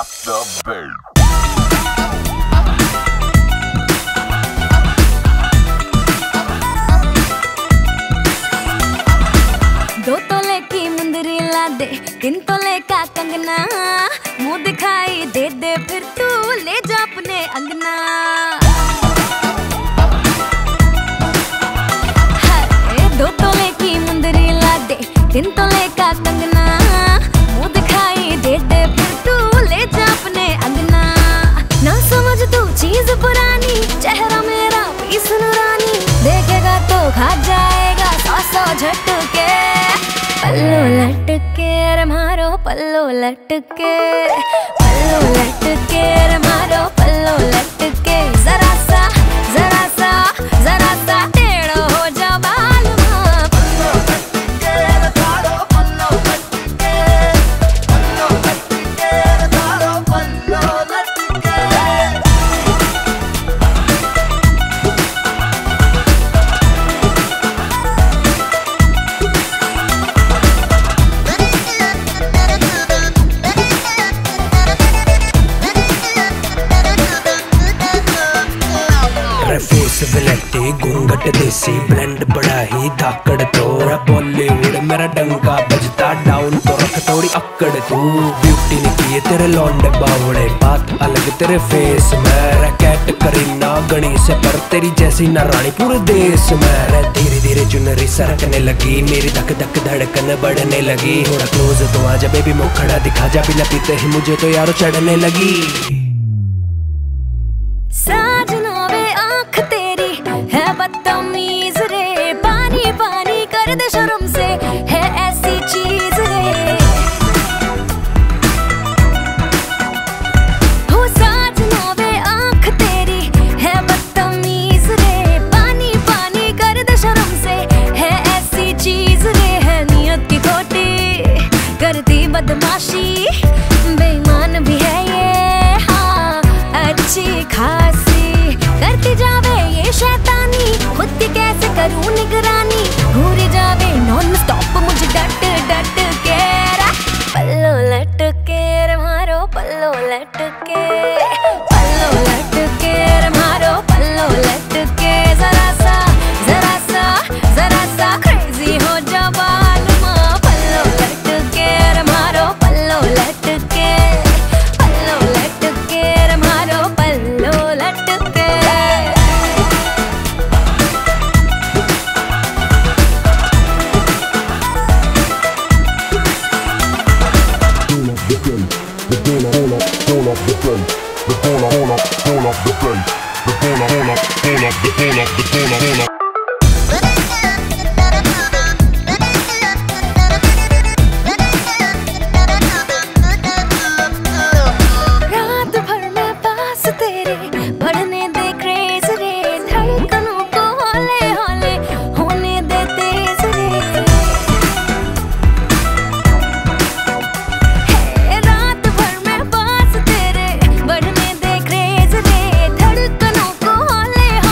drop the bass. दो तोले की मुंदरी ला दे, 3 तोले का कंगना, मुंह दिखाई दे दे फिर तू ले जा अपने अंगना। हाय 2 तोले की मुंदरी ला दे, 3 तोले का कंगना, मुंह दिखाई दे दे फिर तू ले जा अपने अंगना। ना समझ तू चीज पुरानी, चेहरा मेरा पीस नूरानी, देखेगा तो खा जाएगा 100 झटके। पल्लू लटके रे मारो पल्लू लटके, पल्लू लटके रे मारो पल्लू लटके। जरा सा टेढ़ो हो जा बाल माँ। पल्लू लटके रे मारो पल्लू लटके, पल्लू लटके रे मारो पल्लू लटके। फेस विलेटी घूंघट देसी ब्लेंड बड़ा ही धाकड़ तोरा। बॉलीवुड मेरा डंका बजता, डाउन तो रख थोड़ी अक्कड़ तू। ब्यूटी ने किए तेरे लौंडे बावड़े, बात अलग तेरे फेस में। रैकेट करीना गणी से पर तेरी जैसी ना रानी पूरे देश में। धीरे धीरे चुनरी सरकने लगी, मेरी धक धक धड़कन बढ़ने लगी। थोड़ा क्लोज तो आजा बेबी, मुखड़ा दिखा जा, बिना पीते ही मुझे तो यारो चढ़ने लगी। साजना वे आँख तेरी है बदतमीज रे, पानी पानी कर दे शर्म से है ऐसी चीज रे। हो साजना वे आँख तेरी है बदतमीज रे, पानी पानी कर दे शर्म से है ऐसी चीज रे। है नियत की खोटी करती बदमाशी, बेईमान भी है ये हाँ अच्छी खासी। करती जावे ये शैतानी, खुद की कैसे करूं निगरानी। घूरी जावे नॉन स्टॉप मुझे डट डट के। पल्लो लटके रे मारो पल्लो लटके, पल्लो लटके रे मारो पल्लो लटके। जरा सा क्रेजी हो जा बाल माँ। पल्लो लटके रे मारो पल्लो लटके, पल्लो लटके रे मारो पल्लो लटके। रात भर मैं पास तेरे बढ़ने दे क्रेज रे, धड़कनों को हौले हौले होने दे तेज रे। रात भर मैं पास तेरे बढ़ने दे क्रेज रे, धड़कनों को हौले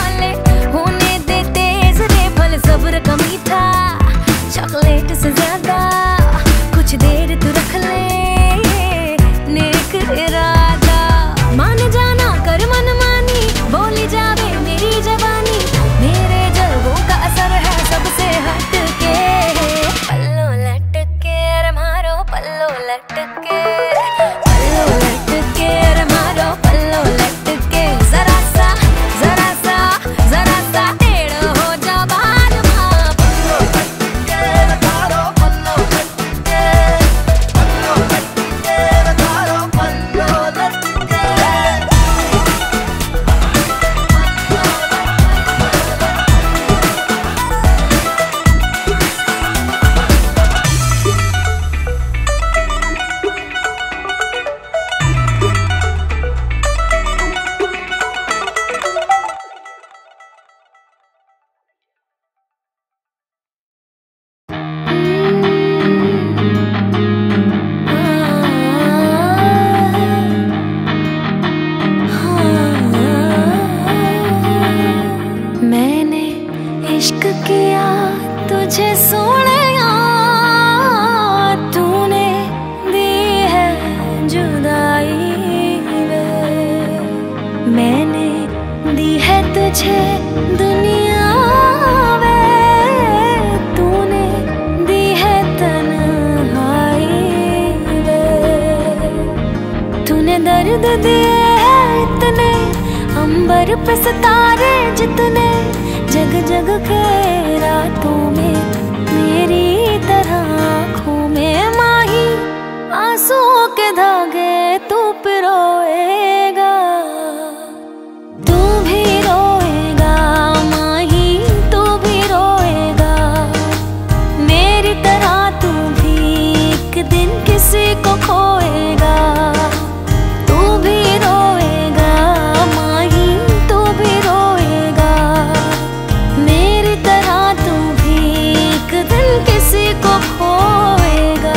दर्द दिए हैं इतने, अंबर पे सितारे जितने, जग जग के रातों में मेरी तरह आँखों में माही, आंसुओं के धागे तू पिरोएगा, तू भी रोएगा माही, तू भी रोएगा मेरी तरह, तू भी एक दिन किसी को खोएगा, तू भी रोएगा माही, तू भी रोएगा मेरी तरह, तू भी एक दिन किसी को खोएगा।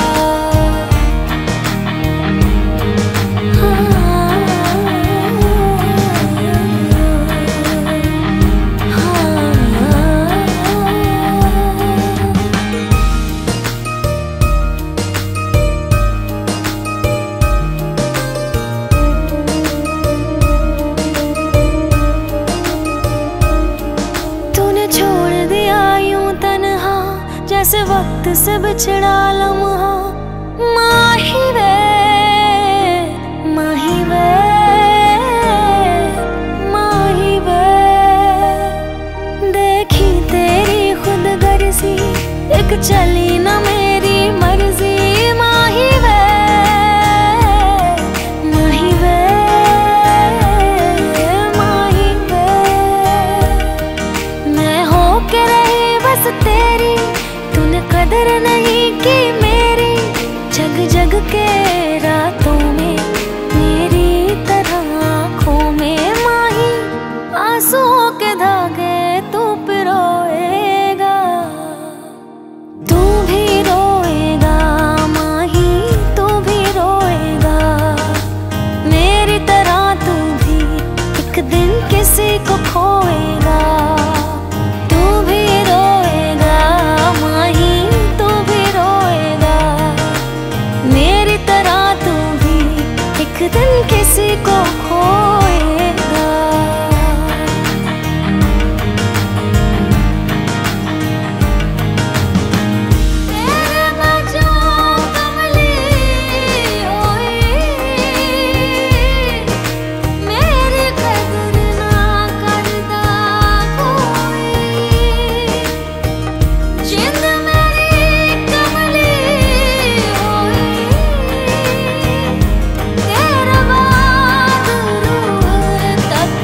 तूने छोड़ दिया यूं तन्हा, जैसे वक्त से बिछड़ा लम्हा, माही वे, माही वे, माही वे, देखी तेरी खुद गर्जी, एक चली न मेरी मर्जी, माही वे, माही वे, माही वे, मैं हो के रही बस तेरी, तूने कदर नहीं की मेरी, जग जग के रातों में मेरी तरह आँखों में माही, आंसुओं के धागे तू पिरोएगा, तू भी रोएगा माही, तू भी रोएगा मेरी तरह, तू भी एक दिन किसी को खोएगा, तू भी रोएगा माही, तू भी रोएगा मेरी तरह, तू भी एक दिन किसी को खोएगा। तेरे बजों कमली होई, मेरी कदर ना करदा कोई, जिंद मेरी कमली होई, तेरे बाद रूह तक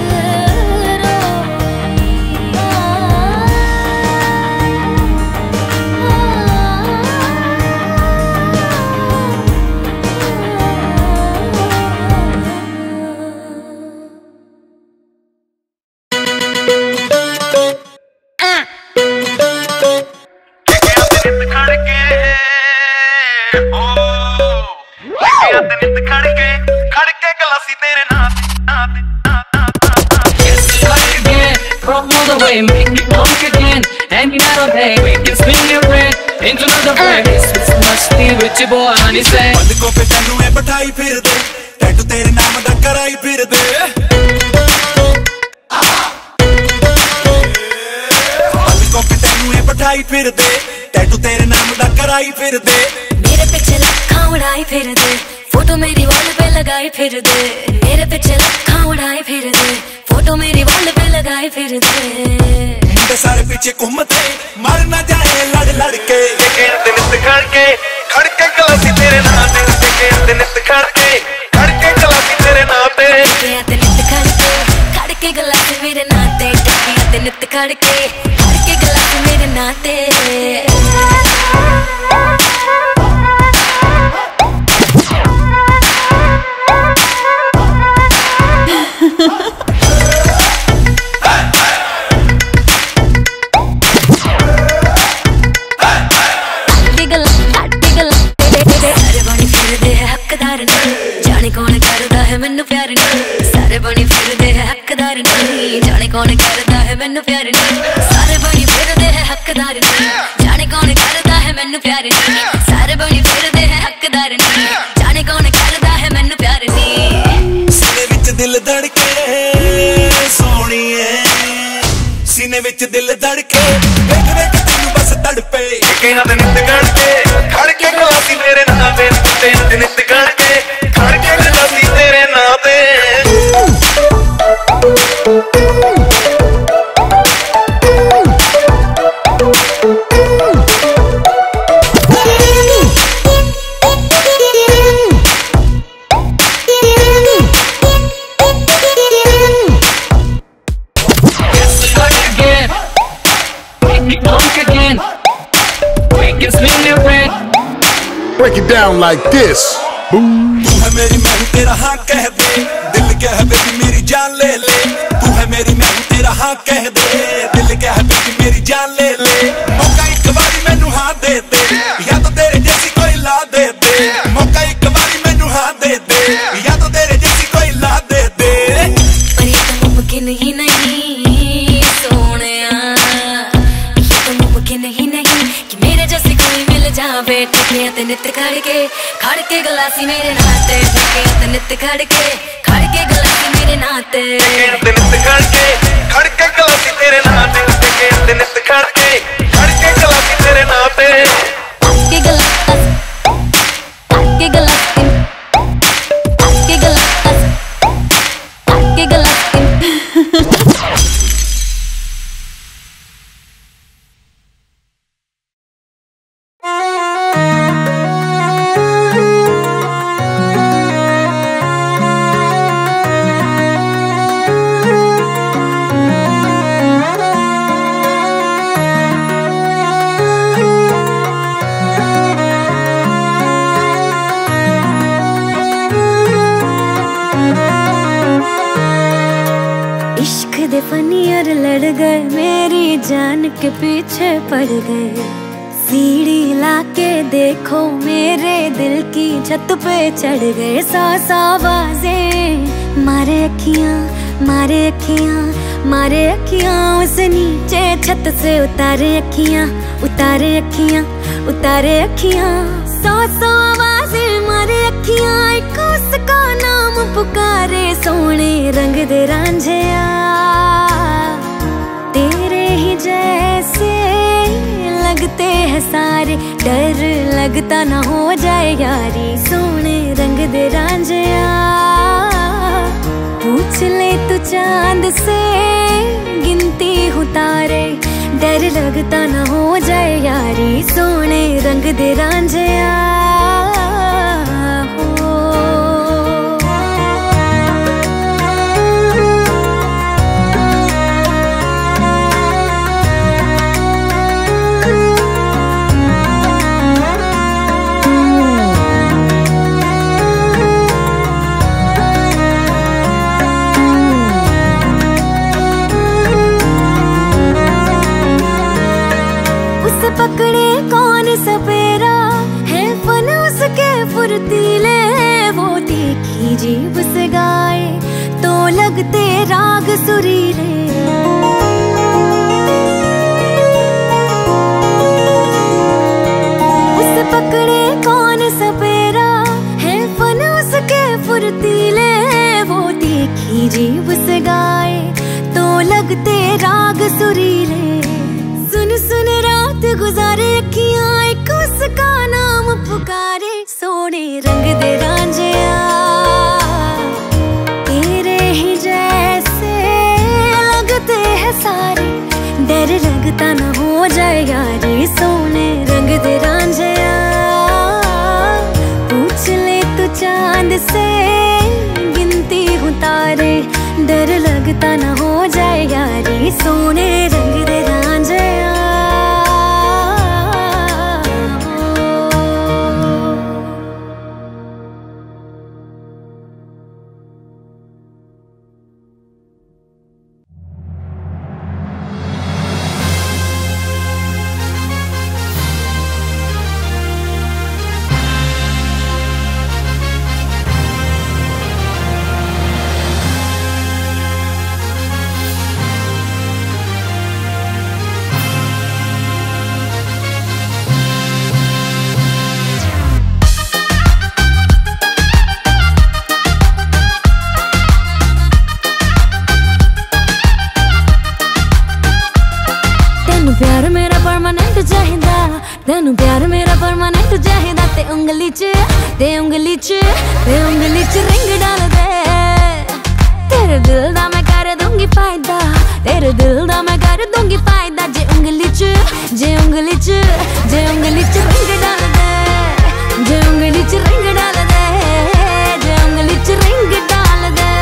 From all the way, make it punk again. Any night or day, we can spin your red into another place. It's musty with your boy, honey say. बंद को पे तैनू ए बिठाई फिर दे, टैटू तेरे नाम दा कराई फिर दे, बंद को पे तैनू ए बिठाई फिर दे, टैटू तेरे नाम दा कराई फिर दे, मेरे पीछे लखा उड़ाई फिर दे, फोटो मेरी वॉल पे लगाई फिर दे, मेरे पीछे लखा उड़ाई फिर दे, फोटो मेरी वॉल पे लगाई फिर दे, मुंडे सारे पीछे घूमते मर ना जाए लड़ लड़ के, खड़के गलासी तेरे नाम ते, खड़के गलासी तेरे नाम ते, खड़के गलासी मेरे नाते, टकिया ते नित खड़के गलासी मेरे नाते। सारे बनी फिरदे है हकदार नहीं, जाने कौन करदा है मैनू प्यार नहीं, सारे बनी फिरदे है हकदार नहीं, जाने कौन करदा है मैनू प्यार नहीं, सारे बनी फिरदे है हकदार नहीं, जाने कौन करदा है मैनू प्यार नहीं, सारे बनी फिरदे है हकदार नहीं, जाने कौन करदा है मैनू प्यार नहीं। सीने विच दिल धड़के सोहणीए, सीने विच दिल धड़के, वेख वेख तैनू बस तड़पे, कहना ते नित खड़के गलासी तेरे नाम ते, नित खड़के गलासी तेरे नाम ते। break it down like this. तू है मेरी मैं हूँ तेरा हाँ कह दे, दिल क्या है बेबी मेरी जान ले ले। तू है मेरी मैं हूँ तेरा हाँ कह दे, दिल क्या है बेबी मेरी जान ले ले। मौका एक बारी मैनू हाँ दे दे, या तो तेरे जैसी कोई ला दे दे। मौका एक बारी मैनू हाँ दे दे, या तो तेरे जैसी कोई ला दे दे। पर ये तो मुमकिन ही नहीं सोनिया, ये तो मुमकिन ही नहीं कि मेरे जैसे कोई मिल जावे। ठके ते नित खड़ के गलासी मेरे नाते। ठके ते नित खड़ के गलासी मेरे नाते। ठके ते नित खड़ के गलासी तेरे नाते। ठके ते नित खड़ के गलासी तेरे नाते। के गलास के गलास के गलास के गलास। फनियर लड़ गए, मेरी जान के पीछे पड़ गए। सीढ़ी लाके देखो मेरे दिल की छत पे चढ़ गए। सांस आवाजें मारे अखियां मारे अखियां मारे अखियां। उस नीचे छत से उतारे अखियां उतारे अखियां उतारे अखियां। सौ आवाजें मारे अखियां, एक उसका नाम पुकारे। सोने रंग दे रांझिया तेरे ही जैसे लगते हैं सारे। डर लगता ना हो जाए यारी। सोने रंग दे रांझिया पूछ ले तू चांद से, गिनती हूँ तारे। डर लगता ना हो जाए यारी। सोने रंग दे रांझिया। पकड़े कौन सपेरा है फन उसके फुर्तीले। वो तीखी जीभ से गाए तो लगते राग सुरीले। उसे पकड़े कौन सपेरा है फन उसके फुर्तीले। वो तीखी जीभ से गाए तो लगते राग सुरीले। सुन सुन रात गुजारे अखियां, एक उसका नाम पुकारे। सोने रंग दे रांझिया तेरे ही जैसे लगते हैं सारे। डर लगता ना हो जाए यारी। सोने रंग दे रांझिया पूछ ले तू चांद से, गिनती हूँ तारे। डर लगता ना हो जाए यारी। सोने रंग दे रांझिया। तेनू प्यार मेरा परमानेंट चाहिदा। ते उंगली च रिंग डाल दे। तेरे दिल दा मैं कर दूंगी फायदा। तेरे दिल दा मैं कर दूंगी फायदा। जे उंगली च रिंग डाल दे। जे उंगली च रिंग डाल दे। जे उंगली च रिंग डाल दे।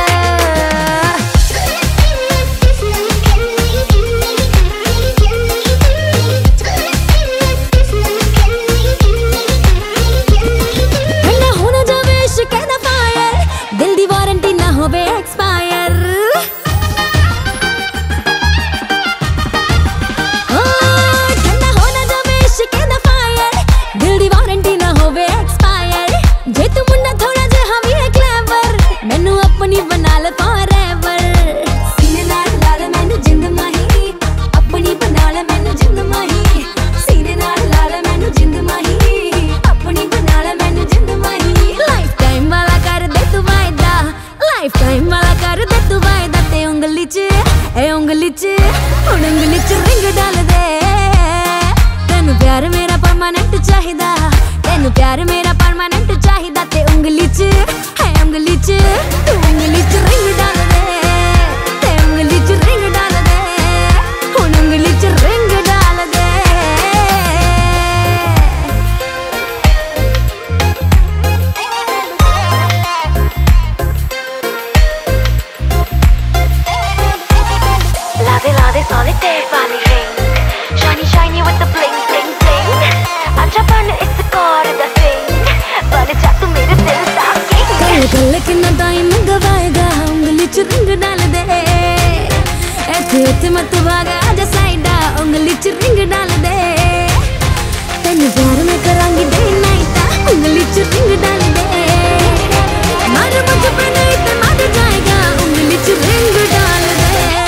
कल कितना टाइम गवाएगा, उंगली च रिंग डाल दे। ऐथे उत्थे मत भागा जा साइडा, उंगली च रिंग डाल दे। तेन प्यार में करांगी डे नाइटा, उंगली च रिंग डाल दे। मार मुझ पे नहीं ते मार जाएगा, उंगली च रिंग डाल दे।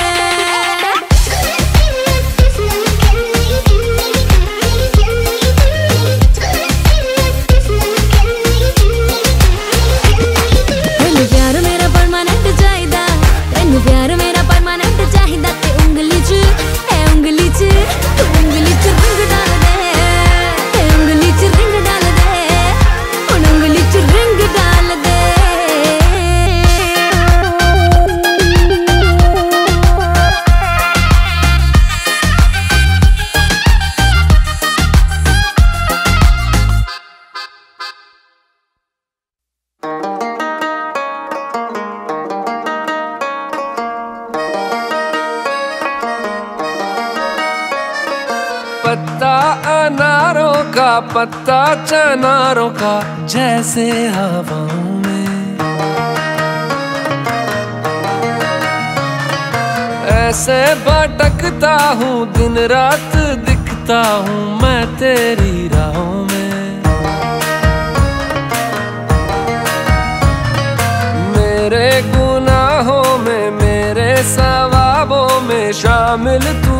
प्यार मेरा परमानेंट चाहिदा ते उंगली च उंगली च उंगली च रिंग डाल दे। उंगली च रिंग डाल दे, उंगली च रिंग डाल दे। पत्ता अनारों का, पत्ता चनारों का, जैसे हवाओं में ऐसे भटकता हूँ, दिन रात दिखता हूँ मैं तेरी राहों में। मेरे गुनाहों में, मेरे सवाबों में शामिल तू,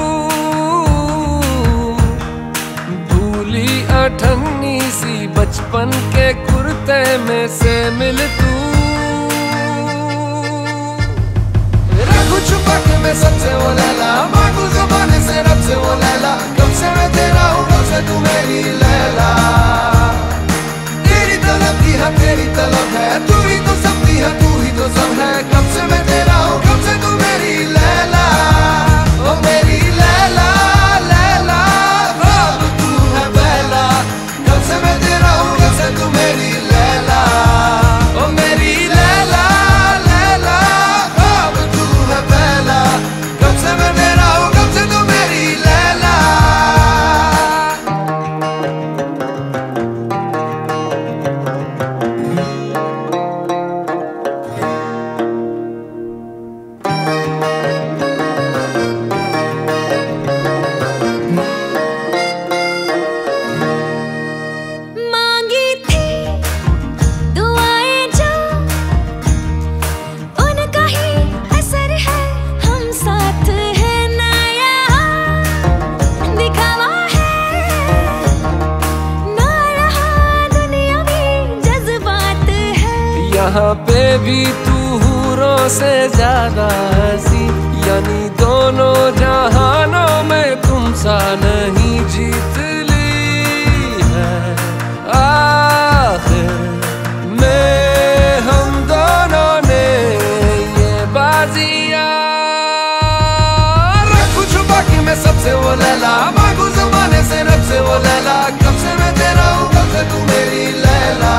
अठन्नी सी बचपन के कुर्ते में से मिल तू। रखूं छुपा के मैं सबसे वो लैला, मांगू ज़बान से रब से वो लैला। कब से मैं तेरा हूँ, कब से तू मेरी लैला। तेरी तलब की है, तेरी तलब है, तू ही तो सब दी है, तू ही तो सब है। कब से मैं तेरा हूँ, कब से तू मेरी लैला। ओ मेरी लैला लैला, अब तू है पहला। कब से मैं तेरा हूँ, कब से तू मेरी लैला। ओ मेरी लैला लैला, अब तू है पहला। कब से मैं तेरा हूँ, कब से तू मेरी लैला। यहाँ पे भी तू हूरों से ज्यादा हंसी, यानी दोनों जहानों में तुम सा नहीं जीत ली है। आखिर में हम दोनों ने ये बाजियां। रखूं छुपा के मैं सबसे वो लैला, मांगू ज़बान से रब से वो लैला। कब से मैं तेरा हूँ, कब से तू मेरी लैला।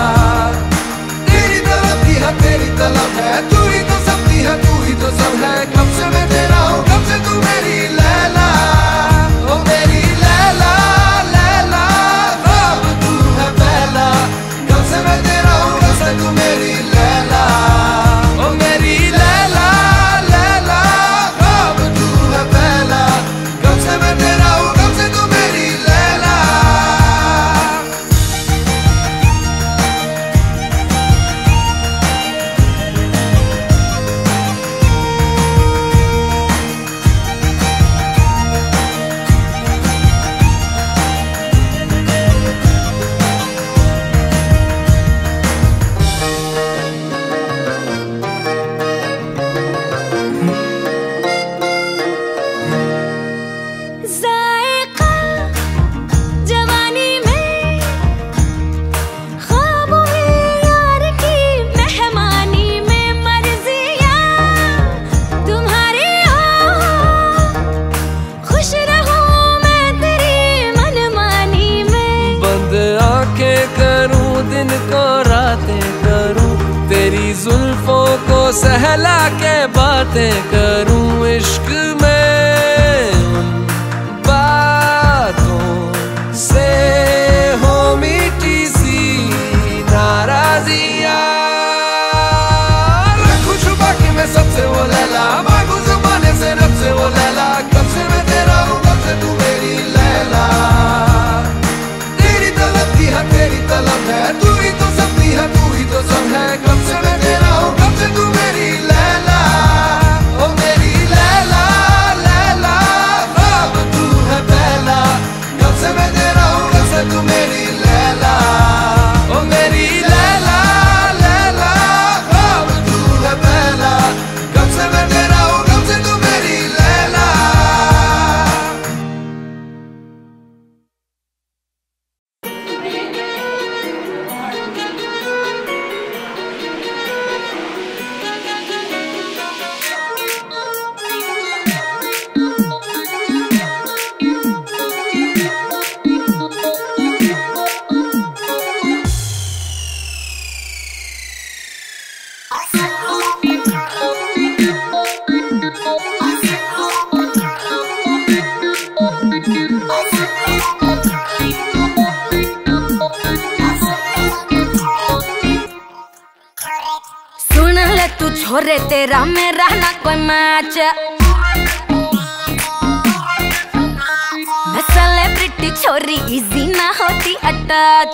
तेरी तलब है, तू ही तो सब दी है, तू ही तो सब है। कब से मैं तेरा हूँ, कब से तू मेरी लैला। ओ मेरी लैला लैला, अब तू है पहला। कब से मैं तेरा हूँ, कब से तू मेरी लैला। ओ मेरी लैला लैला, अब तू है पहला। कब से मैं तेरा हूँ, कब से तू मेरी लैला। जुल्फों को सहला के बातें करूं इश्क में उन बातों से हो मीठी सी नाराजियां। से वो लैला, कब से मैं तेरा हूँ, कब से तू मेरी लैला। तेरी तलब की है, तेरी तलब है, तू ही तो सबकी है, तू ही तो सब है। कब से मैं तेरा हूँ, कब से तू मेरी लैला, ओ मेरी लैला लैला, ख्वाब तू है पहला। कब से मैं तेरा हूँ, कब से तू मेरी लैला, ओ मेरी लैला लैला, ख्वाब तू है पहला। कब से मैं तेरा हूँ, कब से तू मेरी लैला। सुन ले तू छोरे, तेरा मेरा ना कोई मैच। मैं सेलिब्रिटी छोरी, इजी ना होती अटैच।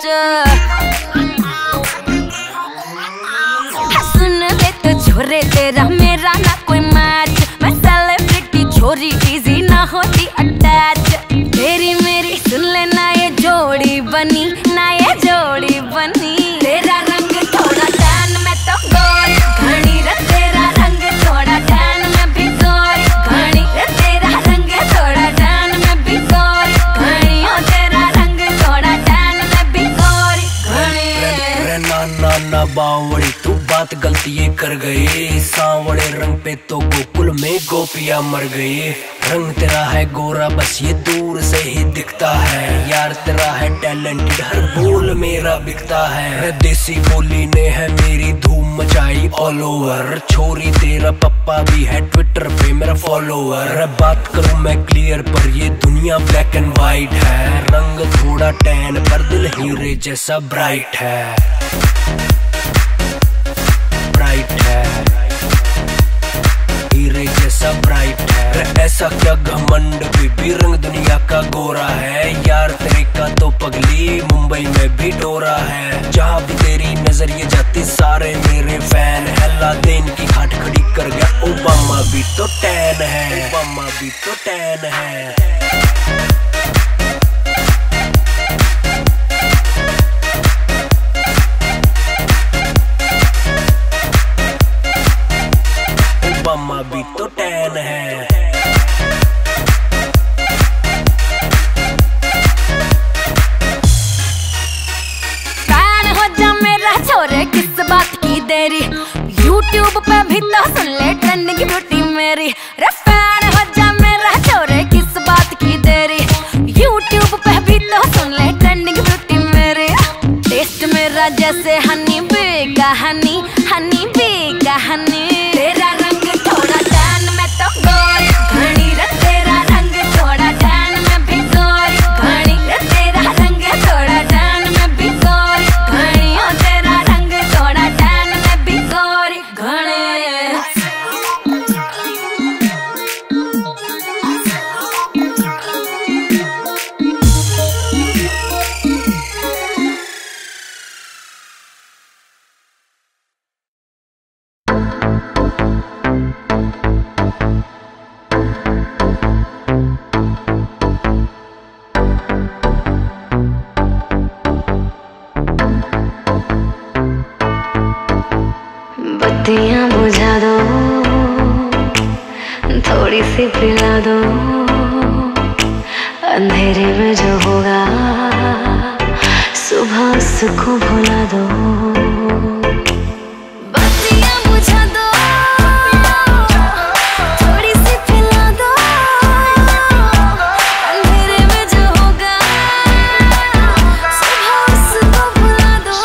सुन ले तू छोरे, तेरा मेरा ना कोई मैच। मैं सेलिब्रिटी छोरी, इजी ना होती अटैच। तेरी मेरी सुन ले ना ये जोड़ी बनी, ना ये जोड़ी बनी। तेरा रंग थोड़ा टैन, मैं तो गोरी घनी रे। तेरा रंग थोड़ा टैन, मैं भी गोरी घनी रे। तेरा रंग थोड़ा टैन, मैं भी गोरी घनी। ओ तेरा रंग थोड़ा टैन, मैं भी गोरी घनी। ना बावड़ी तू बात गलती ये कर गई। सांवले रंग पे तो गोकुल में गोपियां मर गई। रंग तेरा है गोरा, बस ये दूर से ही दिखता है। यार तेरा है टैलेंटेड, हर बोल मेरा बिकता है। देसी बोली ने है मेरी धूम मचाई ऑल ओवर। छोरी तेरा पप्पा भी है ट्विटर पे मेरा फॉलोअर। बात करूं मैं क्लियर पर ये दुनिया ब्लैक एंड वाइट है। रंग थोड़ा टैन पर दिल हीरे जैसा ब्राइट है, ब्राइट है, हीरे जैसा ब्राइट है। ऐसा क्या घमंड, बेबी रंग दुनिया का गोरा है। यार तेरे का तो पगली मुंबई में भी डोरा है। जहाँ भी तेरी नजर ये जाती सारे मेरे फैन है। लादेन की घाट खड़ी कर गया ओबामा भी तो टैन है, ओबामा भी तो टैन है। ओबामा भी तो टैन है। फैन हो जा मेरा छोरे, किस बात की देरी। YouTube पे भी तो सुन ले ट्रेंडिंग ब्यूटी मेरी। रे फैन हो जा मेरा छोरे, किस बात की देरी। YouTube पे भी तो सुन ले ट्रेंडिंग ब्यूटी मेरी। टेस्ट मेरा जैसे हनी बी का हनी, हनी बी का हनी। तेरा रंग थोड़ा टैन, मैं तो गोरी घनी रे। तेरा रंग थोड़ा टैन, मैं भी गोरी घनी रे। तेरा रंग थोड़ा टैन, मैं भी गोरी घनी। ओ तेरा रंग थोड़ा टैन, मैं भी गोरी घनी। बत्तियां बुझा दो, थोड़ी सी पिला दो। अंधेरे में जो होगा सुबह उसको भुला दो। बत्तियां बुझा दो, थोड़ी सी पिला दो। अंधेरे में जो होगा सुबह उसको भुला दो।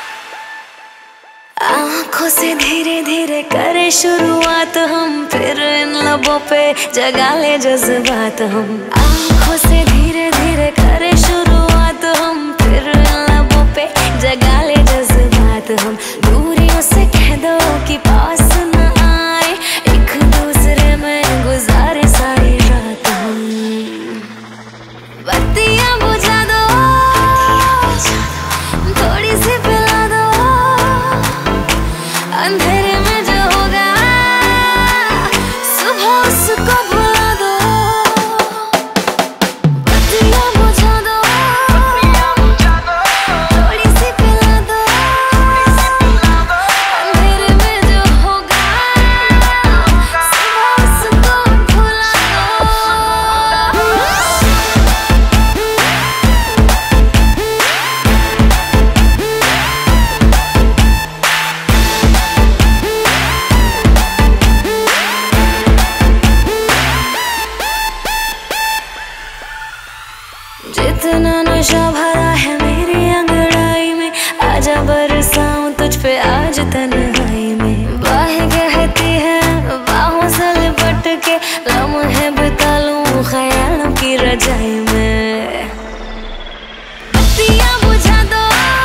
आँखों से धीरे धीरे करे शुरुआत हम, फिर लबों पे जगा ले जज्बात हम। आँखों से धीरे धीरे करे शुरुआत हम, फिर लबों पे जगा ले जज्बात हम। दूरियों से कह दो कि पास न आए, एक दूसरे में गुजारे सारी रात हम। बत्तियां बुझा दो, थोड़ी सी पिला दो, अंधेरे में जो होगा सुबह उसको भुला दो। बत्तियां बुझा दो, थोड़ी सी पिला दो, अंधेरे में जो होगा सुबह उसको भुला दो। जितना नशा भरा है मेरी अंगड़ाई में, आजा बरसाऊं तुझ पे आज तन्हाई में। बाहें कहती है बाहों से लिपट के, लम्हे बिता लूं ख्यालों की रजाई में। बत्तियां बुझा दो,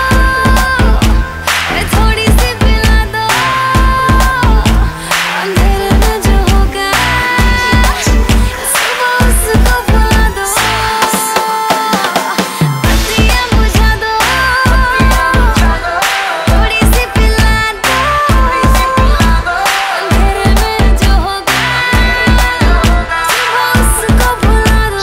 थोड़ी सी पिला दो, अंधेरे में जो होगा सुबह उसको भुला दो। बत्तियां बुझा दो, थोड़ी सी पिला दो, अंधेरे में जो होगा सुबह उसको भुला दो।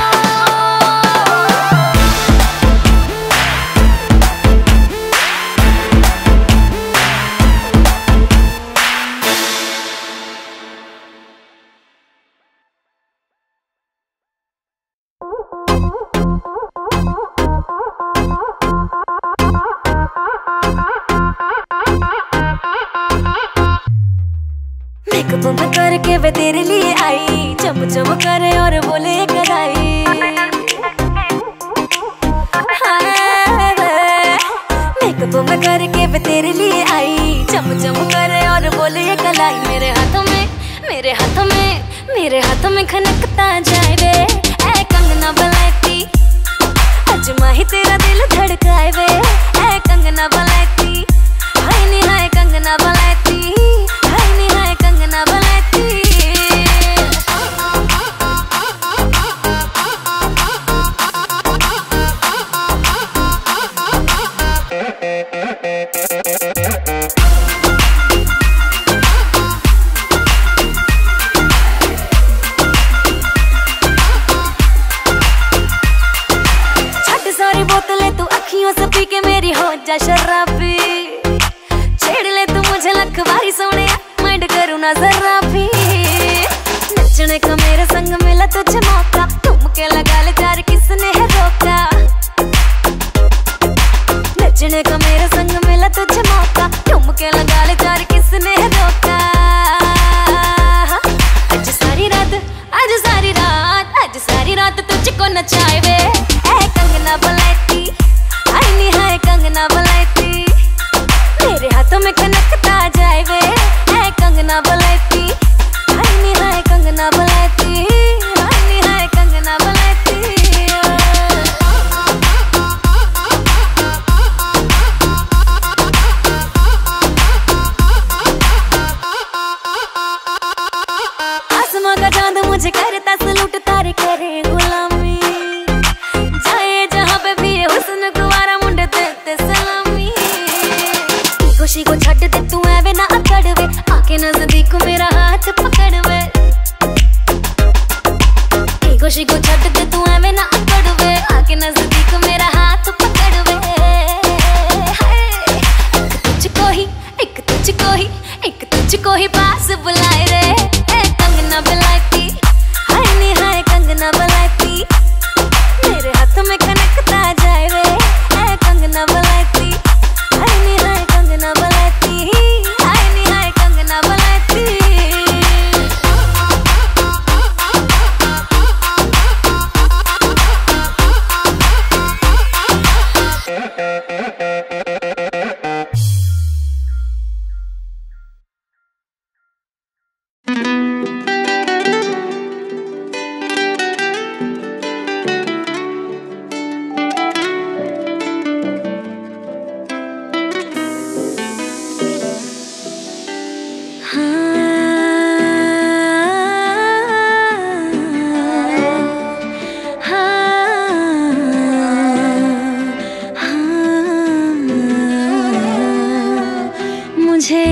मेकअप करके वे तेरे लिए आई, चम चम करे और बोले कलाई। मेकअप करके वे तेरे लिए आई, चम चम करे और बोले कलाई। मेरे हाथों में, मेरे हाथों में, मेरे हाथों में खनकता जाए वे ऐ कंगना बलाती। अजमा ही तेरा दिल धड़काए वे ऐ कंगना बलाती। हाय नी हाय कंगना बलाती, हाय नी हाय कंगना बलाती। छट सारी बोतलें तू अखियों से पी के मेरी हो जा शराबी। छेड़ ले तू मुझे लखवारी सोने, माइंड करूँ ना जरा भी। नचने का मेरे संग मिला तुझे मौका, ठुमके लगा ले यार किसने है रोका। नचने का मेरे संग मिला तुझे मौका, ठुमके लगा ले यार किसने है रोका। आज सारी रात, आज सारी रात, आज सारी रात तुझको नचाए वे ऐ कंगना बलाती। हाय नी हाय कंगना बलाती। मेरे हाथों में खनकता जाए वे ऐ कंगना बलाती। हाय नी हाय कंगना बलाती, हाय नी हाय कंगना बलाती। आसमां का चांद मुझे करता सलूट, तारे करे गुलामी।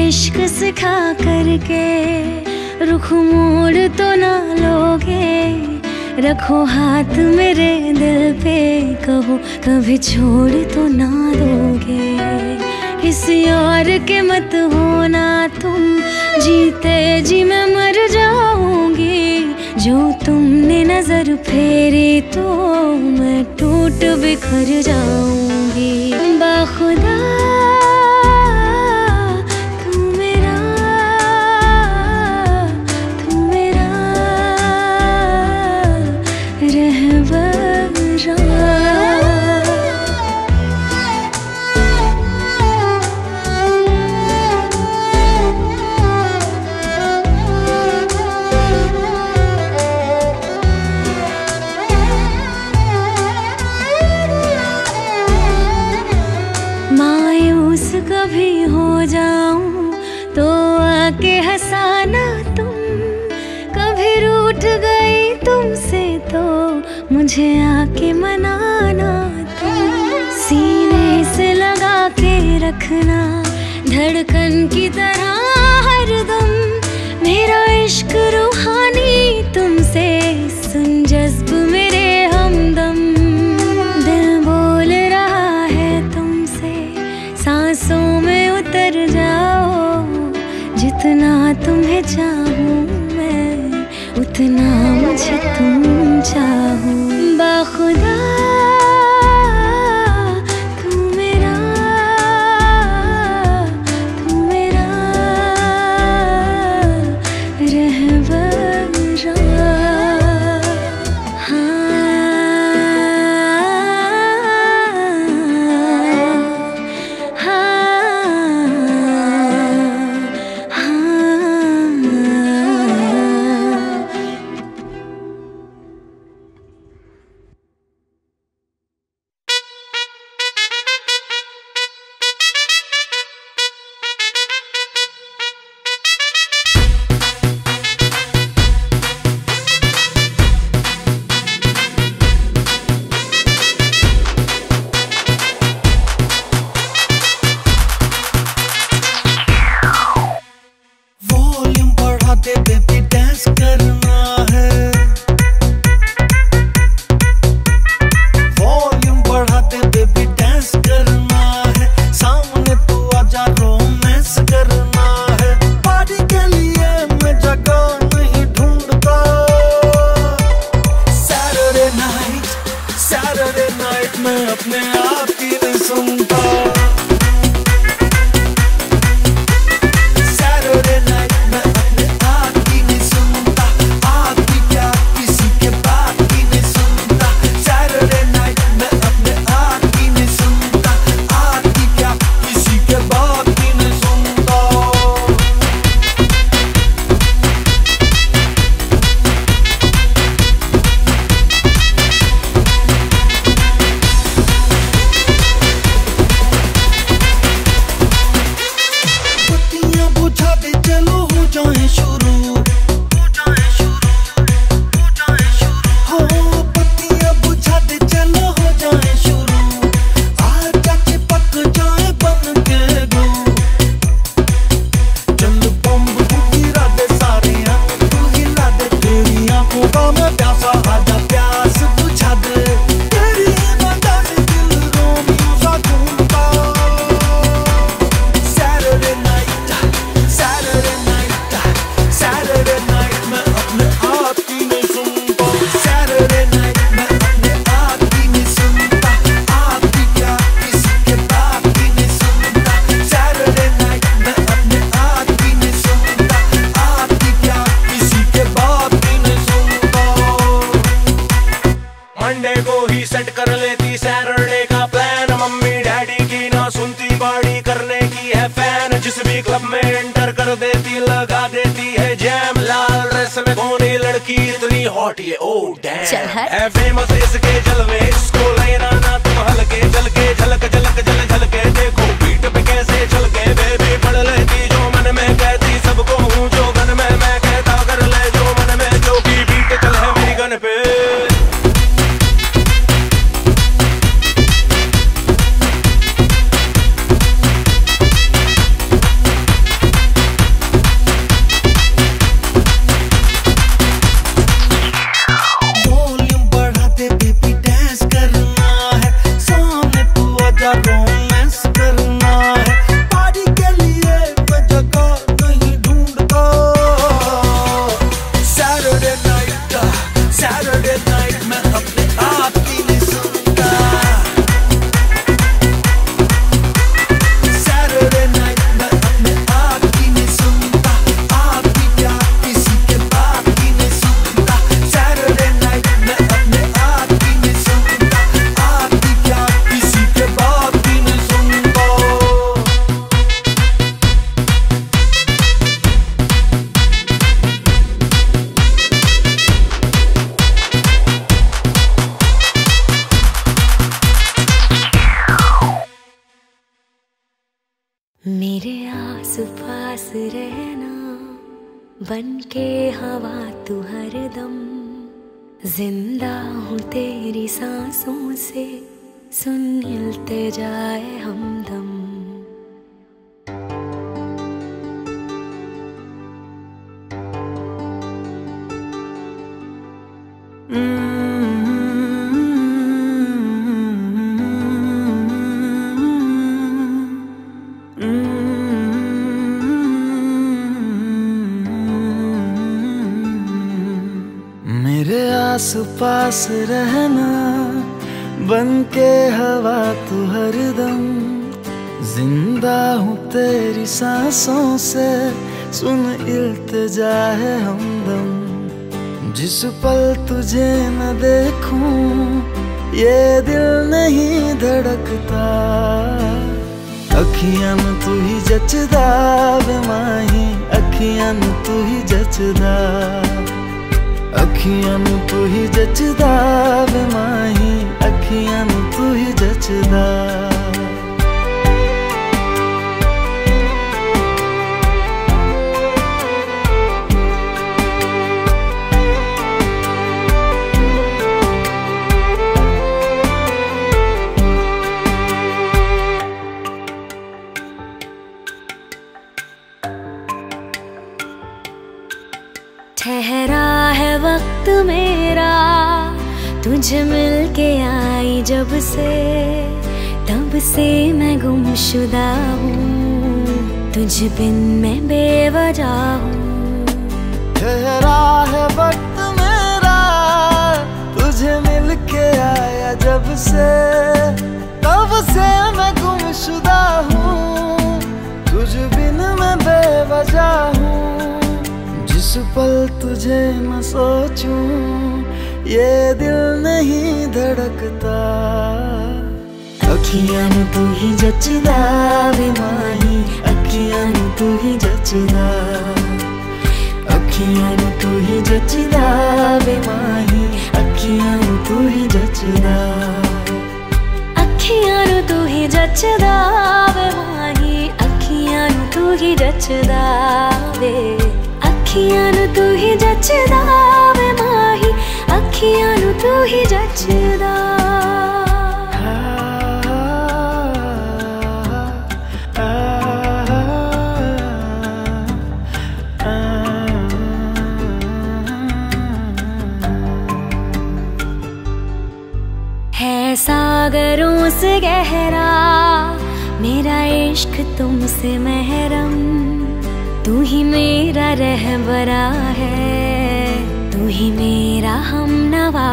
इश्क सिखा करके रुख मोड़ तो ना लोगे, रखो हाथ मेरे दिल पे, कहो कभी छोड़ तो ना दोगे। किसी और के मत होना तुम, जीते जी मैं मर जाऊंगी। जो तुमने नजर फेरी तो मैं टूट बिखर जाऊंगी। बाखुदा कभी हो जाऊं तो आके हंसाना तुम, कभी रूठ गई तुमसे तो मुझे आके मनाना तुम। सीने से लगा के रखना धड़कन की तरह हरदम, मेरा इश्क रूहानी तुमसे सुन जज्ब मेरे हमदम। दिल बोल रहा है तुमसे सांसों में उतर जाओ, जितना तुम्हें चाहूं मैं उतना मुझे तुम चाहो। बाखुदा तू मेरा रहबरा। चल है फेमस इसके जलवे, इसको लेना ना तुम हल्के, जल के झलक झलक जल झलके देखो बीट पे कैसे झलके। बेबी पढ़ लेती जो मन में कहती, सबको हूँ जो गन में मैं कहता कर ले जो मन में, जो की बीट चल है मेरी गन पे। मेरे आस पास रहना, बन के हवा तू हरदम, जिंदा हूँ तेरी सांसों से, सुन हिलते जाए हमदम। मेरे आस पास रहना, बन के हवा तू हरदम, जिंदा हूँ तेरी सांसों से, सुन इल्तिजा है हमदम। जिस पल तुझे न देखूं ये दिल नहीं धड़कता, अखियां में तू ही जचदा वे माही, अखियां में तू ही जचदा, अखियां में तू ही जचदा वे माही, अखियां में तू ही जचदा। ठहरा है वक्त मेरा, तुझे मिलके आई जब से, तब से मैं गुमशुदा हूँ, तुझ बिन मैं बेवजह हूँ। ठहरा है वक्त मेरा, तुझे मिलके आया जब से, तब से मैं गुमशुदा हूँ, तुझ बिन मैं बेवजह हूँ। जिस पल तुझे न सोचूं ये दिल नहीं धड़कता, अखियां में तू ही जचदा वे माही, अखियां में तू ही जचदा, अखियां में तू ही जचदा वे माही, अखियां में तू ही जचदा, अखियां में तू ही जचदा वे माही, अखियां में तू ही जचदा वे, अखियां नू तू ही जचदा वे माही, अखियां नू तू ही जचदा। है सागरों से गहरा मेरा इश्क तुमसे महरम, तू ही मेरा रहबरा है, तू ही मेरा हमनवा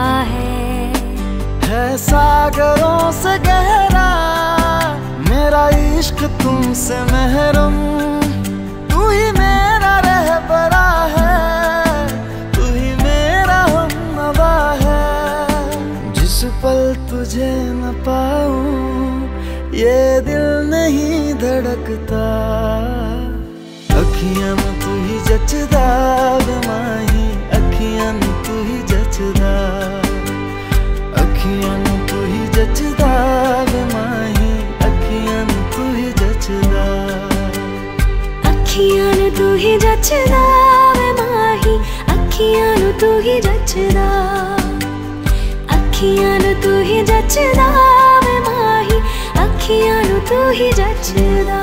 है सागरों से गहरा मेरा इश्क तुमसे महरम, तू ही मेरा रहबरा है, तू ही मेरा हमनवा है। जिस पल तुझे न पाऊं ये दिल नहीं धड़कता, अखियां में तू ही जचदा वे माही, अखियां में तू ही जचदा, अखियां में तू ही जचदा वे माही, अखियां में तू ही जचदा, अखियां में तू ही जचदा वे माही, अखियां में तू ही जचदा, अखियां में तू ही जचदा वे माही, अखियां में तू ही जचदा।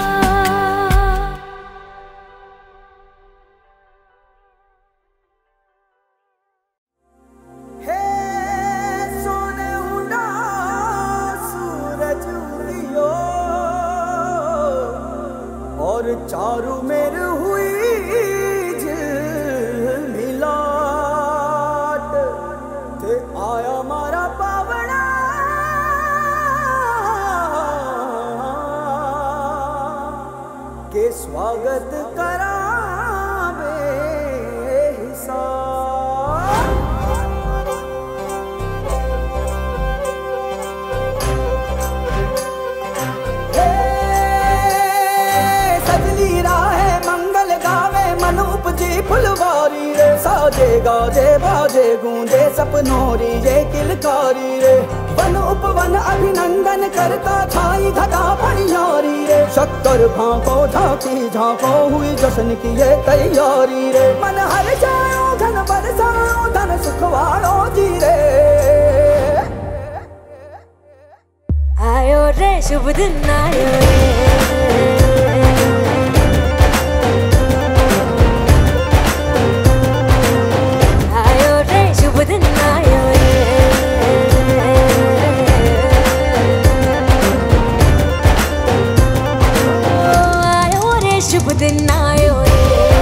चारू मेर हुई मिलाट ते आया मारा पावना के स्वागत करा फुलवारी रे, साजे गाजे बाजे गूंजे सपनोरी रे किलकारी रे, वन उपवन अभिनंदन करता छाई घटा पनियारी रे, शक्कर भांको झांकी झांको हुई जश्न की ये तैयारी रे। मन हर जाओ धन बरसाओ धन सुख वालो जी रे। आयो रे शुभ दिन आयो रे। आयो रे शुभ दिन आयो रे। आयो रे शुभ दिन आयो रे।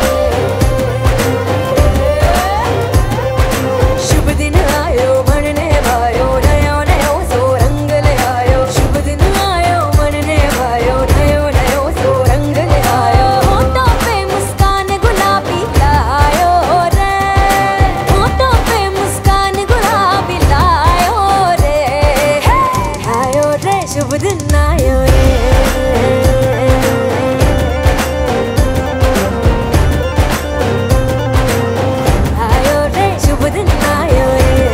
शुभ दिन आयो बनने भायो नयो नयो सो रंग ले आयो। शुभ दिन आयो बनने भायो नयो नयो सो रंग ले आयो। होठों पे मुस्कान गुलाबी लायो रे। होठों पे मुस्कान गुलाबी लायो रे। आयो रे शुभ दिन आयो रे। आयो रे शुभ दिन आयो रे।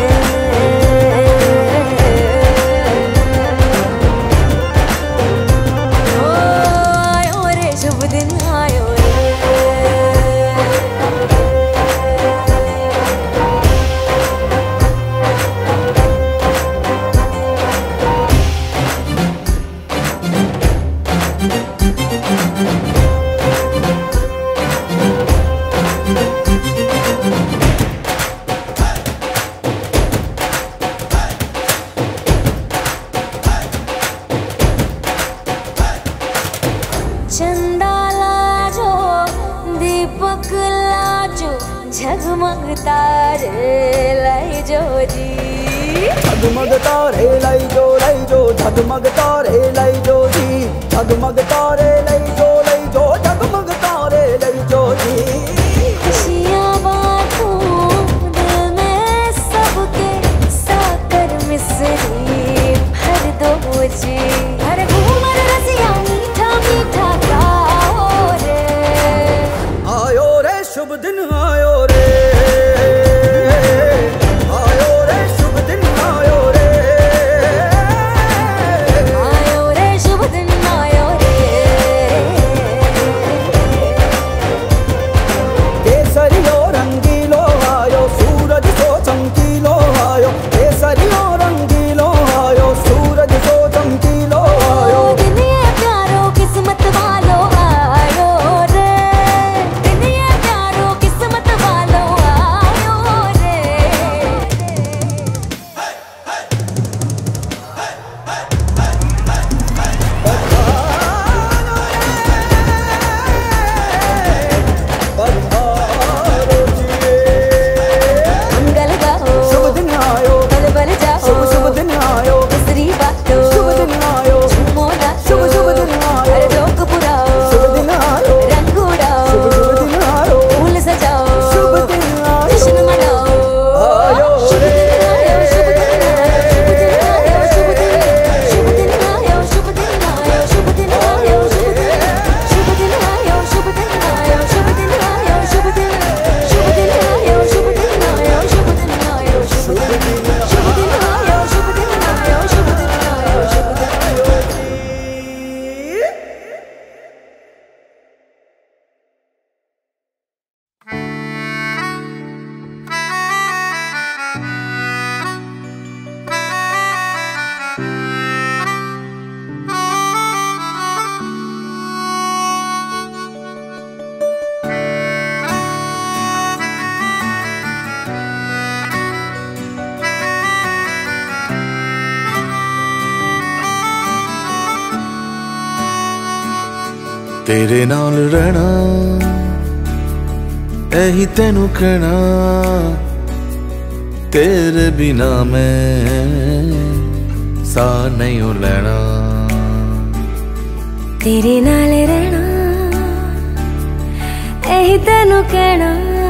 ओ आयो रे शुभ दिन आयो रे। चंदा लाजो दीपक लाजो झगमग तारे लाई जो जी। झगमग तारे लाई जो झगमग तारे लाई जो जी। झगमग तारे लाई जो झगमग तारे लाई जो जी। खुशियाँ बांटूं दिल में सबके साकर मिसरी भर दो जी। हर घूमर रसिया मीठा मीठा गाओ रे। आयो रे शुभ दिन आयो रे। आयो रे शुभ दिन आयो रे। आयो रे शुभ दिन आयो रे। केसरियो रंगीलो आयो सूरज सो चमकीलो आयो। केसरियो रंगीलो आयो सूरज सो चमकीलो आयो। दिन ये प्यारो किस्मत वालो आयो रे। दिन ये प्यारो किस्मत वालो आयो रे। मंगल गाओ शुभ दिन आयो। बल बल जाओ शुभ दिन आयो। मिसरी बातो शुभ दिन आयो। झूमो नाचो शुभ दिन आयो। हर जोक पुराओ शुभ दिन आयो। रंग उड़ाओ शुभ दिन आयो। फूल सजाओ शुभ दिन आयो। जश्न मनाओ। आयो शुभ रे। दिन आयो शुभ दिन आयो शुभ दिन आयो शुभ दिन आयो शुभ दिन आयो शुभ दिन आयो शुभ दिन आयो शुभ दिन आयो शुभ दिन आयो शुभ दिन आयो शुभ दिन आयो शुभ दिन आयो शुभ दिन आयो शुभ दिन आयो शुभ दिन आयो शुभ दिन आयो शुभ दिन आयो। तेरे नाल रहना यही तेनू कहना। तेरे बिना मैं सा नहीं हो लेना। तेरे नाल रहना यही तेनू कहना।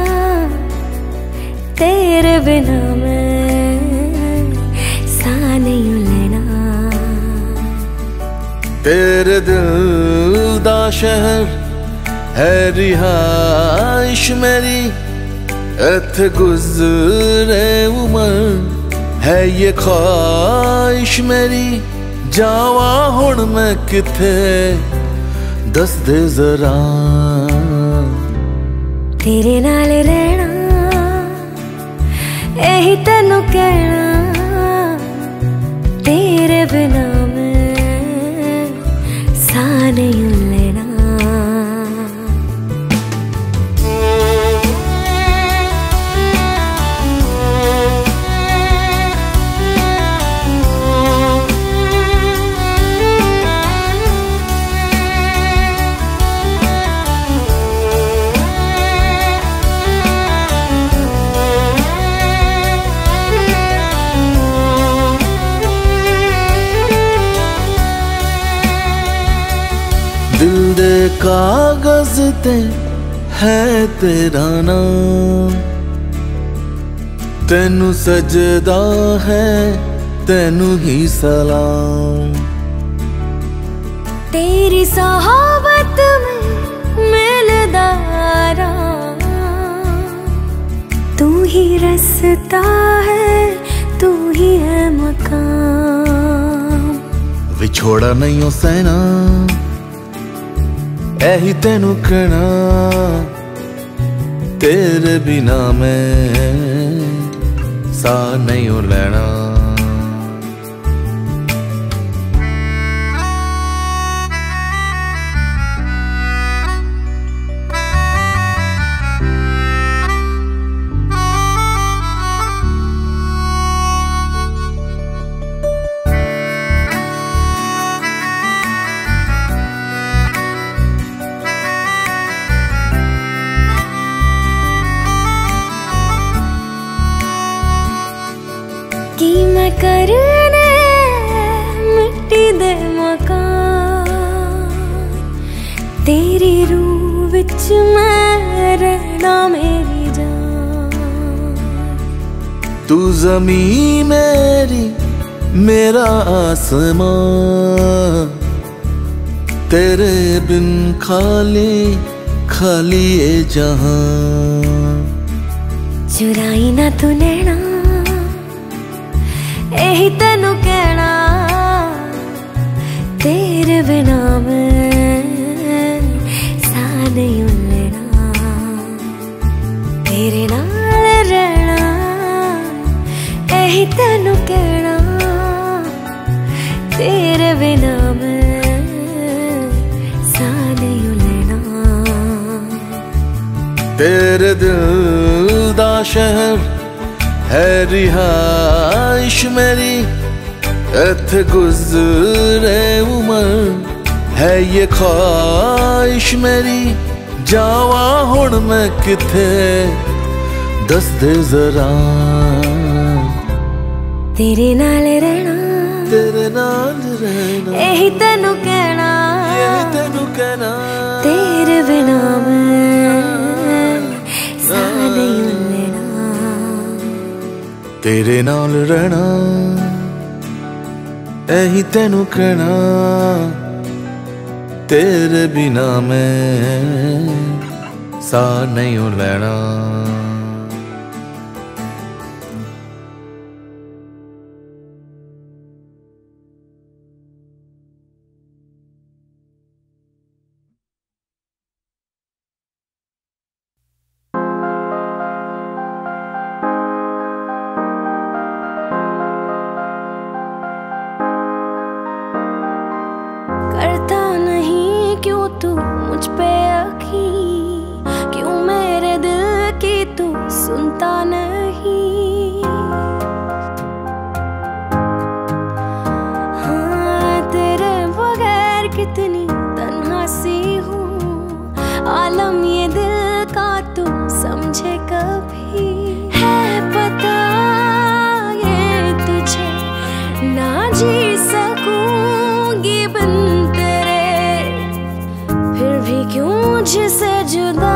तेरे बिना मैं सा नहीं लेना। तेरे दिल दा शहर है रिहाइश मेरी। इत्थे गुजरे उम्र है ये ख्वाहिश मेरी। जावा हुण मैं किथे दस दे जरा तेरे नाल रहना यही तेनू कहना, तेरे बिना मैं सा नहीं लेना। दिल दे कागज ते है तेरा नाम, तेनू सजदा है तेनू ही सलाम। तेरी सहाबत में मिलदारा, तू ही रास्ता है तू ही है मकाम। विछोड़ा नहीं हो सहना यही तेनू कहना, तेरे बिना मैं सा नहीं हो लेना। कि मैं करने मिट्टी दे मकान, तेरी रूह विच मैं रहना मेरी जान। तू ज़मीं मेरी मेरा आसमां, तेरे बिन खाली खाली ये जहां। चुराई ना तू नैना यही तेनू कहना, तेरे बिना मैं सा नहीं लेना। तेरे नाल रहना यही तेनू कहना, तेरे बिना मैं सा नहीं लेना। तेरे दिल दा शहर है रिहाइश मेरी, इत्थे गुजरे उमर है ये ख्वाहिश मेरी। जावा हुण मैं किथे दस दे जरा, तेरे नाल रहना तेरे नाल रहना यही तेनू कहना, यही तेनू कहना। तेरे बिना मैं सा नहीं लेना। तेरे नाल रहना यही तेनू कहना, तेरे बिना मैं सा नहीं लेना। करता नहीं क्यों तू मुझ पे यकीन, क्यों मेरे दिल की तू सुनता नहीं। हाँ तेरे बगैर कितनी तन्हा सी हूँ, आलम ये दिल का तू समझे कभी। है पता ये तुझे ना जी सकूंगी बिन तेरे, फिर भी क्यों मुझसे जुदा।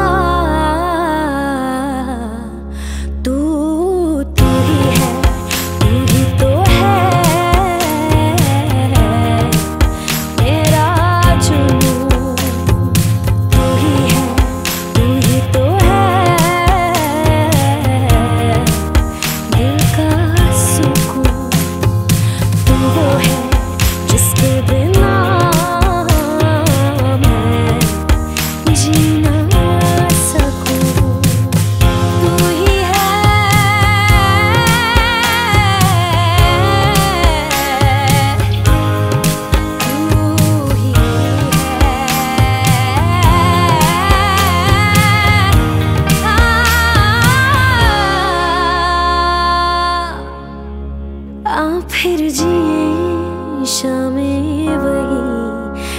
तू तू ही है, तू ही तो है मेरा जुनून। तू ही है, तू ही तो है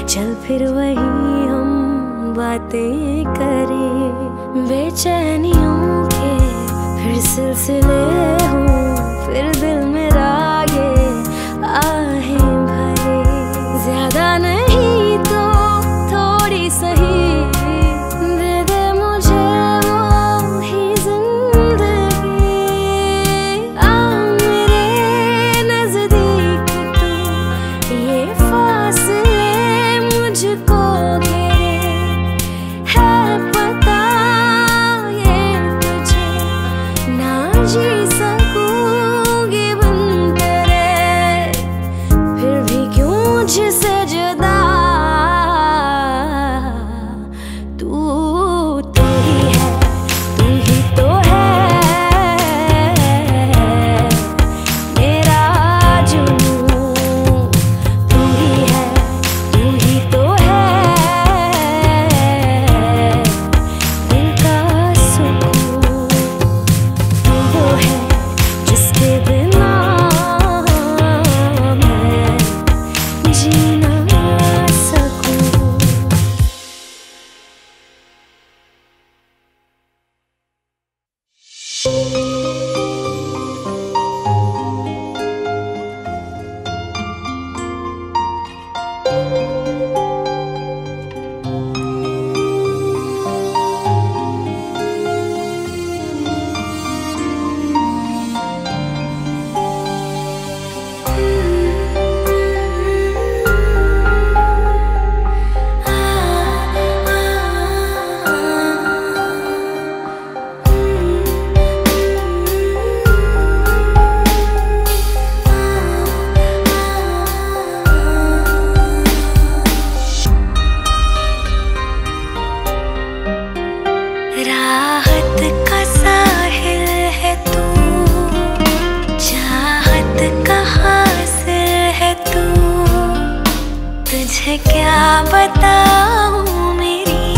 चल फिर वही हम बातें करें, बेचैनियों के फिर सिलसिले हों, फिर दिल मेरा ये आहें भरे, ज्यादा नहीं तो थोड़ी सही दे दे मुझे वो ही जिंदगी। आ मेरे नजदीक तू, ये फासले मुझको घेरे, है पता ये तुझे ना जी सकूंगी बिन तेरे, फिर भी क्यों मुझसे जुदा तू ही है, तू ही तो है मेरा जुनून, तू ही है, तू ही तो है दिल का सुकून, तू वो है जिसके बिना मैं जी ना सकूं। राहत का साहिल है तू, चाहत का हासिल है तू, तुझे क्या बताऊं मेरी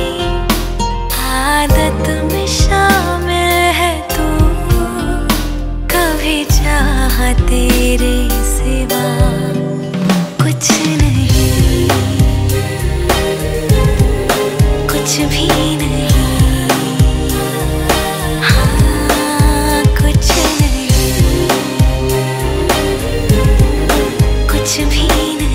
आदत में शामिल है तू, कभी चाहा तेरे सिवा कुछ नहीं, कुछ भी नहीं, हाँ कुछ नहीं, कुछ भी नहीं।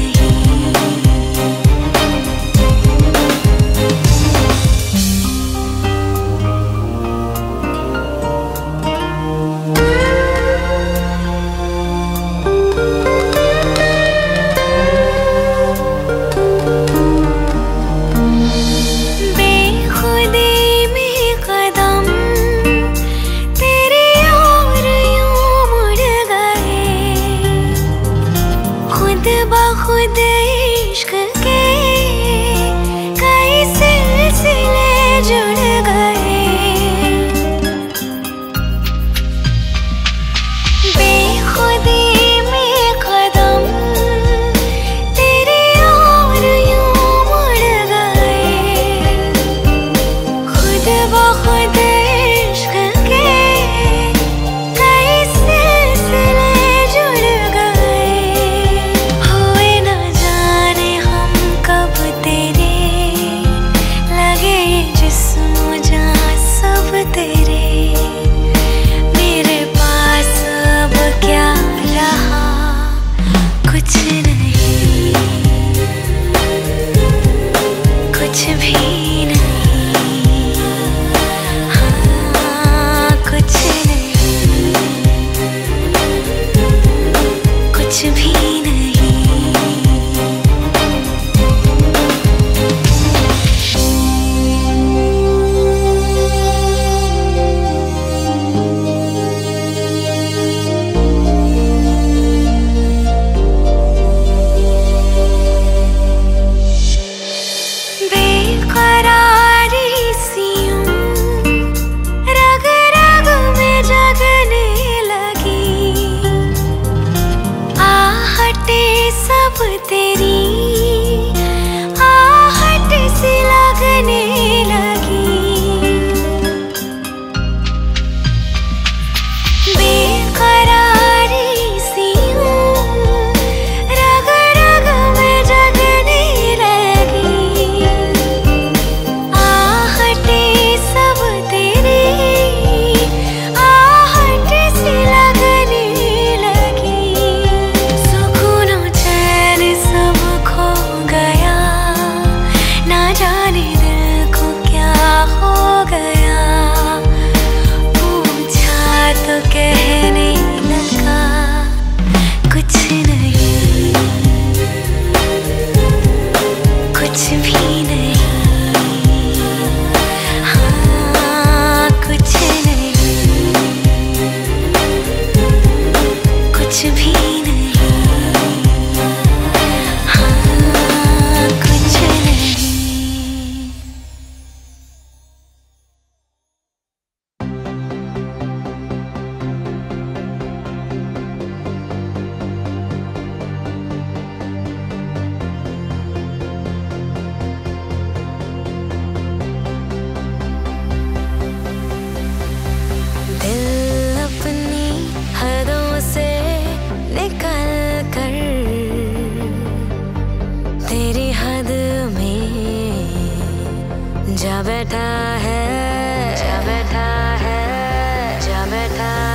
जा बैठा है, जा बैठा है, जा बैठा है।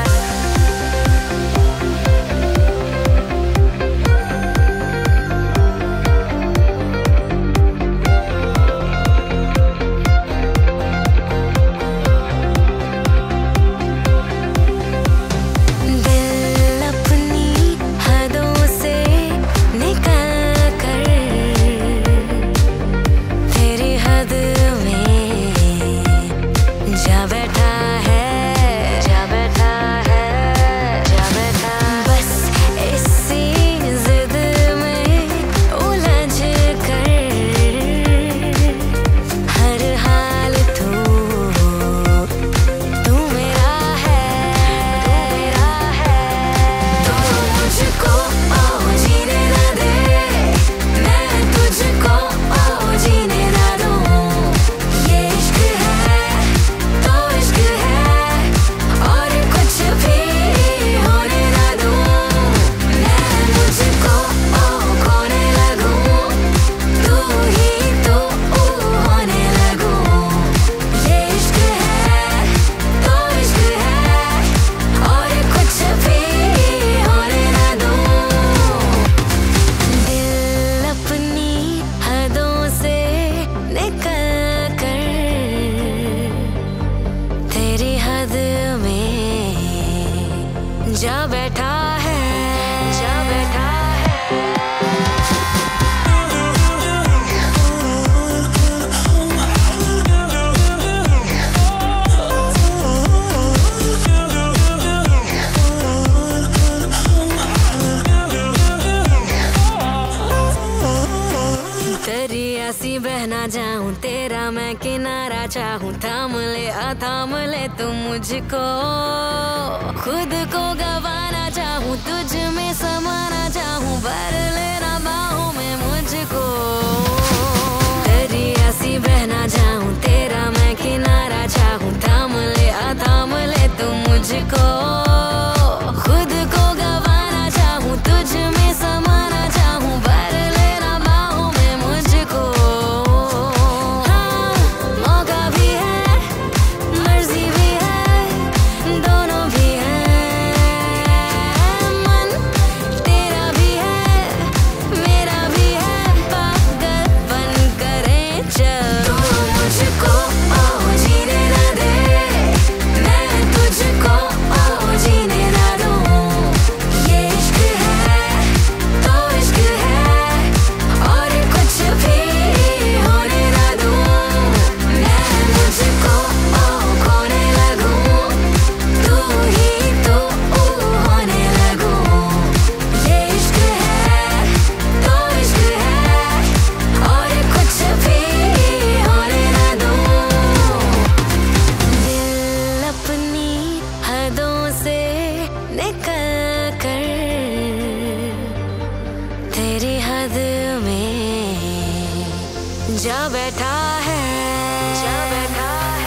जा बैठा है, जा बैठा तेरी ऐसी बहना जाऊं, तेरा मैं किनारा चाहूं, थाम ले तू मुझको, खुद को गवाना चाहूं, तुझ में समाना चाहूं, भर लेना बाहों में मुझको। तेरी ऐसी बहना जाऊं, तेरा मैं किनारा चाहूं, थाम ले तू मुझको, खुद को गवाना चाहूं, तुझ में समाना चाहूं, भर लेना बाहों में मुझको। हाँ, मौका भी है, मर्जी भी है, दोनों भी है, मन तेरा भी है, मेरा भी है, पागल बन करें चल। तू मुझको जीने ना दे, मैं तुझको जीने ना दूं, ये इश्क है तो इश्क है, और कुछ भी होने ना दूं, मैं मुझको खोने लगूं, तू ही तू होने लगूं, ये इश्क है तो इश्क है, और कुछ भी होने ना दूं। दिल अपनी हदों से निकल कर तेरी हद में जा बैठा है, जा बैठा है।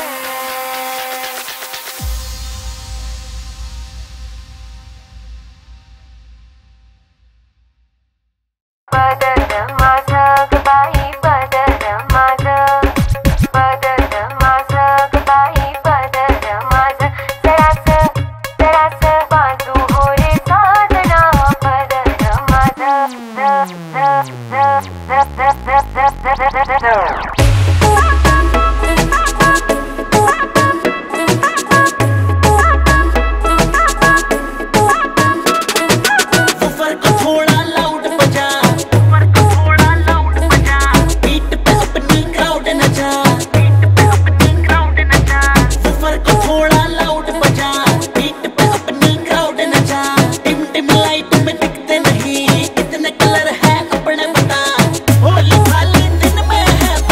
इतने कलर है अपने बता, होली वाले दिन में है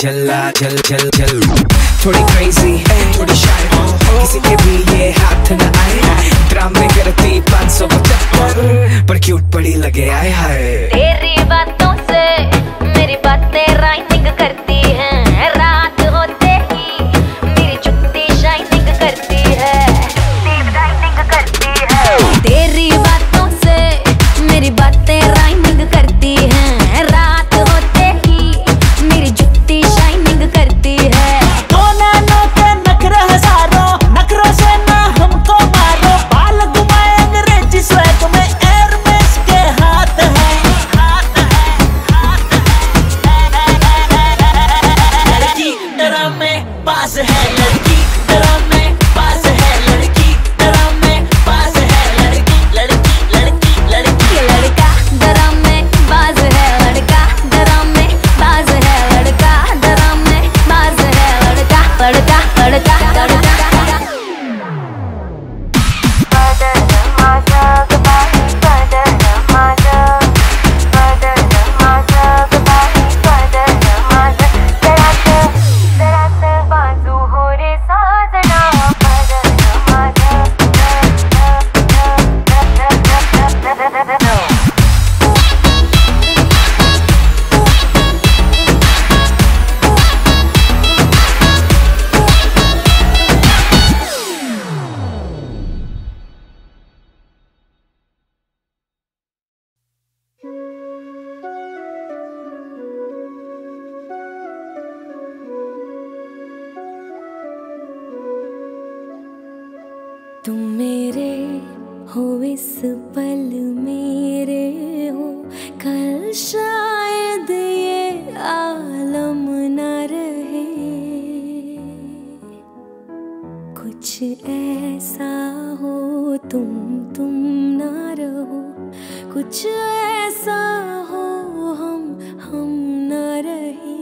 झल्ला झल झल झल। थोड़ी क्रेजी थोड़ी शाय हो, किसी के भी ये हाथ न आए। ड्रामे करती 575 पर क्यूट बड़ी लगे आए हाय। तेरी बातों से मेरी बातें राइमिंग करती हैं। रात होते ही मेरी जुत्ती शाइनिंग करती है, शाइनिंग करती है। तेरी बातों से मेरी बातें राइमिंग करती हैं। रात होते ही मेरी जुत्ती शाइनिंग करती है। नैनों के नखरे हजारों, नखरों से ना हमको मारो। बाल घुमाए अंग्रेजी स्वैग में, एयरमेस के हाथ है, हाथ है, हाथ है। लड़की तरह में पास है, लड़की तरह में पास है, लड़की तरह में पास है, लड़की लड़की लड़की लड़की। लड़का दरा में बाज है, लड़का दरा में बाज है, लड़का दरा में बाज है, लड़का लड़का लड़का लड़का। तुम मेरे हो इस पल मेरे हो, कल शायद ये आलम न रहे। कुछ ऐसा हो तुम ना रहो, कुछ ऐसा हो हम न रहे।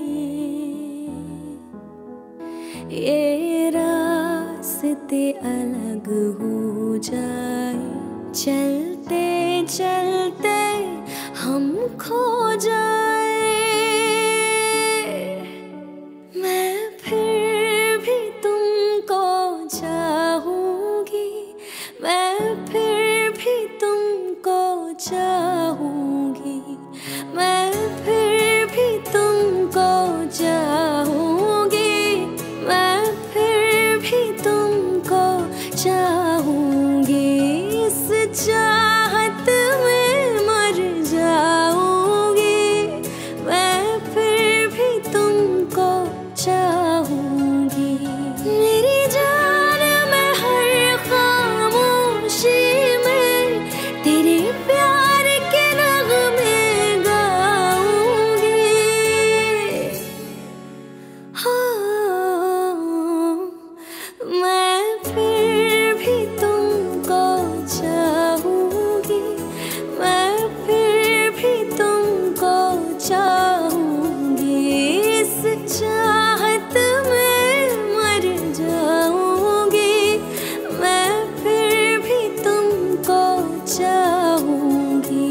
ये रास्ते अलग हो जाए, चलते चलते हम खो जाए। मैं फिर भी तुमको चाहूंगी, मैं फिर भी तुमको चाहूंगी, मैं फिर भी तुमको चाहूंगी, मैं फिर भी तुमको चाहूंगी। इस चाहत में मर जाऊंगी, मैं फिर भी तुमको चाहूंगी। मेरी जान मैं हर खामोशी में तेरे प्यार के नगमे गाऊंगी। हाँ, मैं फिर भी तुमको चाहूंगी, मैं फिर भी तुमको चाहूंगी। इस चाहत में मर जाऊंगी, मैं फिर भी तुमको चाहूंगी।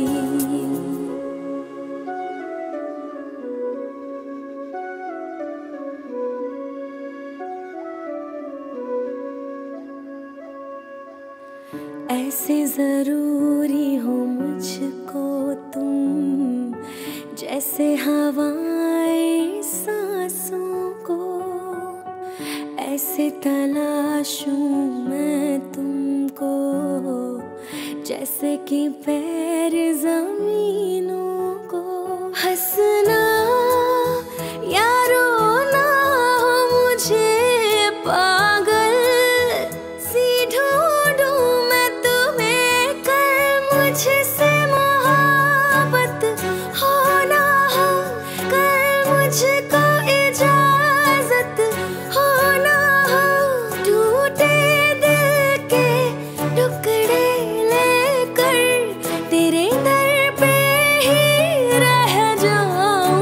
ऐसे जरूरी हो मुझको तुम, जैसे हवाएं सांसों को। ऐसे तलाशूं मैं तुमको, जैसे कि पैर जमीनों को। हंसना या रोना हो मुझे पागल सी ढूंढूं मैं तुम्हें कर। मुझसे मोहब्बत हो ना हो, कर मुझको इजाजत हो ना हो। टूटे दिल के टुकड़े लेकर तेरे दर पे ही रह जाऊं।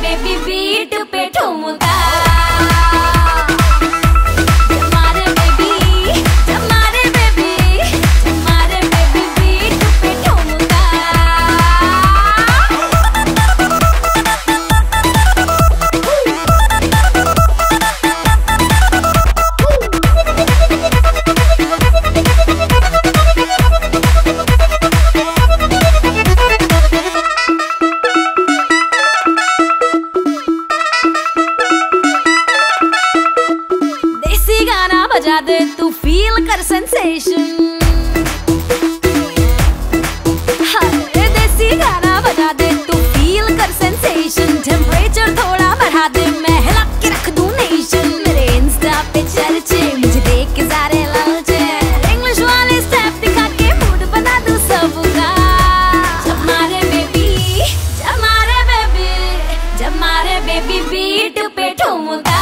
बेबी बीट पे ठुमका बजा दे तू फील कर सेंसेशन देसी गाना बजा दे तू फील कर सेंसेशन टेम्परेचर थोड़ा बढ़ा दे मैं हिला के रख दूं नेशन मेरे इंस्टा पे चर्चे मुझे देख के सारे लालचे इंग्लिश वाले स्टेप दिखा के मूड बना दूं सबका जब मारे बेबी बीट पे ठुमका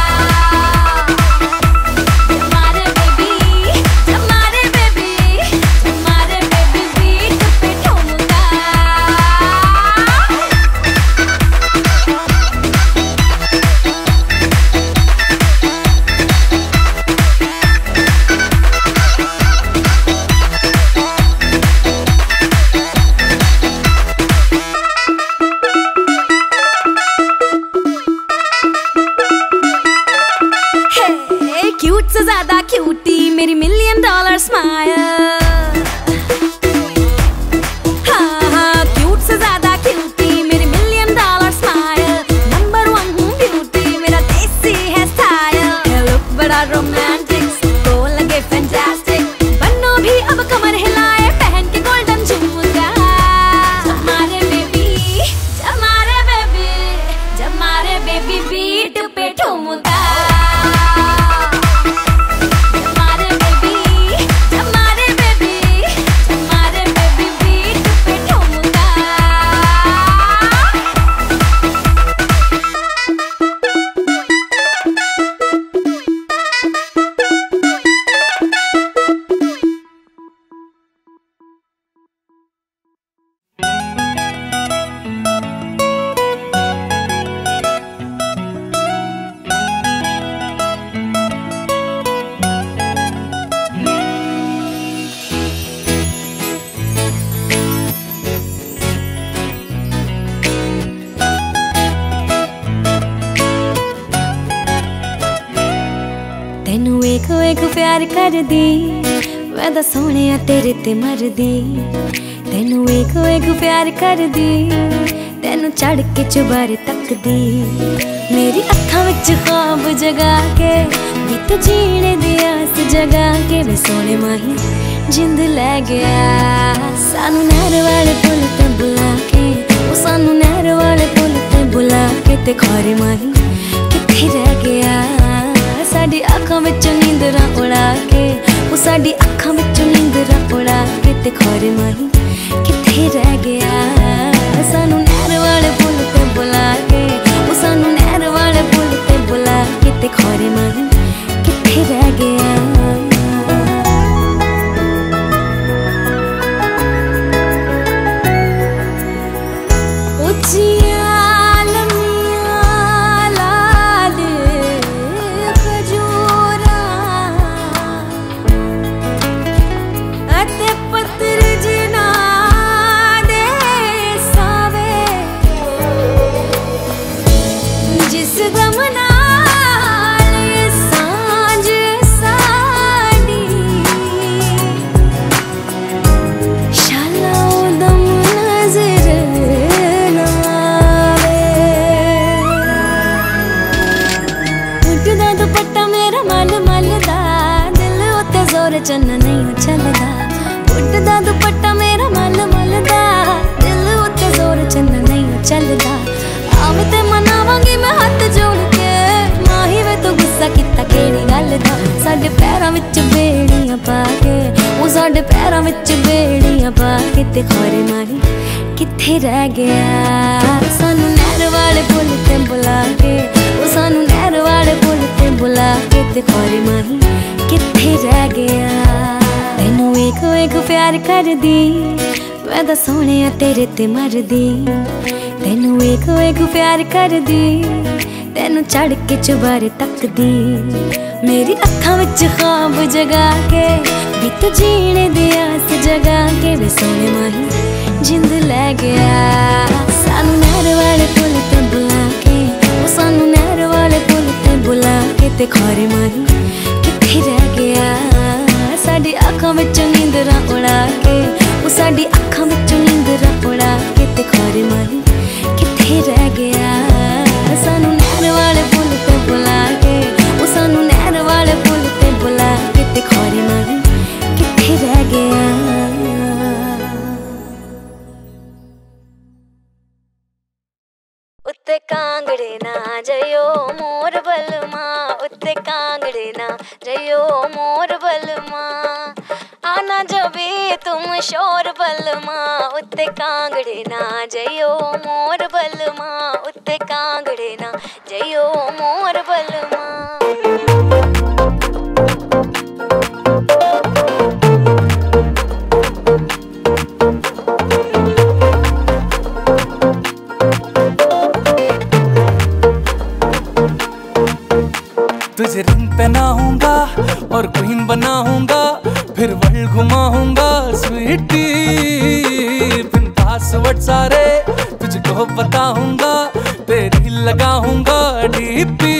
क्यूट से ज्यादा क्यूटी मेरी $1 मिलियन स्माइल हाँ क्यूट से ज्यादा क्यूटी मेरी $1 मिलियन स्माइल नंबर 1 हूँ ब्यूटी मेरा देसी है स्टाइल लुक बड़ा रोमांटिक सबको लगे फैंटास्टिक बनो भी अब कमर हिलाए पहन के गोल्डन झुमका जब मारे बेबी बीट पे ठुमका तेनू एक प्यार कर दी मैं तो सोने तेरे ते मर दी तेनू एक प्यार कर दी तेनू चढ़ के चुबारे तक दी मेरी अखां विच ख्वाब जगा के भी तू जीने दी आस जगा के वे सोने माही जिंद लै गया सानू नहर वाले पुल ते बुला के ओ सानू नहर वाले पुल ते बुला के ते खारे माही किथे रह गया साडी अखां विचों नींदरां उड़ा के ओ साडी अखां विचों नींदरां उड़ा के ते खारे माही किथे रह गया सानू नहर वाले पुल ते बुला के ओ सानू नहर वाले पुल ते बुला के ते खारे माही किथे रह गया चन्ना नहीं चलदा उड़दा दुपट्टा मेरा मल मलदा दिल उत्ते जोर चन्ना नहीं चलदा आवे ते मनावांगी मैं हाथ जोड़ के माही वे तो गुस्सा किता केड़ी गल दा साडे पैरां विच बेड़ियां पा के ओ साडे पैरां विच बेड़ियां पा के ते खारे माही किथे रह गया सानू नहर वाले पुल ते बुला के ओ सानू नहर वाले पुल ते बुला के ते खारे माही किथे रह गया तेनू एक प्यार कर दी मैं तो सोने तेरे ते मर दी तेनू वेख वेख प्यार कर दी, तेनू चढ़ के चुबारे तक दी, मेरी अखां विच ख्वाब जगा के, भी तू जीने दी आस जगा के, वे सोने माही जिंद लै गया। सानू नहर वाले पुल ते बुला के, ओ सानू नहर वाले पुल ते बुला के, ते खोरे माही कित्थे रह गया। साडी अखां विच नींदरां उड़ा के, ओ साडी अखां विच नींदरां उड़ा के, ते खोरे माही कित्थे रह गया। सानू नहर वाले पुल ते बुला के, ओ सानू नहर वाले पुल ते बुला के, ते खोरे माही कित्थे रह गया। उत्ते कांगड़े ना जयो मोर बलमा, उत्ते कांगड़े ना जयो मोर बलमा, आना जबे तुम शोर बलमा, उत्ते कांगड़े ना जयो मोर बलमा, उत्ते कांगड़े ना जयो मोर बलमा। तुझे रिंग पहनाऊंगा और क्वीन बनाऊंगा, फिर वर्ल्ड घुमाऊंगा स्वीटी, फिर पासवर्ड सारे तुझको बताऊंगा, तेरी लगाऊंगा डीपी,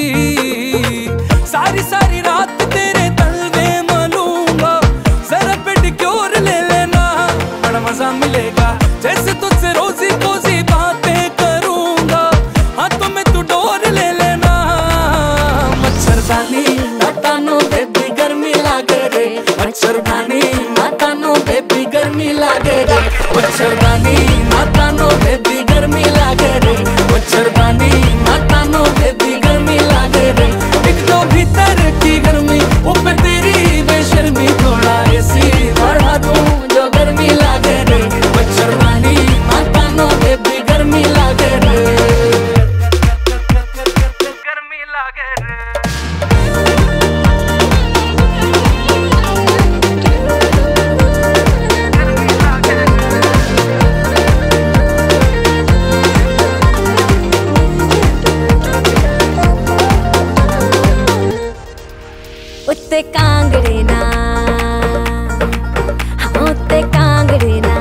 सारी सारी रात तेरे तलवे मलूंगा, जरा पेडिक्योर ले लेना बड़ा मजा मिलेगा, जैसे तुझसे रोजी कोजी बातें करूंगा, हाथों में तू डोर ले लेना। मच्छरदानी मातानो बेबी गर्मी लागे रे, मच्छरदानी मातानो बेबी गर्मी लागे रे, मच्छरदानी मातानो बेबी गर्मी लागे रे, मच्छरदानी मातानो बेबी गर्मी लागे रे। एक तो भीतर की गर्मी ऊपर तेरी बेशर्मी, थोड़ा एसी बढ़ा दूं जो गर्मी लागे रे, मच्छरदानी मातानो बेबी गर्मी लागे रे, गर्मी लागे रे। उत्ते कांगड़े ना, उत्ते कांगड़े ना,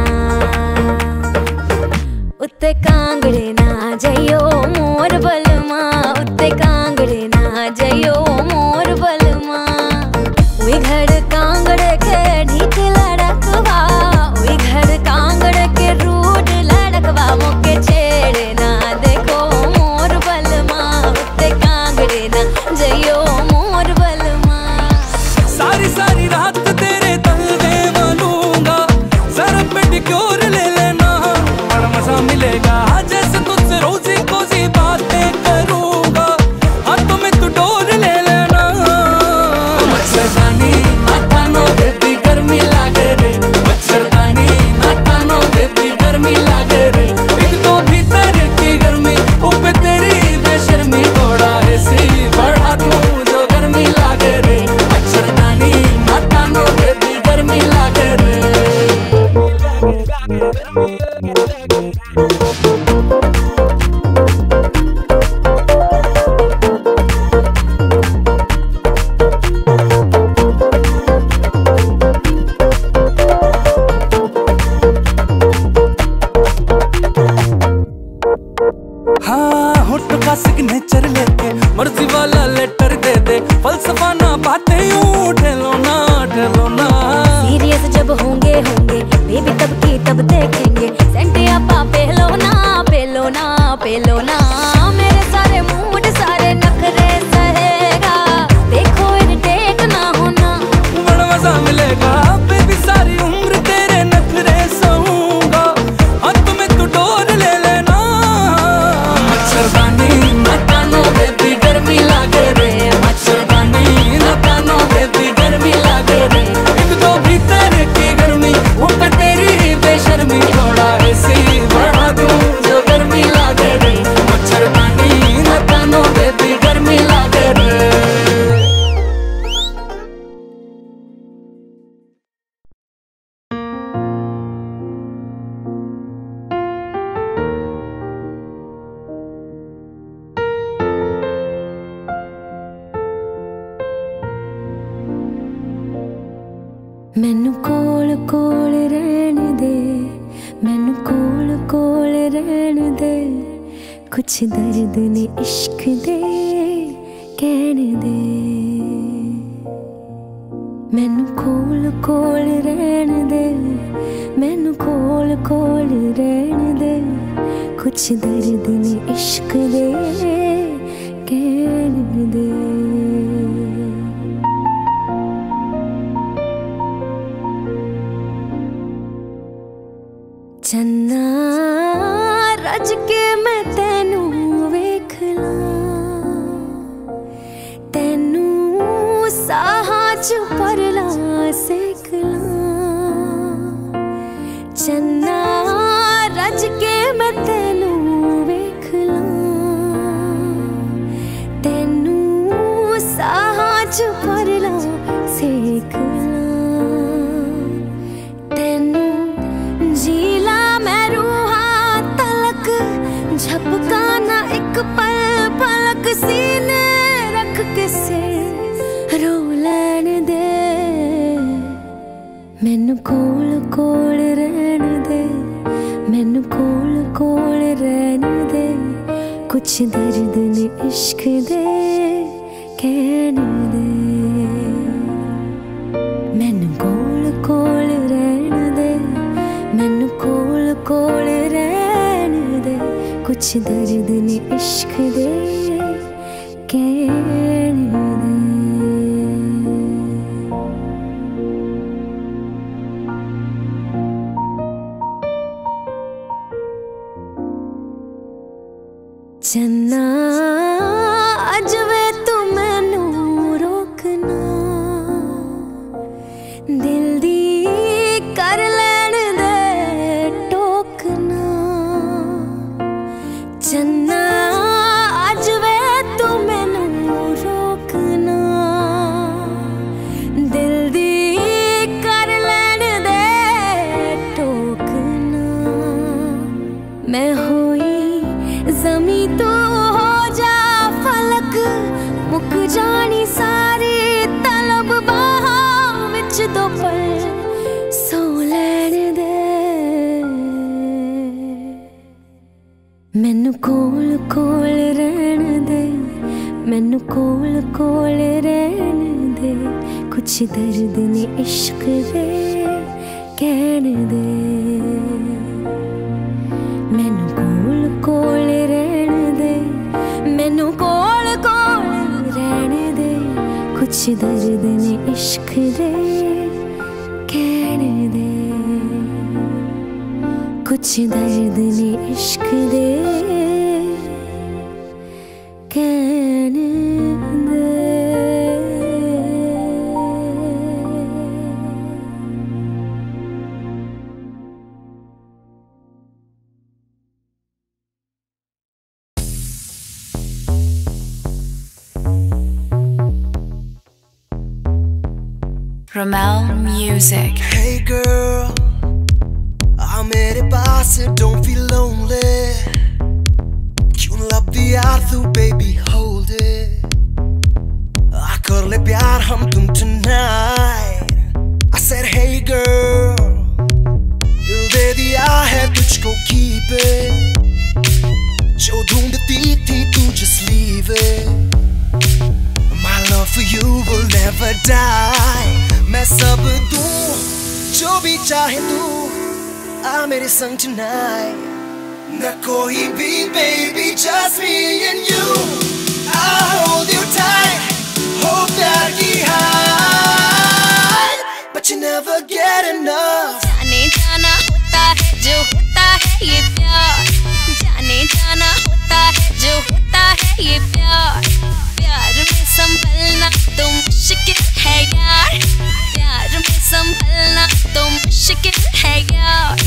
उत्ते कांगड़े ना जयो मोर बलमा, उत्ते कांगड़े ना जयो मोर बलमा। वे घर कांगड़े के ढीठ लड़कवा, वे घर कांगड़े के रूड लड़कवा, मोके छेड़े ना देखो मोर बलमा, उत्ते कांगड़े ना जयो मोर बलमा। सारी सारी रात तेरे तलवे मलूंगा, जरा पेडिक्योर ले लेना बड़ा मजा मिलेगा, जैसे तुझसे रोजी कोजी बातें करूंगा, हाथों में तू डोर ले लेना। मच्छरदानी मातानो बेबी गर्मी लागे रे, मच्छरदानी मातानो बेबी गर्मी लागे रे, एक तो भीतर की गर्मी ऊपर तेरी बेशर्मी, थोड़ा एसी बढ़ा दूं जो गर्मी लागे रे, मच्छरदानी मातानो बेबी गर्मी लागे रे। हाँ होठ का सिग्नेचर लेके मर्जी वाला लेटर दे दे, फलसफा ना बातें यूं ठेलो ना ठेलो ना। सीरियस जब होंगे होंगे बेबी तब की तब देखेंगे, सेंट या पेलो ना पेलो ना पेलो ना, मेरे सारे मूड सारे नखरे सहेगा, देखो इरिटेट ना होना बड़ा मजा मिलेगा, बेबी सारी उम्र तेरे नखरे सहूंगा, हाथ में तू डोर ले लेना। मच्छरदानी मातानो बेबी गर्मी लागे रे, मच्छरदानी मातानो बेबी गर्मी लागे रे, एक तो भीतर की गर्मी ऊपर तेरी बेशर्मी, थोड़ा एसी बढ़ा दूं जो गर्मी लागे रे, मच्छरदानी मातानो बेबी गर्मी लागे रे। कुछ दर्द ने इश्क दे कहने दे मैनू कोल कोल रहन दे मैनू कोल कोल रहन दे कुछ दर्द ने इश्क दे कहने दे चन्ना रज के मैं तेनू वेख ला तेनू साहां च परला सेक ला चन्ना रज के मैं तेनू वेख ला तेनू साहां च परला सेक ला तेनू जीला मैं रूहा तलक झपकाना एक पल पलक सीने रख के सिर रो लैन दे मैनू कोल कोल रहन दे मैनू कोल कोल रहन दे कुछ दर्द ने इश्क दे कहने दे मैनू कोल कोल रहन दे मैनू कोल कोल रहन दे कुछ दर्द ने इश्क दे कहने दे चन्ना अज वे तू मैनू रोकना दिल दी कर लैन दे टोकना चन्ना अज वे तू मैनू रोकना दिल दी कर लैन दे टोकना मैं होई जमी तो हो जा फलक मुक जानी सारी तलब बाहां विच दो पल सो लैन दे मैनू कोल कोल रहन दे मैनू कोल कोल रहन दे कुछ दर्द ने इश्क दे कहने दे मैनू कोल कोल रहन दे मैनू कोल कोल रहन दे कुछ दर्द ने इश्क दे कहने दे कुछ दर्द ने इश्क दे कहने दे Ramel Music. Hey girl, आ मेरे पास don't feel lonely. क्यों लपदी यार तू baby hold it. आ कर ले प्यार हम तुम tonight. I said hey girl, दिल दे दिया है तुझको keep it. जो ढूंढती थी तू just leave it. My love for you will never die. मैं सब दूँ जो भी चाहे तू आ मेरे संग tonight. न कोई भी baby just me and you. I'll hold you tight. हो प्यार की high, but you never get enough. जाने जाना होता है जो होता है ये प्यार जाने जाना होता है जो होता है ये प्यार प्यार में संभलना तो मुश्किल है यार प्यार में संभलना तो मुश्किल है यार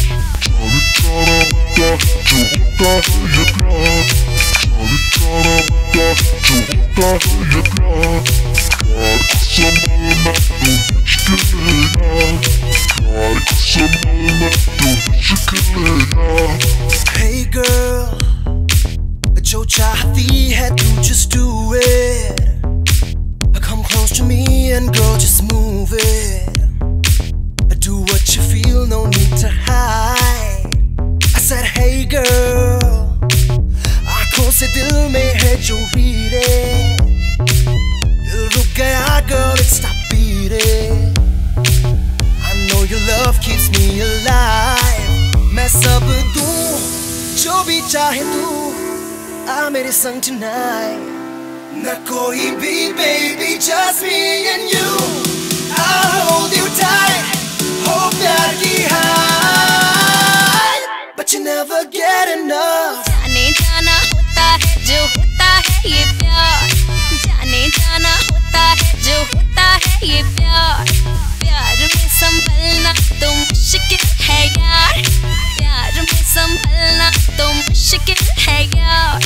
Hey girl, जो चाहती है तू just do it. Come close to me and girl just move it. Do what you feel, no need to hide. I said hey girl, आँखों से दिल में है जो हीरे, दिल रुक गया girl, it stop beating. I know your love keeps me alive. मैं सब दूँ जो भी चाहे तू, आ मेरे संग tonight. न कोई भी baby, just me and you. I'll hold you tight, हो प्यार की high, but you never get enough. जाने जाना होता है जो होता है ये प्यार, जाने जाना होता है जो होता है ये प्यार, प्यार में संभलना तो मुश्किल है यार, प्यार में संभलना तो मुश्किल है यार।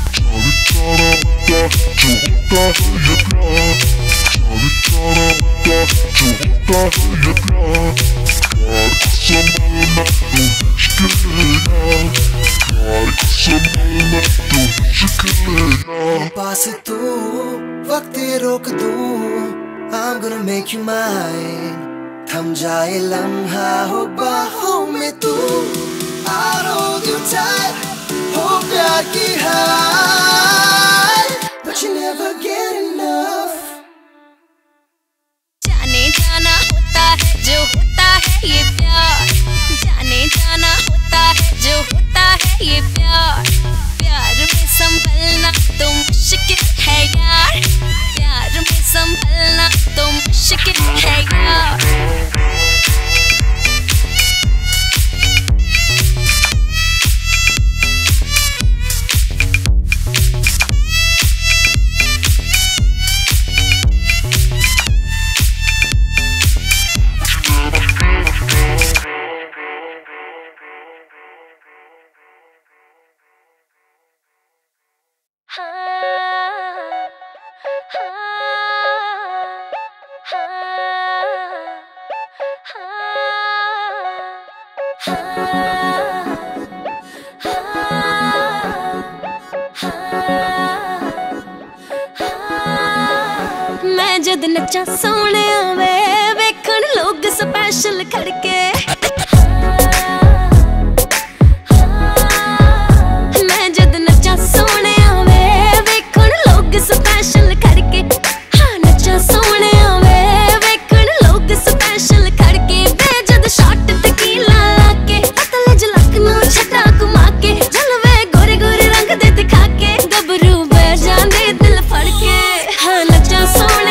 पास तू वक्त रोक दूं, I'm gonna make you mine. थम जाए लम्हा हो बाहों में तू, I'll hold you tight, हो प्यार की high, but you never get enough. जाने जाना होता है जो होता है ये प्यार, जाने जाना होता है जो होता है ये प्यार, प्यार में संभलना तो मुश्किल है यार, प्यार में संभलना तो मुश्किल है यार। मैं जद नचा सोने वे वेखण लोग स्पेशल खड़के, मैं जद नचा सोने वे वेखण लोग स्पेशल खड़के, हाँ नचा सोने वे वेखण लोग स्पेशल खड़के, वे जद शॉट तकीला लाके पतले जलक नू छटा घुमा के, जलवे गोरे गोरे रंग दे दिखा के, गबरू बह जांदे दिल फड़ के, हाँ नचा सोने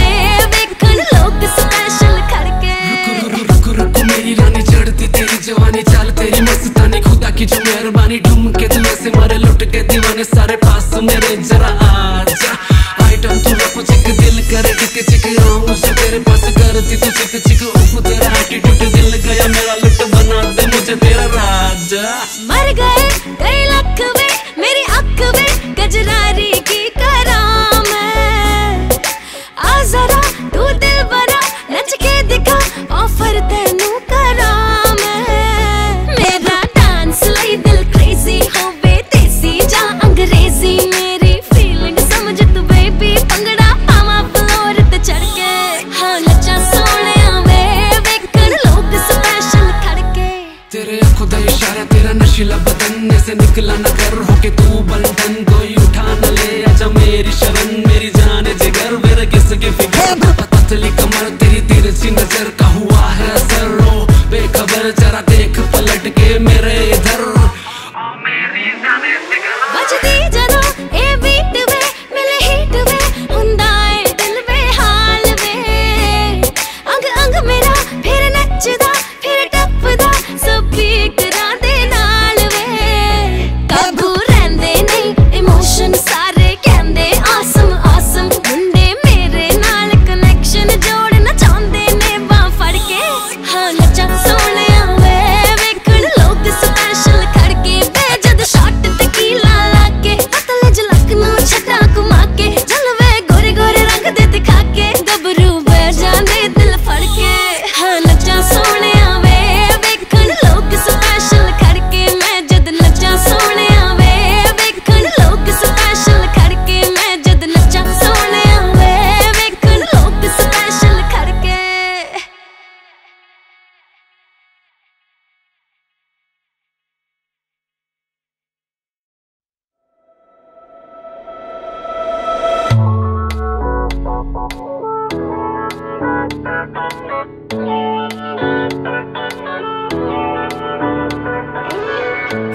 जवानी चाल तेरी मस्तानी, खुदा की जो मेहरबानी, ढूंढ के दिल से मारे लुट के दीवाने सारे पास मेरे, जरा आजा आइटम तू रफ चिक दिल करे चिक चिक, आऊं से तेरे पास करती तू चिक चिक, उफ तेरा एटीट्यूड दिल गया मेरा, लुट बना दे मुझे तेरा राजा। मर गए कई लख में मेरी अख में गजरारी की कराम है, आ जरा तू दिल बना नच के दिखा, ऑफर तेनू कराम है, मेरा डांस लाई दिल क्रेजी होवे देसी जा अंग्रेजी, मेरी फीलिंग समझ तू बेबी, भंगड़ा पावा फ्लोर ते चढ़ के, हाँ नचा सोने वे वेखण लोग स्पेशल खड़के, तेरे आंखों दा इशारा तेरा नशीला बदन से निकला न कर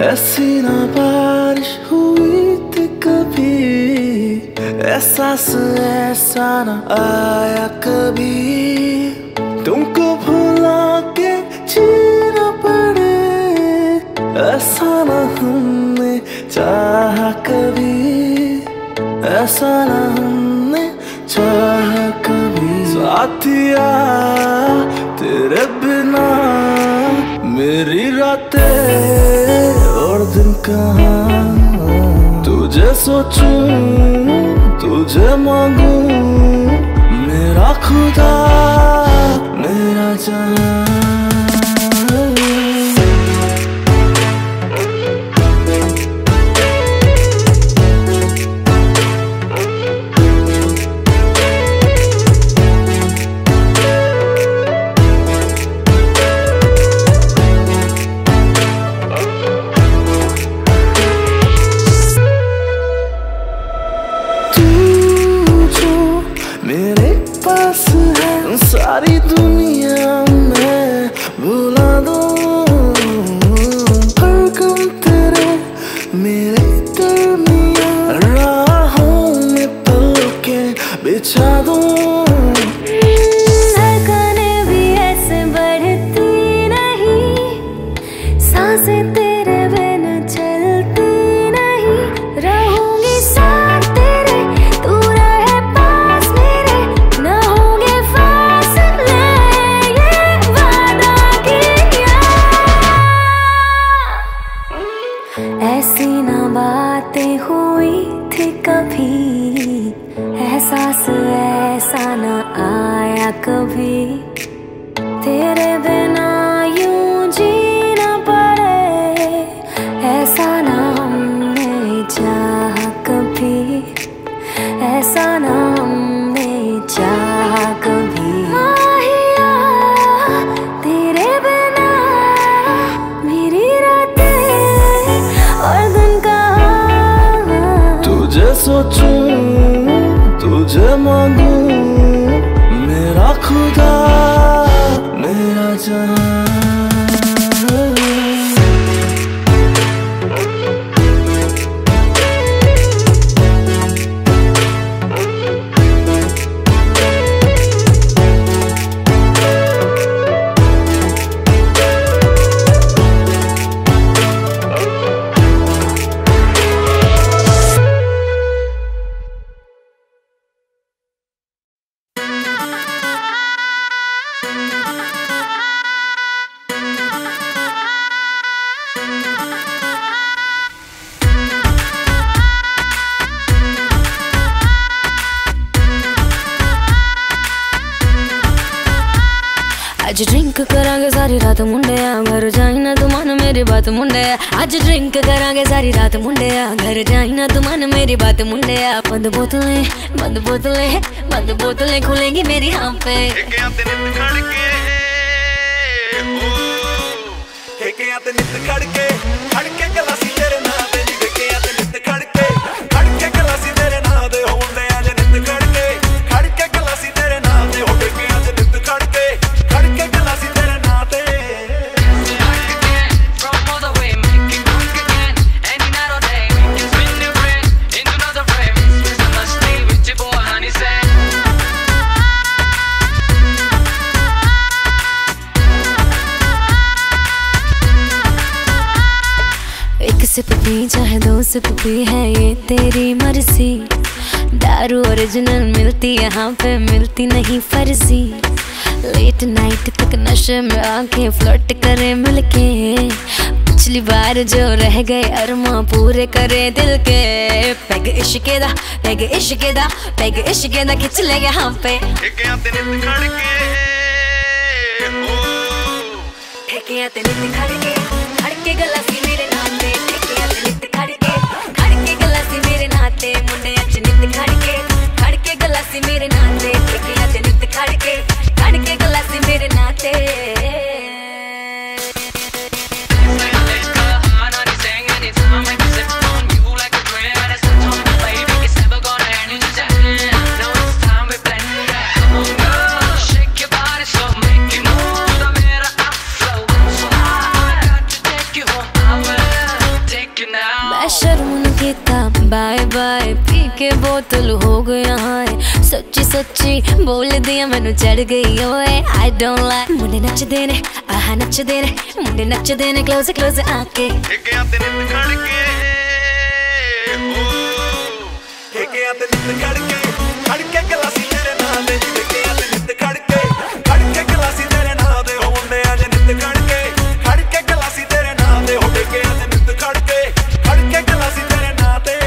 ऐसी ना बारिश हुई थी कभी, एहसास ऐसा ना आया कभी, तुमको भुला के जीना पड़े, ऐसा ना हमने चाहा कभी, ऐसा ना हमने चाहा कभी। साथिया तेरे बिना मेरी रातें और दिन कहाँ, तुझे सोचूं तुझे मांगूं, मेरा खुदा मेरा जहां। सारी दुनिया में भुला दूं, हर गम तेरे मेरे दरमियां, राहों में पलके बिछा दूं। धड़कनें भी ऐसे बढ़ती नहीं, सांसें तेरे बिन चलती नहीं, रहूंगी साथ तेरे, तू रहे पास मेरे, न होंगे ऐसी ना बातें हुई थी कभी, एहसास ऐसा ना आया कभी, तेरे बिना यूं जीना पड़े, ऐसा ना हमने चाहा कभी, ऐसा ना हमने चाहा कभी। माहिया तेरे बिना मेरी रातें और दिन कहाँ, तुझे सोचूं तुझे मांगूं, मेरा खुदा मेरा जहां। आज ड्रिंक करांगे सारी रात मुंडिया, घर जाई ना तू मन मेरी बात मुंडिया, आज ड्रिंक करांगे सारी रात मुंडिया, घर जाई ना तू मन मेरी बात मुंडिया। बंद बोतलें बंद बोतलें बंद बोतलें खुलेंगी मेरी हाँ पे, खड़के गलासी तेरे नाम पे, नित खड़के गलासी तेरे नाम दे, होंदे आज नित खड़के गलासी तेरे नाम दे, हो ठेके आज नित खड़के गलासी तेरे नाम ते। From all the way, make it rock again, any night or day, we can spin it red into another frame. It's a must stay with your boy Honey Sam. एक सिप पी चाहे दो सिप पी है ये तेरी मर्जी, दारू original मिलती यहाँ पे मिलती नहीं फर्जी, लेट नाइट तक नशे में आके फ्लर्ट करे मिलके, पिछली बार जो रह गए अरमा पूरे करे दिल के, पैग इश्के दा पैग इश्के दा पैग इश्के दा खिंच ले यहाँ पे, ठेकियां ते नित खड़के गलासी मेरे नाते, ठेकियां ते नित खड़के गलासी मेरे नाते, मुंडे अच नित खड़के गलासी मेरे नाते, ठेकियां ते नित खड़के गलासी मेरे नाते। Shake your body so make you move, the mirror I flow, so I got to take you home. पी के बोतल हो गया हाय सच्ची सच्ची बोल दिया मैनू चढ़ गई ओए I don't like मुंडे नचदे ने आहा नचदे ने मुंडे नचदे ने क्लोज क्लोज आके ठेके आते नित खड़के ठेके आते नित खड़के गलासी तेरे नाल दे ठेके आते नित खड़के गलासी तेरे नाल दे हो मुंडे आज नित खड़के गलासी तेरे नाल दे हो ठेके आते नित खड़के गलासी तेरे नाल दे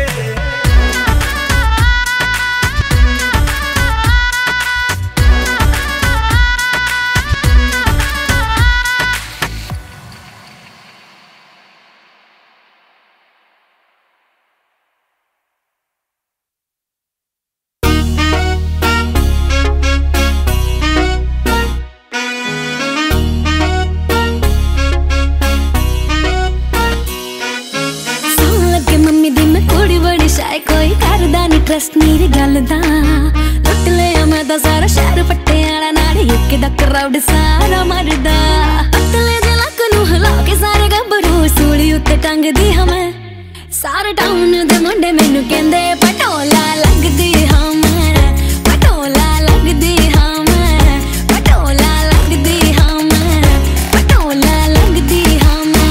ट्रस्ट मेरी गल दा लुट लिया मैं दा सारा शहर पट्टे आला नाल एक दा क्राउड सारा मरदा पतले जे लक नू हिला के सारे गब्बरू सूली उत्ते टंगदी हां मैं सारे टाउन दे मुंडे मैनू कहंदे पटोला लगदी हां मैं पटोला लगदी हां मैं पटोला लगदी हां मैं पटोला लगदी हां मैं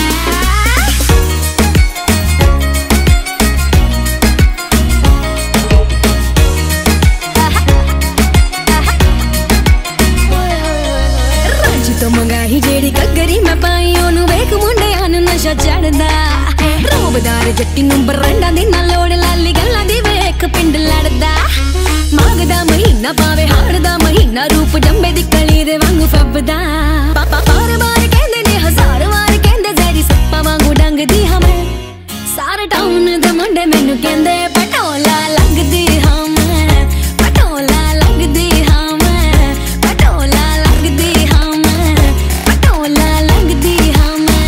तो मंगाही जेड़ी कगरी मैं पाई ओनू वेख मुंडियां नू नशा चढ़दा रोबदार जट्टी नू बरंडा दी ना लोड़ लाली गल्लां दी वेख पिंड लड़दा माघ दा महीना पावे हाड़ दा महीना रूप जंबे दी कली दे वांगू फबदा पापा बार बार कहंदे ने हजार वार कहंदे जैरी सप्पा वांगू डंगदी हां मैं सारे टाउन दे मुंडे मैनू कहंदे पटोला लगदी हां मैं पटोला लगदी हां मैं पटोला लगदी हां मैं पटोला लगदी हां मैं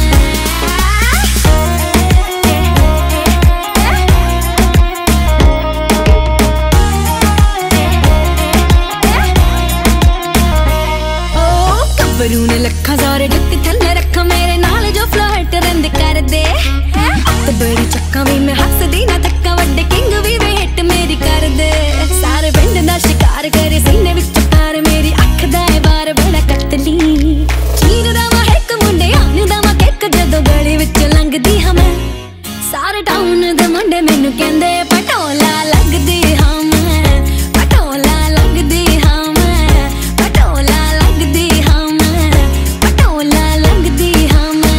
ओ कबरू ने लखा सारे जुत्ती थल्ले रखा मेरे नाल जो फ्लर्ट रंद कर दे अत बड़ी चक्का भी मैं हसदी ना तक्का वड्डे किंग भी वेट मेरी कर दे सारे पिंड दा शिकार करे सीने विच पार मेरी अख दा बार बड़ा कतली चीर दा वा एक मुंडे आने दा वा केक जदों गली विच लंघदी हां मैं सारे टाउन दे मुंडे मैनू कहंदे पटोला लगदी हां मैं पटोला लगदी हां मैं पटोला लगदी हां मैं पटोला लगदी हां मैं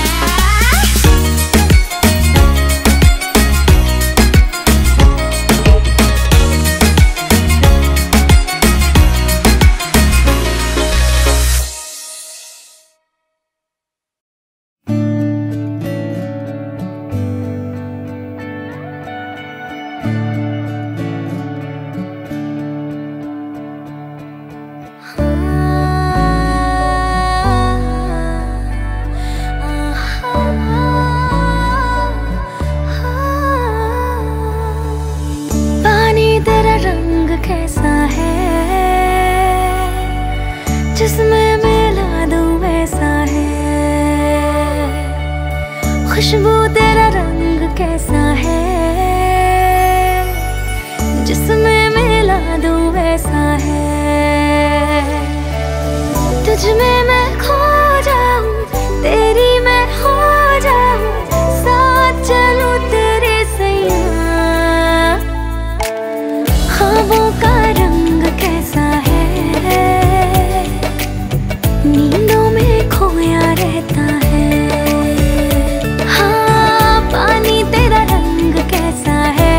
पानी तेरा रंग कैसा है जिसमें मिला दूं वैसा है खुशबू तेरा रंग कैसा है जिसमें मिला दूं वैसा है तुझ में मैं खो जाऊं तेरी मैं हो जाऊं साथ चलूं तेरे सैयां ख्वाबों का रंग कैसा है नींदों में खोया रहता है हाँ पानी तेरा रंग कैसा है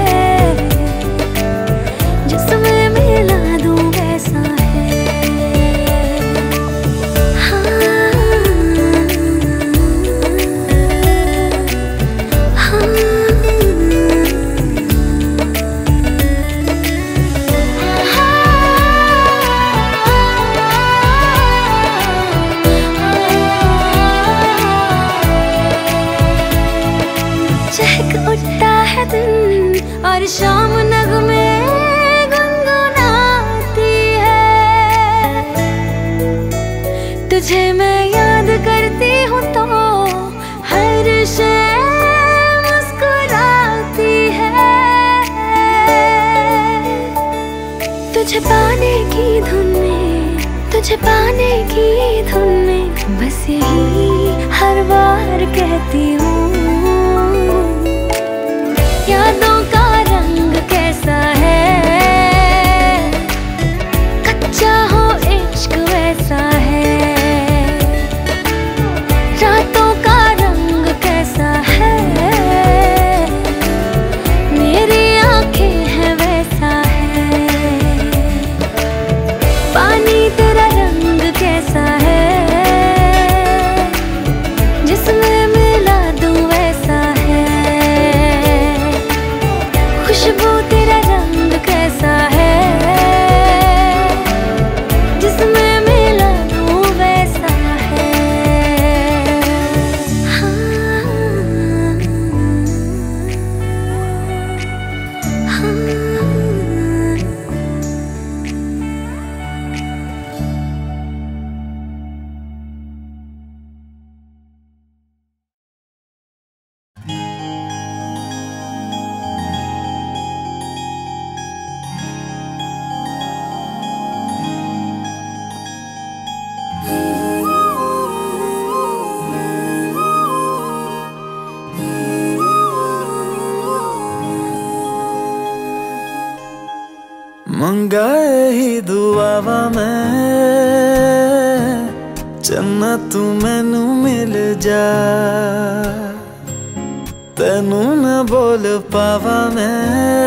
जिसमें मिला दूं वैसा है और शाम नगमे गुनगुनाती है तुझे मैं याद करती हूँ तो हर शय मुस्कुराती है तुझे पाने की धुन में, तुझे पाने की धुन में बस यही हर बार कहती हूँ। यादों का रंग कैसा है, कच्चा हो इश्क वैसा है। रातों का रंग कैसा है, मेरी आंखें हैं वैसा है। पानी तेरा रंग कैसा है, जिसमें मिला दूं वैसा है। खुशबू तेरा रंग कैसा है, जिसमें मिला दूं वैसा है। मंगाए ही दुआवा मैं चन्ना तू मैनू मिल जा। तेनू न बोल पावा मैं,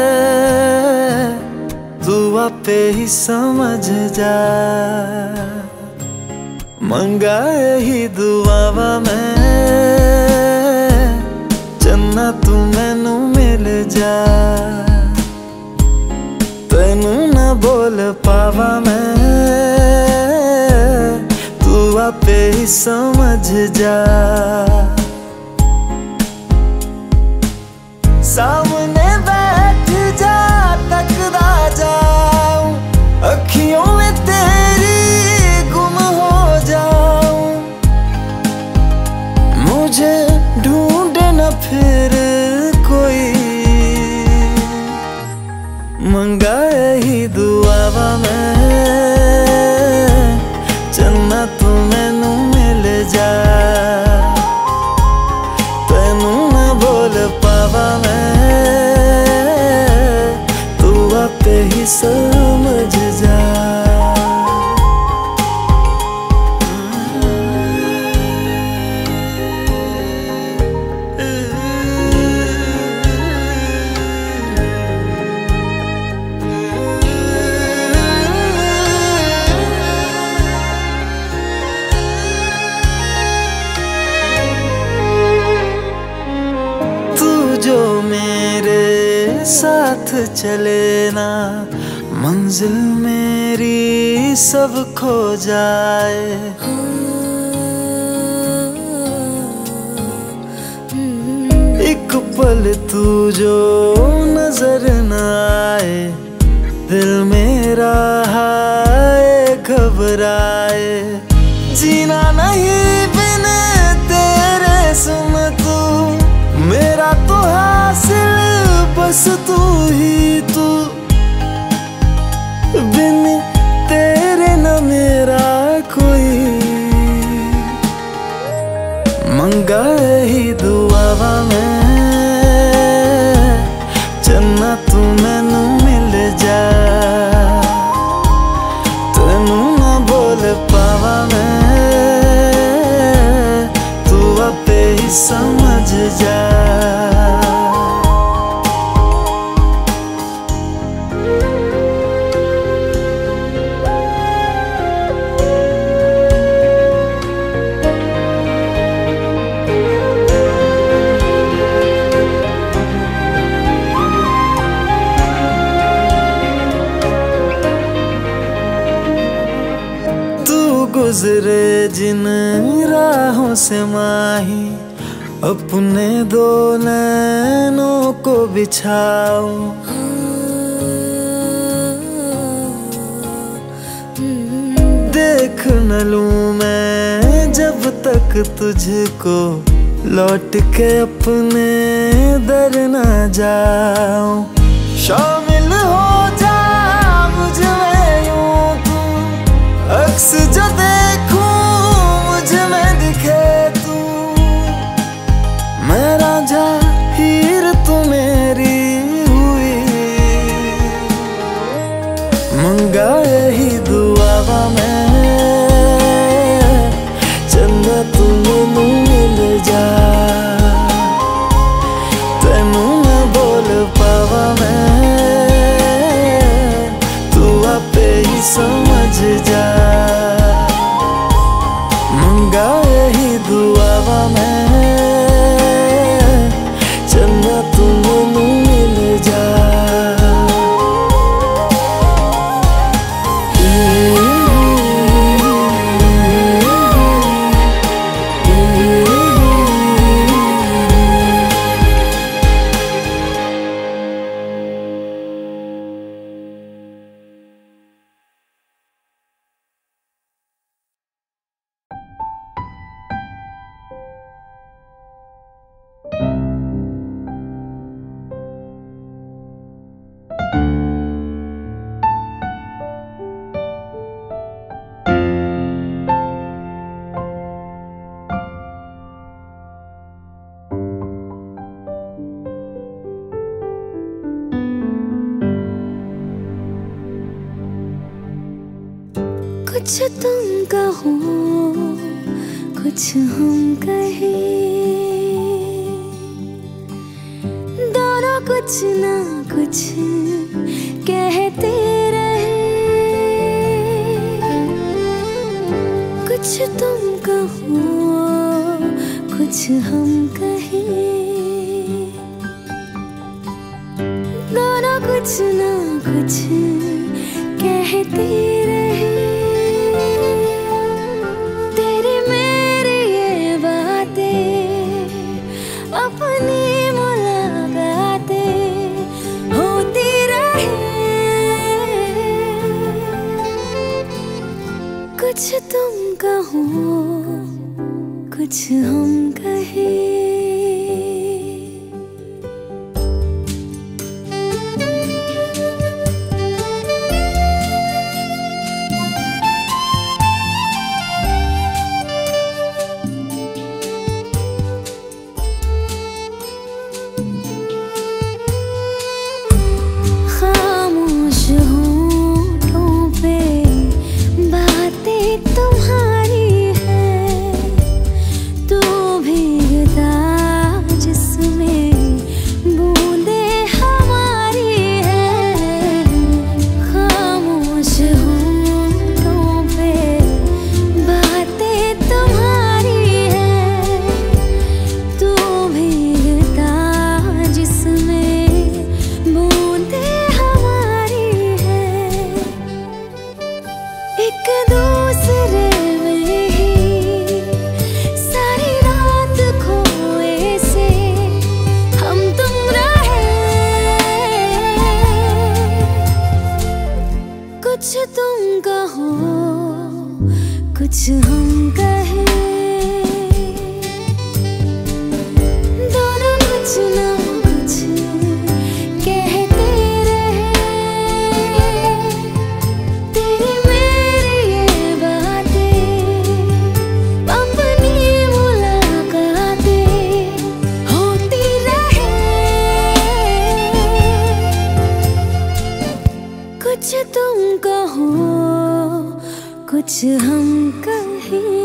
तू आपे ही समझ जा। मंगाए ही दुआवा मैं चन्ना तू मैनू मिल जा। तेनू न बोल पावा मैं, तू आपे ही समझ जा। सामने बैठ जा तकदा जाऊं, अखियों में तेरी गुम हो जाऊं। मुझे ढूंढे न फिर कोई, मंगाए ही दुआवा मैं चन्ना तू मैनू मिल जा। तेनू न बोल पावा मैं, तू आपे ही समझ जा। जो मेरे साथ चले ना, मंजिल मेरी सब खो जाए। एक पल तू जो नजर न आए, दिल मेरा हाय घबराए। जीना नहीं बिन तेरे सुन तू, मेरा तो हासिल बस तू ही तू। बिन तेरे न मेरा कोई, मंगाए ही दुआवा मैं चन्ना तू मैनू मिल जा। तेनू न बोल पावा मैं, तू आपे ही समझ जा। गुजरे जिन राहों से माही, अपने दो नैनों को बिछाओ। देख न लूं मैं जब तक तुझको, लौट के अपने दर न जाऊं। शामिल हो जा मुझ में अक्स जो देखूं मुझ में दिखे तू, मैं रांझा हीर तू मेरी हुई, मंगा यही दुआवा मैं चंदा तू मैनू मिल जा, तेनू मैं बोल पावा मैं तू आपे ही समझ जा, मंगा यही दुआवा मैं चंदा तू मैनू मिल जा। कुछ तुम कहो कुछ हम कहें, दोनों कुछ ना कुछ कहते रहे। कुछ तुम कहो कुछ हम कहें, दोनों कुछ ना कुछ कहते रहे। अपनी मुलाकातें होती रहे। कुछ तुम कहो कुछ हम कहें। कुछ हम कहें, दोनों कुछ ना कुछ कहते रहे। तेरी मेरी ये बातें अपनी मुलाकातें होती रहे। कुछ तुम कहो कुछ हम कहें।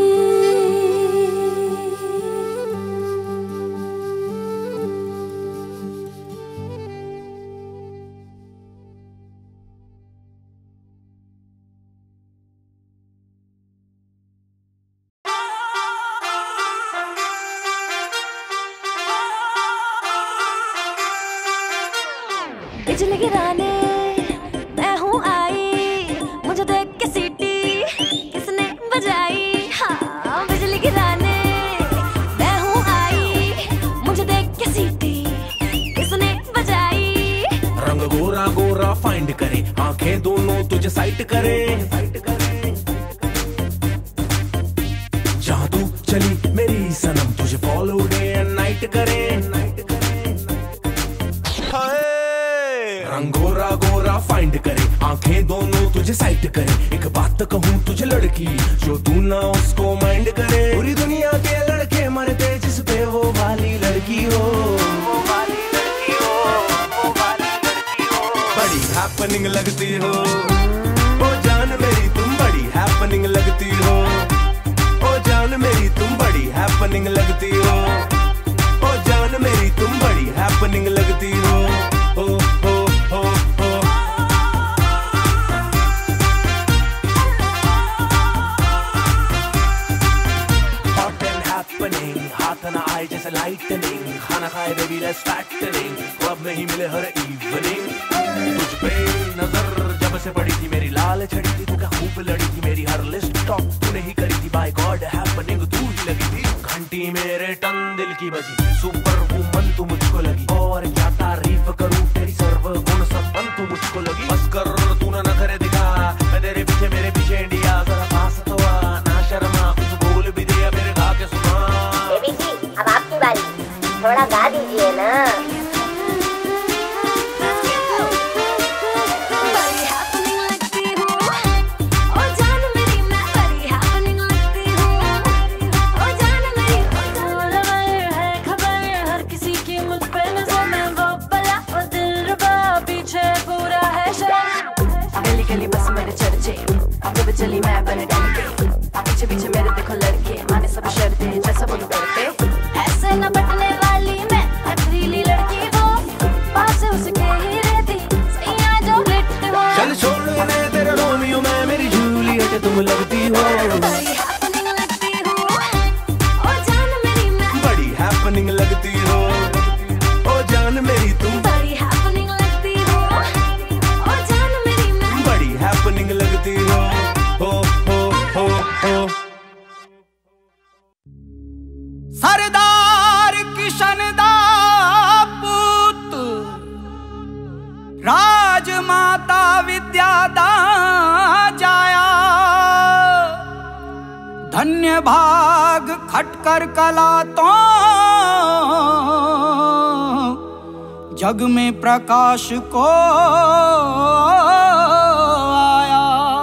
बिजली गिराने मैं हूँ आई, मुझे देख के सीटी किसने बजाई। हाँ बिजली गिराने मैं हूँ आई, मुझे देख के सीटी किसने बजाई। रंग गोरा गोरा फाइंड करे, आंखें दोनों तुझे साइट करे। जहाँ तू चली मेरी सनम तुझे फॉलो डे एंड नाइट करे। रंग गोरा गोरा फाइंड करे, आंखें दोनों तुझे साइट करे। एक बात कहूँ तुझे लड़की, जो तू ना उसको माइंड करे। पूरी दुनिया के लड़के मरते जिस पे वो वाली लड़की हो, वो वाली लड़की हो, वो वाली लड़की हो। बड़ी हैपनिंग लगती हो ओ जान मेरी, तुम बड़ी हैपनिंग लगती हो ओ जान मेरी, तुम बड़ी हैपनिंग लगती हो ओ जान मेरी, तुम बड़ी हैपनिंग लगती हो। हो हो हो हो hot and happening, हाथ ना आए जैसे lightning, खाना खाए baby let's fattening, क्लब में ही मिले हर evening। तुझ पे नजर जब से पड़ी थी मेरी लाल छड़ी थी, तू क्या खूब लड़ी थी मेरी हर लिस्ट टॉप तूने ही करी थी। बाय गॉड हैपनिंग तू ही लगी थी, घंटी मेरे टन दिल की बजी। सुपर वुमन तू मुझको लगी, और क्या तारीफ करूं तेरी सर्व गुण संपन्न तू मुझको लगी। बस कर तू ना नखरे दिखा, मैं तेरे पीछे मेरे पीछे इंडिया। जरा पास तो आ ना शर्मा, कुछ बोल भी दे मेरे गा के सुना। बेबी जी अब आपकी बारी, थोड़ा गा दीजिए ना। चली मैं बन के पीछे पीछे मेरे देखो लड़के, माने सब शर्तें जैसा बोलो करते। ऐसे न बटने वाली मैं पथरीली लड़की वो, पास उसके ही रहती सैया जो लिट्ट वो। चल छोड़ने तेरे रोमियो में मेरी जूलियट तुम लगती हो। बड़ी हैपनिंग लगती हो ओ जान मेरी, मैं बड़ी हैपनिंग लगती हो ओ जान मेरी, तुम बड़ी हैपनिंग लगती हो ओ जान मेरी, मैं बड़ी हैपनिंग लगती हो। सरदार किशन दा पुत, राजमाता विद्या दा जाया। धन्य भाग खटकर कला तो जग में प्रकाश को आया।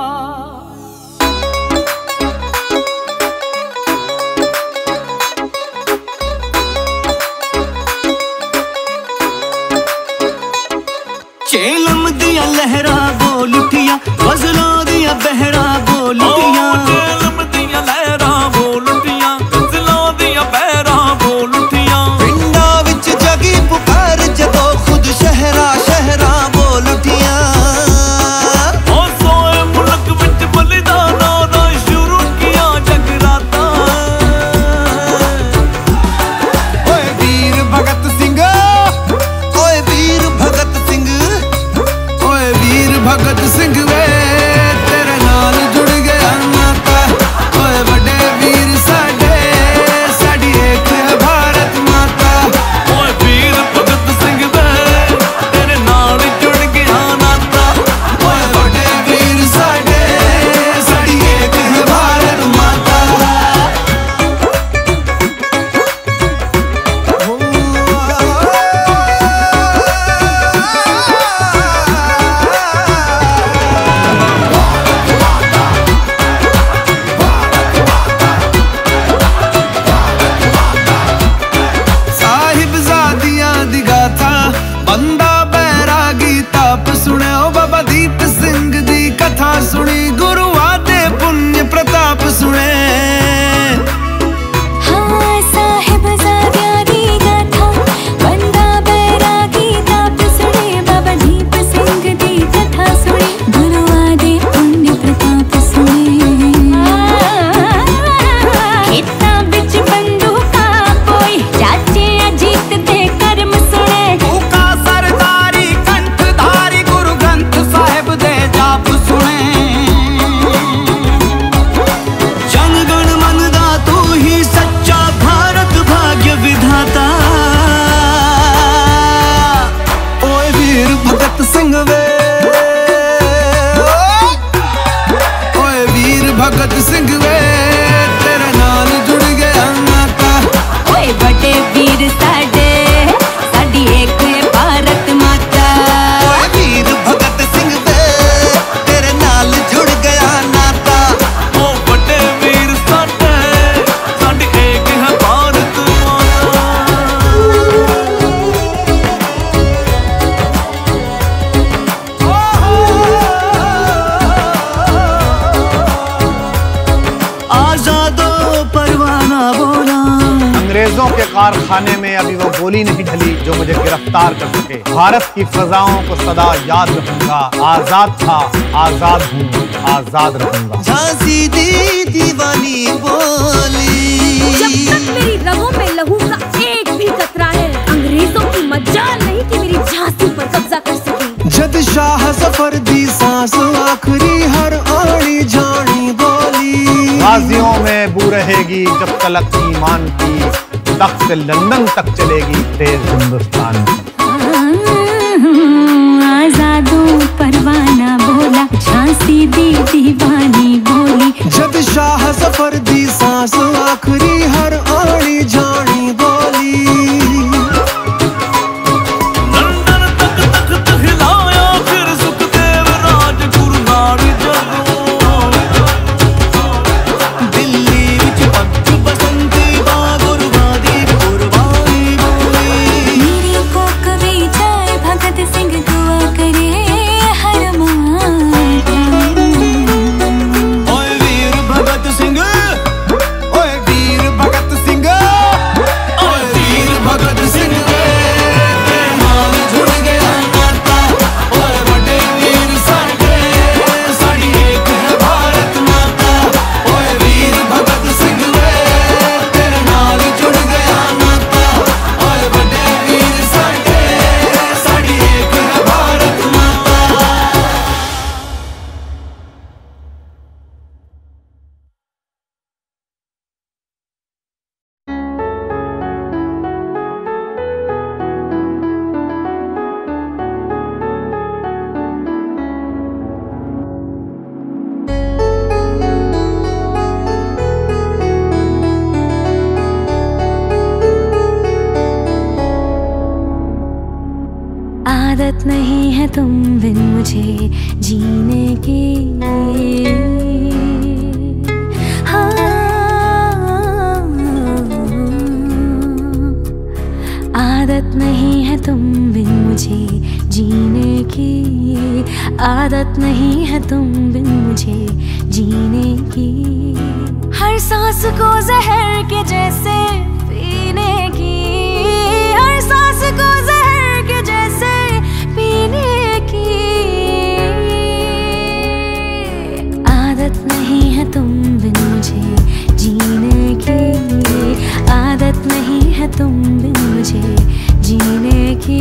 चेलम दिया लहरा बोल उठिया, गजलों दिया बहरा बोल उठिया। चेलम दिया लहरा बोल उठिया, गजलों दिया बहरा बोल उठिया। पिंडा विच जगी पुकार जदों खुद शहरा शहरा बोल उठिया। ओ सोए मुल्क विच बलिदाना दा शुरू किया जगराता। ओए वीर भगत सिंह, ओए वीर भगत सिंह, ओए वीर भगत सिंह वे तेरे नाल जुड़ गया नाता। ओए बड़े वीर साडे, साडी एक है भारत माता। ओए वीर भगत सिंह वे तेरे नाल जुड़ गया नाता। ओए बड़े वीर साडे, साडी एक है भारत माता। साहिबजादियां दी गाथा, बंदा बैरागी ताप सुने। ओ बाबा दीप सिंह दी कथा सुनी, गुरुआ दे पुण्य प्रताप सुने। हाँ साहिबजादियां दी गाथा, बंदा बैरागी ताप सुने। बाबा दीप सिंह दी कथा सुनी, गुरुआ दे पुण्य प्रताप सुने। खेतां विच बंदूकां कोई चाचे अजीत दे कर्म सुने। भूखा सरदारी कंठधारी गुरु ग्रंथ साहिब दे जाप सुने। जनगण मनदा तू ही सच्चा भारत भाग्य विधाता। ओए वीर भगत सिंह वे, ओए वीर भगत सिंह वे तेरे नाल जुड़ गया नाता। ओए बड़े वीर साडे, साडी एक है भारत माता। ओए वीर ख्यालों के कारखाने में अभी वो गोली नहीं ढली जो मुझे गिरफ्तार कर सके। भारत की फजाओं को सदा याद रखूंगा, आजाद था, आजाद हूँ, आजाद रहूंगा। झांसी दी दीवानी बोली, जब तक मेरी रगों में लहू का एक भी कतरा है, अंग्रेजों की मजाल नहीं कि मेरी झांसी पर कब्जा कर सके। जद शाह सफर दी सांस आखिरी हर आड़ी जानी बोली। गाजियों में बू रहेगी जब तलक ईमान की, तख्त लंदन तक चलेगी तेज हिंदुस्तान की। आजादों परवाना बोला, झांसी दी दीवानी बोली। जद शाह सफर दी सांस आखिरी हर आड़ी जानी बोली। आदत नहीं है तुम बिन मुझे जीने की, आदत नहीं है तुम बिन मुझे जीने की, आदत नहीं है तुम बिन मुझे जीने की। हर सांस को जहर के जैसे पीने की, हर सांस को जहर के जैसे पीने की। आदत नहीं है तुम बिन मुझे जीने की, आदत नहीं है तुम बिन मुझे जीने की।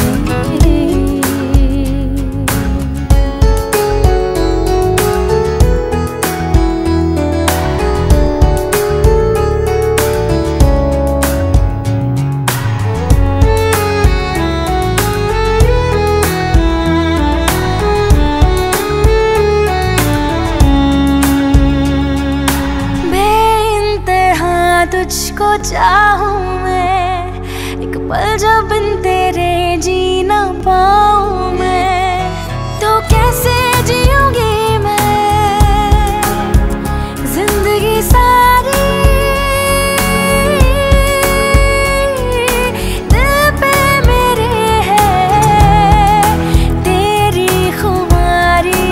तुझको चाहूं मैं, एक पल जब बिन तेरे जी ना पाऊं मैं, तो कैसे जीऊंगी मैं जिंदगी सारी। दिल पे मेरे है तेरी खुमारी,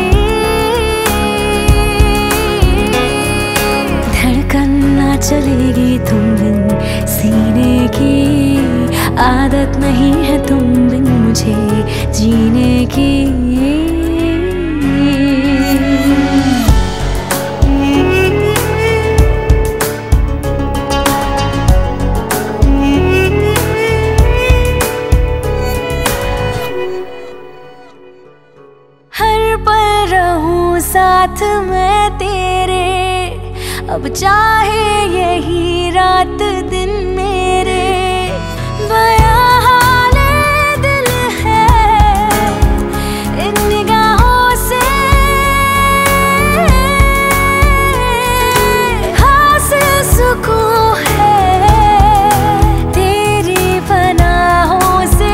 धड़कन ना चलेगी तुम बिन सीने की। आदत नहीं है तुम बिन मुझे जीने की। हर पल रहूं साथ मैं तेरे, अब चाहे यही रात दिन मेरे। बयां हाले दिल है इन निगाहों से, हासिल सुकून है तेरी पनाहों से।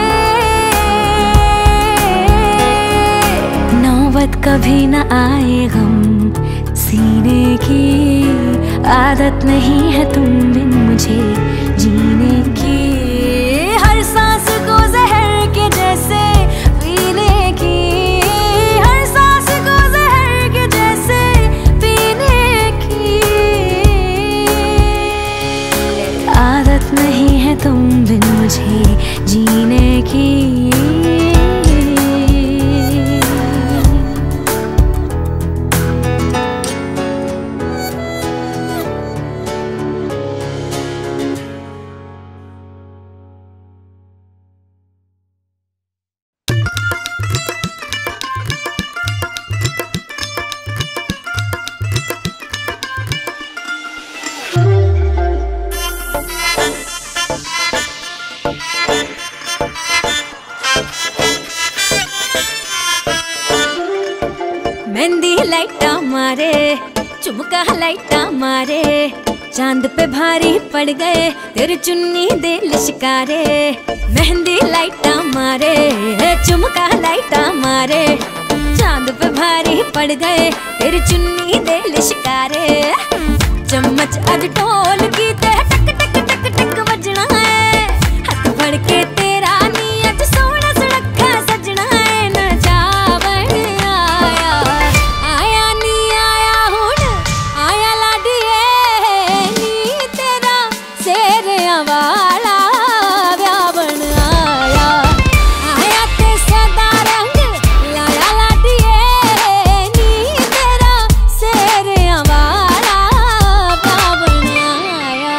नौबत कभी न आए गम सीने की। आदत नहीं है तुम बिन मुझे जीने की। हर सांस को जहर के जैसे पीने की, हर सांस को जहर के जैसे पीने की। आदत नहीं मेहंदी लाइटा मारे, चुमका लाइटा मारे, चांद पे भारी पड़ गए तेरी चुन्नी दे लिशकारे। मेहंदी लाइटा मारे, चुमका लाइटा मारे, चांद पे भारी पड़ गए तेरी चुन्नी दे लिशकारे। चम्मच अज ढोल की ते टक टक टक टक बजना है, हाथ फड़ के तेरा नी अज सोहना सुनखा सजना है। न जावण आया, आया नी आया हुण आया लाडिए नी तेरा सेरिया वाला व्यावण आया। आया ते सदा रंग लाया लाडिए नी तेरा सेरिया वाला व्यावण आया।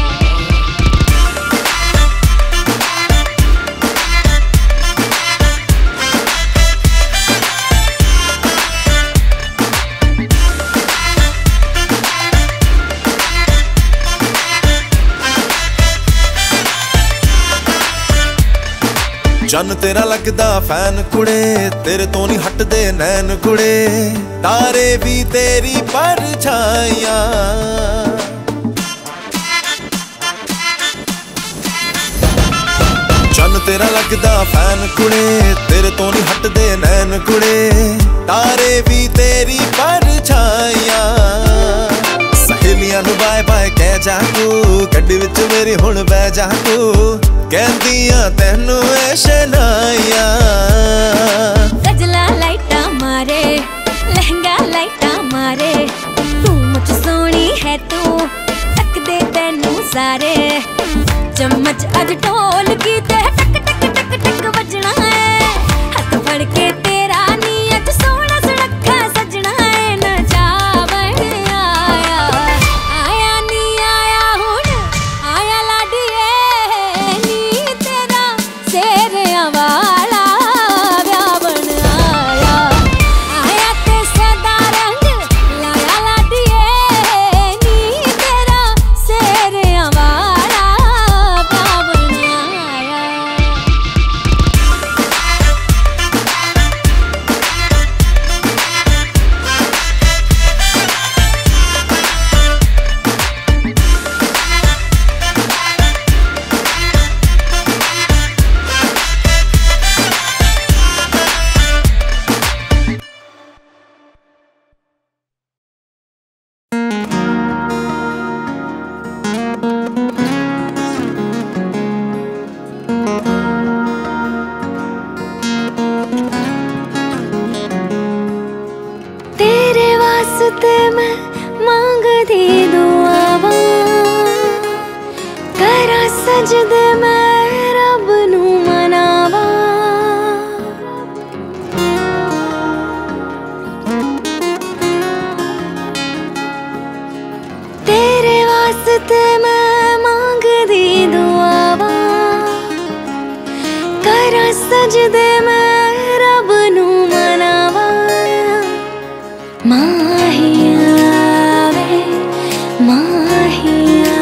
चन्न तेरा लगदा फैन कुड़े, तेरे तो नहीं हटदे नैन कुड़े, तारे भी तेरी परछाइयां। चन्न तेरा लगदा फैन कुड़े, तेरे तो नहीं हटदे नैन कुड़े, तारे भी तेरी परछाइयां। सहेलियां नू बाय बाय कह जा तू, गड्डी विच मेरी हुण बह जा तू, कहंदियां तैनू ऐ शनाइयां। गजला लाइटा मारे, लहंगा लाइटा मारे, तू मुझ सोहनी है तू तक दे तैनू सारे। चम्मच अज ढोल की ते टक टक टक टक बजना है, हाथ फड़ के तेरा नी अज सोहना सुनखा सजना है। न जावण आया, आया नी आया हुण आया लाडिए नी तेरा सेरिया वाला व्यावण आया। आया ते सदा रंग लाया लाडिए नी तेरा सेरिया वाला व्यावण आया। तेरे वास्ते मैं मांगदी दुआवां, करा सजदे मैं रब नू मनावां। तेरे वास्ते मैं मांगदी दुआवां, करा सजदे मैं रब नू मनावां। माहिया वे माहिया,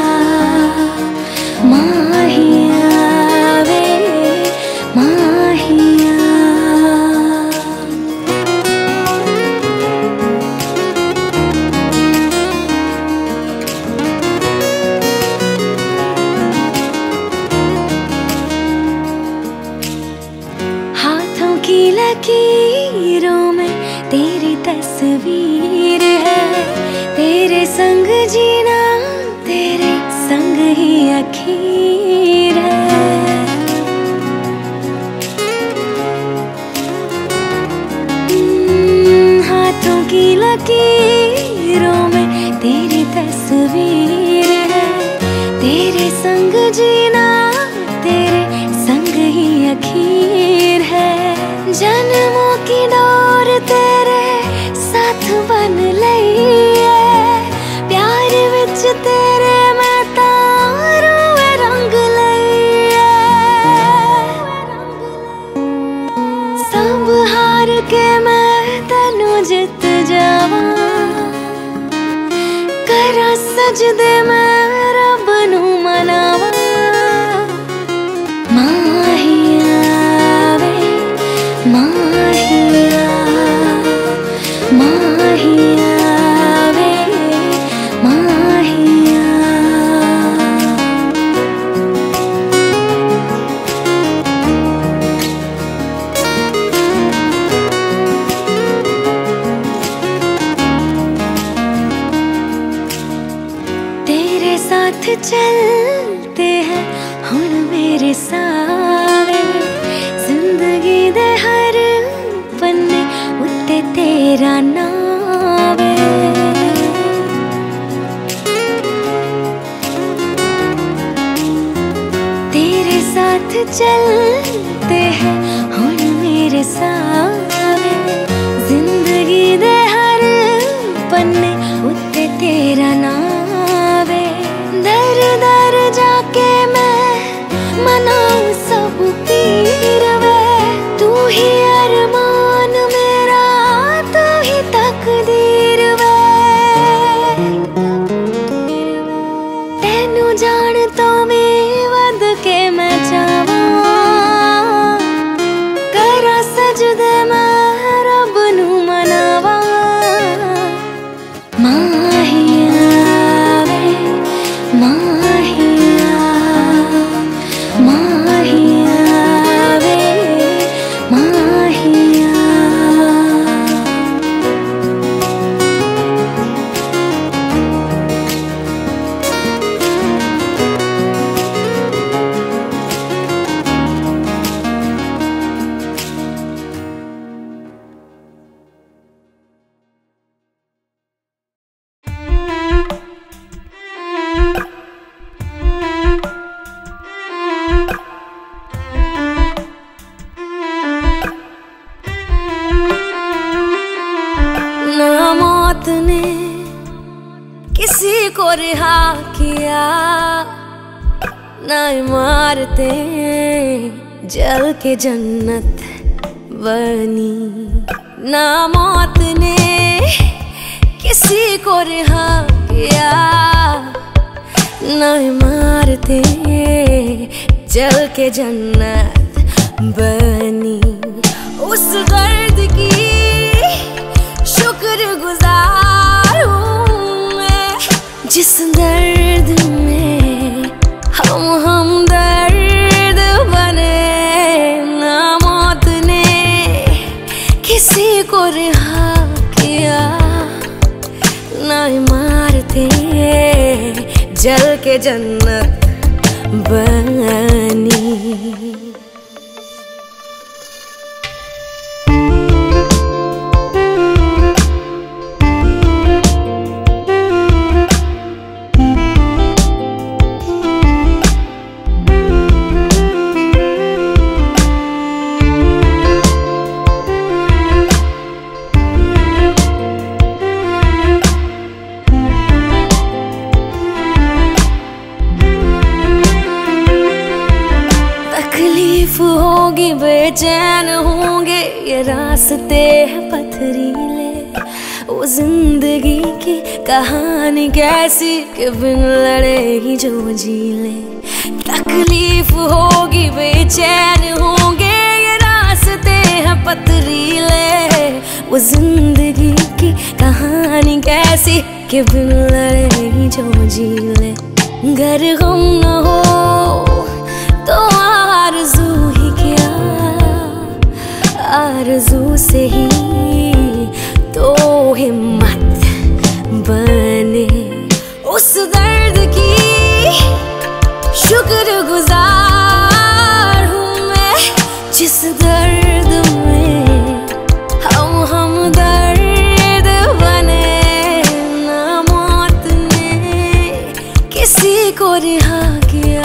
माहिया वे माहिया। हाथों की लकीरों में तेरी तस्वीर है, तेरे संग जीना तेरे संग ही अखीर है। हाथों की लकीरों में तेरी तस्वीर है, तेरे संग जीना तेरे संग ही अखीर है। जन्मों की डोर तेरे साथ बन लई है, प्यार विच तेरे मैं तारू रंग लई है। सब हार के मैं तैनू जित जावां, करा सजदे मैं रब नू मनावां। माहिया वे माहिया, माहिया चलते हैं हुण मेरे सावे जिंदगी दे हर पन्ने उत्ते तेरा नाम है। तेरे साथ चलते हैं हुण मेरे सावे जिंदगी दे हर पन्ने उत्ते तेरा नाम। दर दर जाके मैं मनाऊं सब पीर वे तू ही अरमान मेरा तू ही तकदीर वे तेनू जान तो मैं वध के मैं चावां करा सजदे मैं रब नू मनावां। किसी को रिहा किया ना इमारते जल के जन्नत बनी। ना मौत ने किसी को रिहा किया ना इमारते जल के जन्नत बनी। उस दर्द की शुक्रगुजार हूँ मैं जिस दर्द में हम दर्द बने। ना मौत ने किसी को रिहा किया ना इमारतें जल के जन्नत बनी। होगी बेचैन होंगे ये रास्ते हैं पथरीले। वो जिंदगी की कहानी कैसी कि बिन लड़े ही जो जी ले। तकलीफ होगी बेचैन होंगे ये रास्ते हैं पथरीले। वो जिंदगी की कहानी कैसी कि बिन लड़े ही जो जी ले। घर गम न हो तो आरज़ू ही क्या आरज़ू से ही तो हिम्मत बने। उस दर्द की शुक्रगुजार हूँ मैं जिस दर्द में हम दर्द बने। ना मौत ने किसी को रिहा किया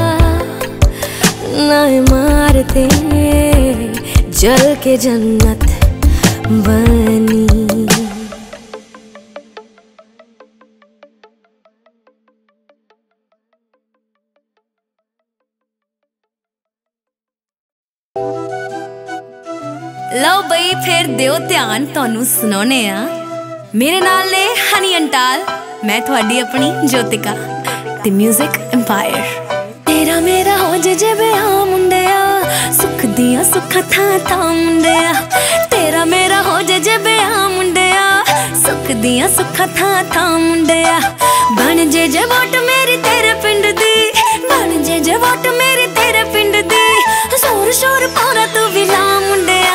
ना इमारतें जल के जन्नत बनी। लो बई फिर दियो ध्यान तुहानू सुनाने आ मेरे नाल ने हनी अंटाल मैं थोड़ी अपनी ज्योतिका ते म्यूजिक एम्पायर। तेरा मेरा हो जे बिहार मुंडिया सुख दिया सुखा था मुंडिया। तेरा मेरा हो जे बिहार मुंडिया दियां सुखा था था मुंडिया बन जे वोट मेरी तेरे पिंड दी बन जे वोट मेरी तेरे पिंड दी शोर शोर पारा तू भी ला मुंडिया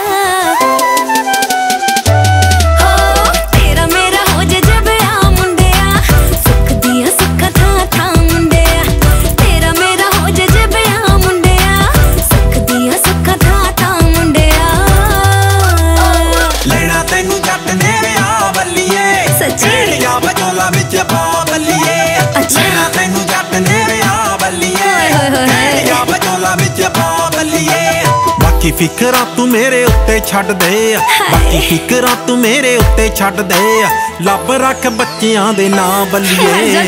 बाकी फिकरां तू मेरे उत्ते छड्ड दे बाकी फिकरां तू मेरे उत्ते छड्ड दे लभ रख बच्चियां दे नां बल्लिए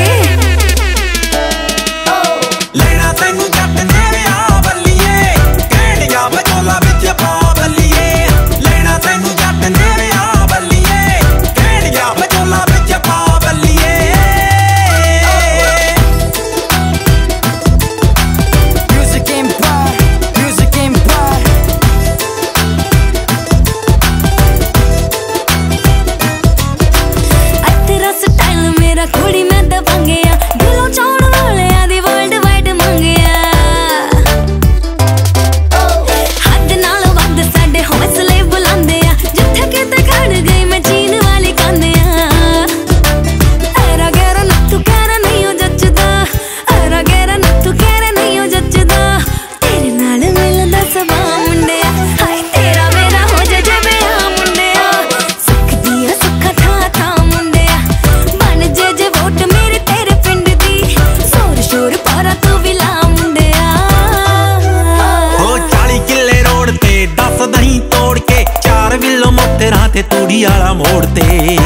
लेना तैनू जट ने आ बल्लिए कहड़िया बचोला विच पा बल्लिए लेना तैनू जट ने आ बल्लिए कहड़िया बचोला विच पा बल्लिए कुड़ी मैं दबंगिया दिलों चौड़ वाले आदि वर्ल्ड वाइड मंगिया हद नाल वध साडे हौसले बुलंदे आ जिथे किते खड़ गई मैं चीन वाली कांदे आ ऐरा गैरा ना तू कहरा नहीं हो जचदा ऐरा गैरा ना तू कहरा नहीं हो जचदा तेरे नाल मिलदा सबा मुंडिया हाय तेरा मेरा हो जा जबे आ मुंडिया सुख दिया सुखा था था मुंडिया बन जे वोट मेरे तेरे पिंड दी शोर शोर पारा तू भी ला मुंडिया हो 40 किले रोड ते 10 दही तोड़ के 4 विलो मोतेरा ते तूड़ी वाला मोड़ ते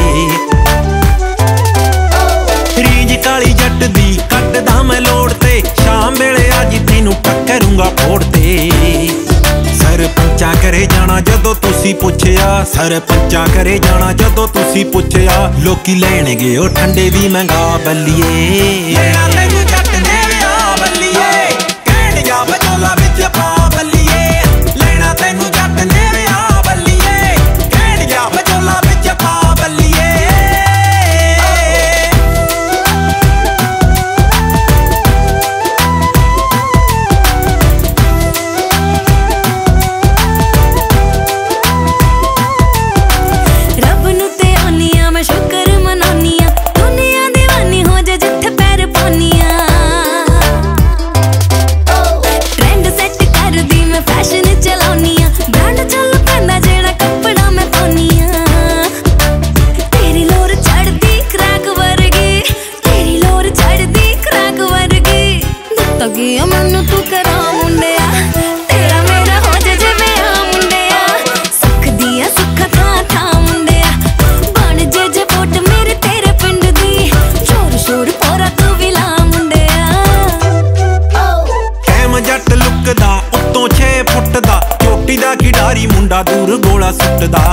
रीज काली जट दी कटदा मैं लोड़ ते शाम वेले आज तैनू टक्करूंगा फोड़ ते सरपंचा करे जाना जदों तुसी पुछया सरपंचा करे जाना जदों तुसी पुछया लोकी लैणगे ओ ठंडे दी महंगा बल्लिए लेना तैनू जट ने आ बल्लिए कहड़िया बचोला विच पा बल्लिए लेना तैनू जट ने आ बल्लिए कहड़िया बचोला विच पा बल्लिए रब नू ते आनिया मैं शुक्र मनानिया दुनिया दीवानी हो जा जिथे पैर पानिया ट्रेंड सेट कर दी मैं फैशन चलानिया ब्रांड चल पैंदा जेड़ा कपड़ा मैं पानिया तेरी लोर चढ़दी क्रैक वर्गी तेरी लोर चढ़दी क्रैक वर्गी दित्ता गया मैनू तू करा मुंडिया तेरा मेरा हो जा जिवें आ मुंडिया सुख दिया सुखा था था मुंडिया बन जे वोट मेरे तेरे पिंड दी शोर शोर पोरा तू भी ला मुंडिया कैम जट लुकदा उत्तों 6 फुट दा चोटी दा खिडारी मुंडा दूर गोला सुटदा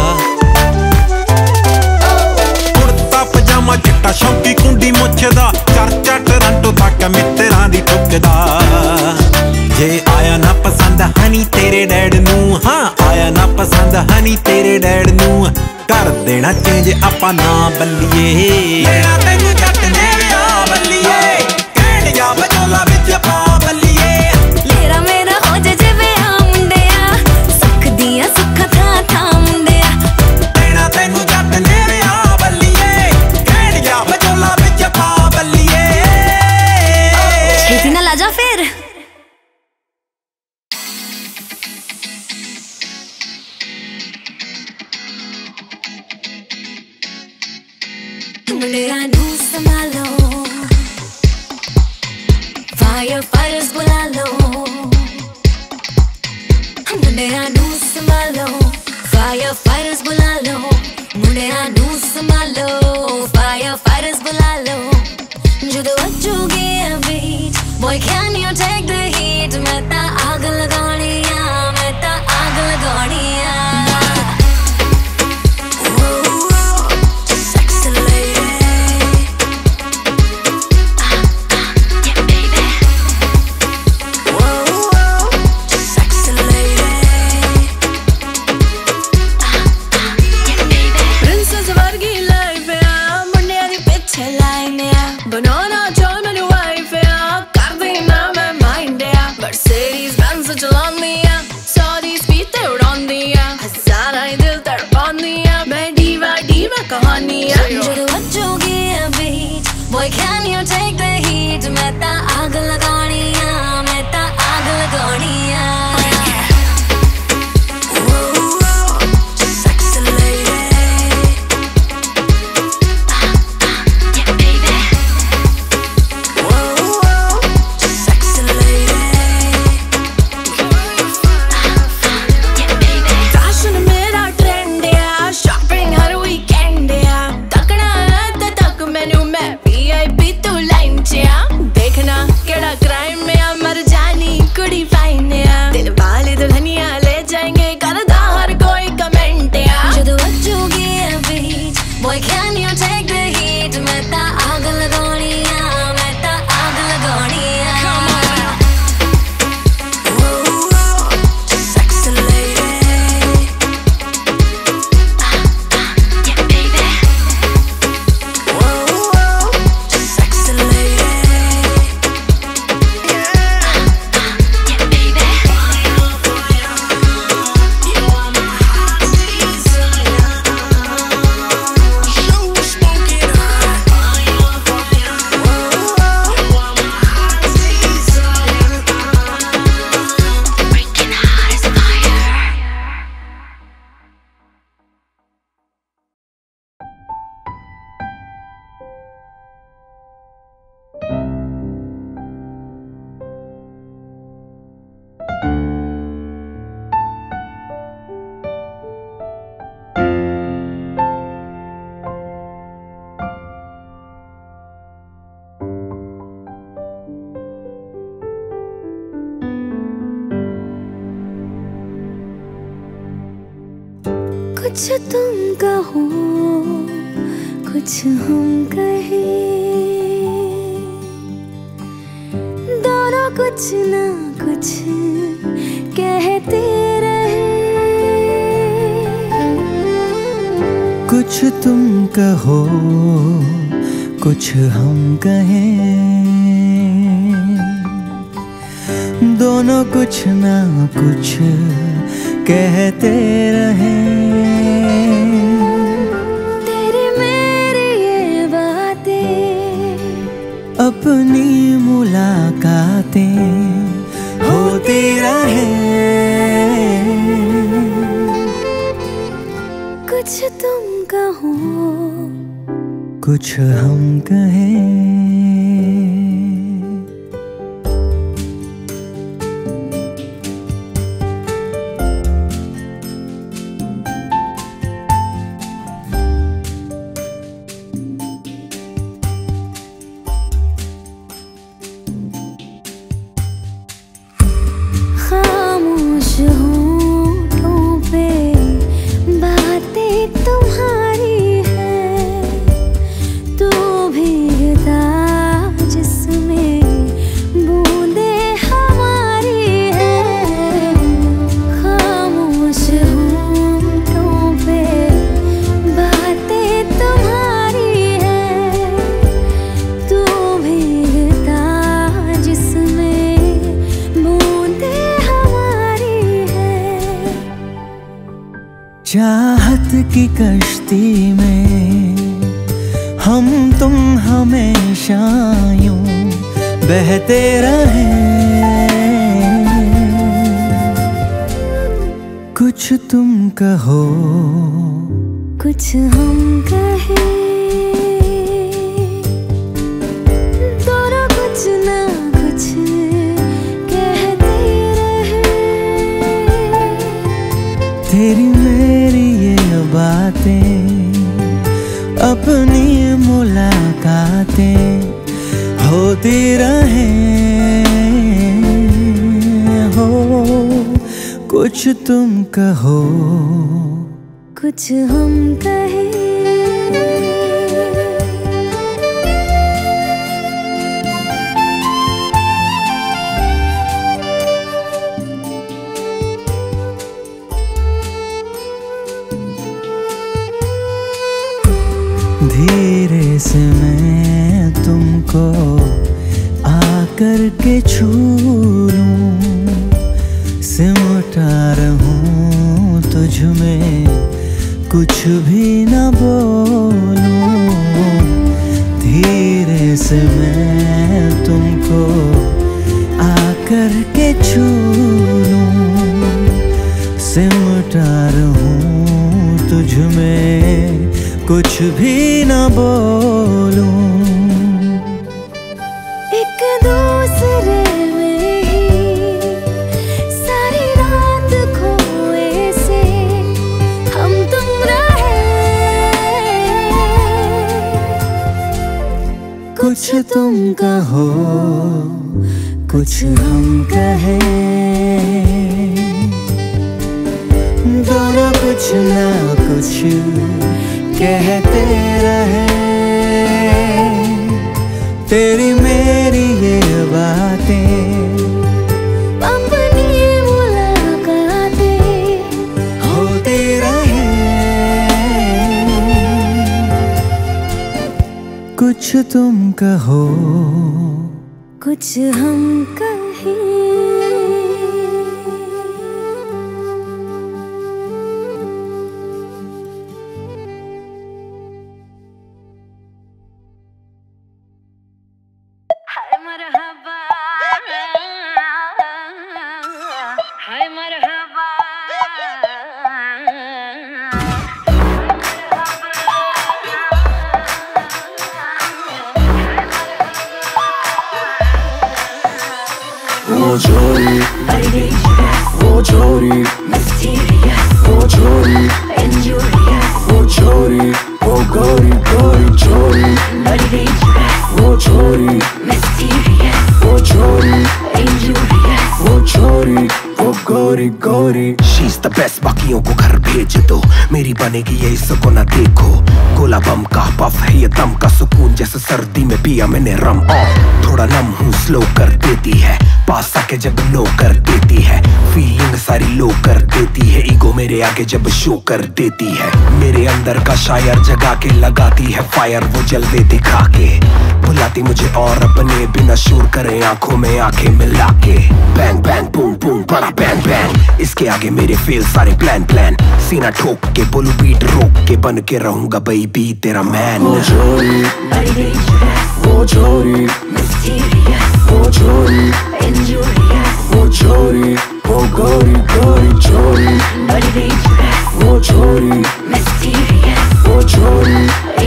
कुर्ता पजामा चिट्टा शौकी कुंडी मुछदा चर्चा टोरंटो तक मित्तरां दी ठुकदा जे आया ना पसंद हनी तेरे डैड नू हाँ आया ना पसंद हनी तेरे डैड नू कर देना चेंज आपा ना बल्लिए लेना तैनू जट ने आ बल्लिए कहड़िया बचोला विच पा बल्लिए लेरा मेरा हो जा जिवें आ मुंडिया सुख दिया सुखा था था मुंडिया लेना तैनू जट ने आ बल्लिए कहड़िया बचोला विच पा बल्लिए छेती ना ला जा फिर मुंडिया नू संभालो फायर फायर्स बुला लो मुंडिया नू संभालो फायर फायर्स बुला लो मुंडिया नू संभालो फायर फायर्स बुला लो ਜਦੋਂ ਵੱਜੂਗੀ ਇਹ beat boy can you take the heat ਮੈਂ ਤਾਂ ਆਗ ਲਗਾਉਣੀ ਆ ਮੈਂ ਤਾਂ ਆਗ ਲਗਾਉਣੀ ਆ Princess Vargila कुछ तुम कहो कुछ हम कहें, दोनों कुछ ना कुछ कहते रहे। कुछ तुम कहो कुछ हम कहें, दोनों कुछ ना कुछ कहते रहे। तेरी मेरी ये बातें, अपनी मुलाकातें होती रहे। कुछ तुम कहो कुछ हम कहें। खामोश होठों पे बातें तुम्हारी है, तू भीगता जिसमें बूंदे हमारी है। खामोश होठों पे बातें तुम्हारी है, तू भीगता जिसमें बूंदे हमारी है। चाहत की कश्ती में हम तुम हमेशा यूं बहते रहे। कुछ तुम कहो कुछ हम कहें, दोनों कुछ ना कुछ कहते रहे। तेरी मेरी ये बातें, अपनी मुलाकातें होती रहे। हो कुछ तुम कहो कुछ हम कहें। धीरे से मैं तुमको आकर के छू लूं, सिमटा रहूं तुझ में कुछ भी न बोलूं। धीरे से मैं तुमको आकर के छू लूं, सिमटा रहूं तुझ में कुछ भी न बोलूं। एक दूसरे में ही सारी रात खोए से हम तुम रहे। कुछ तुम कहो कुछ हम कहें, दोनों कुछ ना कुछ कहते रहे। तेरी मेरी ये बातें, अपनी मुलाकातें होती रहे। कुछ तुम कहो कुछ हम कहें। वो छोरी वो छोरी वो छोरी वो छोरी वो गोरी गोरी छोरी वो छोरी वो छोरी वो छोरी वो गोरी गोरी। She's the best, बाकियों को घर भेज तो मेरी बनेगी ये इसको ना देखो। गोला बम का पफ है ये दम का सुकून, जैसे सर्दी में पिया मैंने रम। थोड़ा नम हूँ स्लो कर देती है, पास आके जब नो कर देती है। फीलिंग सारी लो कर देती है, ईगो मेरे आगे जब शो कर देती है। मेरे अंदर का शायर जगा के लगाती है फायर, वो जलवे दिखा के बुलाती मुझे और अपने बिना शोर करे आंखों में आंखें मिला के। बैंग बैंग बूम बूम बड़ा बैंग बैंग, इसके आगे मेरे फेल सारे प्लान प्लान। सीना ठोक के बोलू बीट रोक के, बन के रहूंगा बेबी तेरा मैन। वो छोरी वो छोरी वो छोरी वो छोरी वो गोरी गोरी छोरी वो छोरी वो छोरी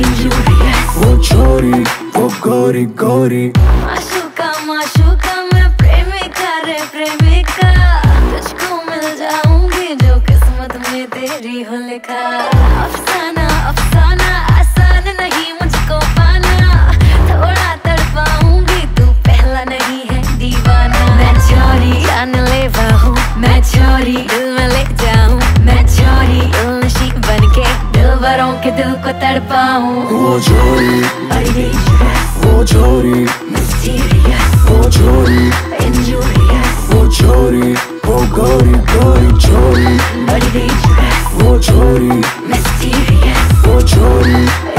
वो छोरी वो गोरी गोरी। माशूका माशूका मैं प्रेमिका रे प्रेमिका, तुझको मिल जाऊंगी जो किस्मत में तेरी हो लिखा। अफसाना अफसाना आसान नहीं मुझको पाना, थोड़ा तड़पाऊंगी तू पहला नहीं है दीवाना। मैं चोरी जानलेवा हूँ, मैं चोरी दिल में ले जाऊँ, मैं चोरी दिलनशी बनके दिलबरों के दिल को तड़पाऊं। वो छोरी वो छोरी वो छोरी वो छोरी वो गोरी गोरी छोरी वो छोरी वो छोरी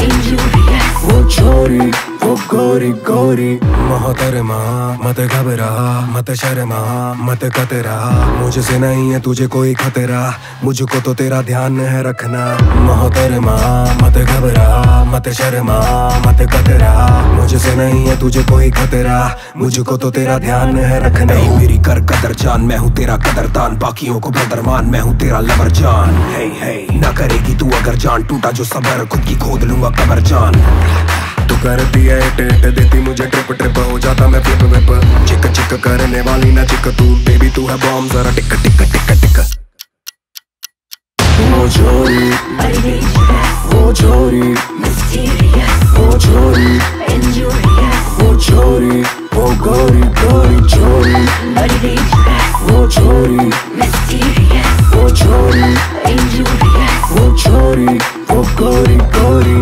वो छोरी वो गोरी गोरी। मोहतरमा मत घबरा मत शर्मा मत कतरा, मुझसे नहीं है तुझे कोई खतरा, मुझको तो तेरा ध्यान है रखना। मोहतरमा मत घबरा मत शर्मा मत कतरा, मुझसे नहीं है तुझे कोई खतरा, मुझको तो तेरा ध्यान है रखना। मेरी कर कदर जान, मैं हूँ तेरा कदरदान, बाकियों को बदरमान मैं हूँ तेरा लवर जान। हे ना करेगी तू अगर जान टूटा जो सबर, खुद की खोद लूंगा कबर जान। तू करती है टेट देती मुझे ट्रिप ट्रिप, हो जाता मैं फ्लिप विप। चिक चिक करने वाली ना चिक तू, बेबी तू है बॉम्ब जरा टिक टिक टिक टिक। वो छोरी वो छोरी वो छोरी वो छोरी वो गोरी गोरी छोरी वो छोरी वो छोरी वो छोरी वो गोरी गोरी।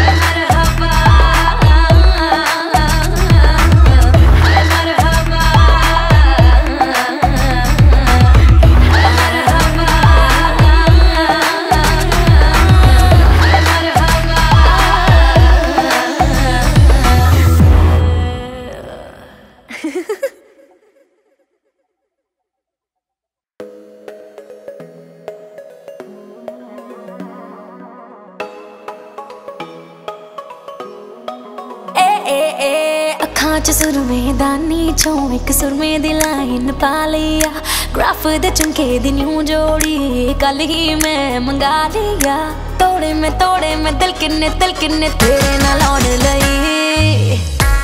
ਅੱਖਾਂ 'ਚ ਸੁਰਮੇ ਦਾਨੀ ਚੋਂ ਇੱਕ ਸੁਰਮੇ ਦੀ ਲਾਈਨ ਪਾ ਲਿਆ, ਗ੍ਰਾਫ ਦੇ ਝੁਮਕੇ ਦੀ ਨਿਊ ਜੋੜੀ ਕੱਲ ਹੀ ਮੈਂ ਮੰਗਾ ਲਿਆ। ਤੋੜੇ ਮੈਂ ਦਿਲ ਕਿੰਨੇ ਤੇਰੇ ਨਾਲ ਆਉਣ ਲਈ।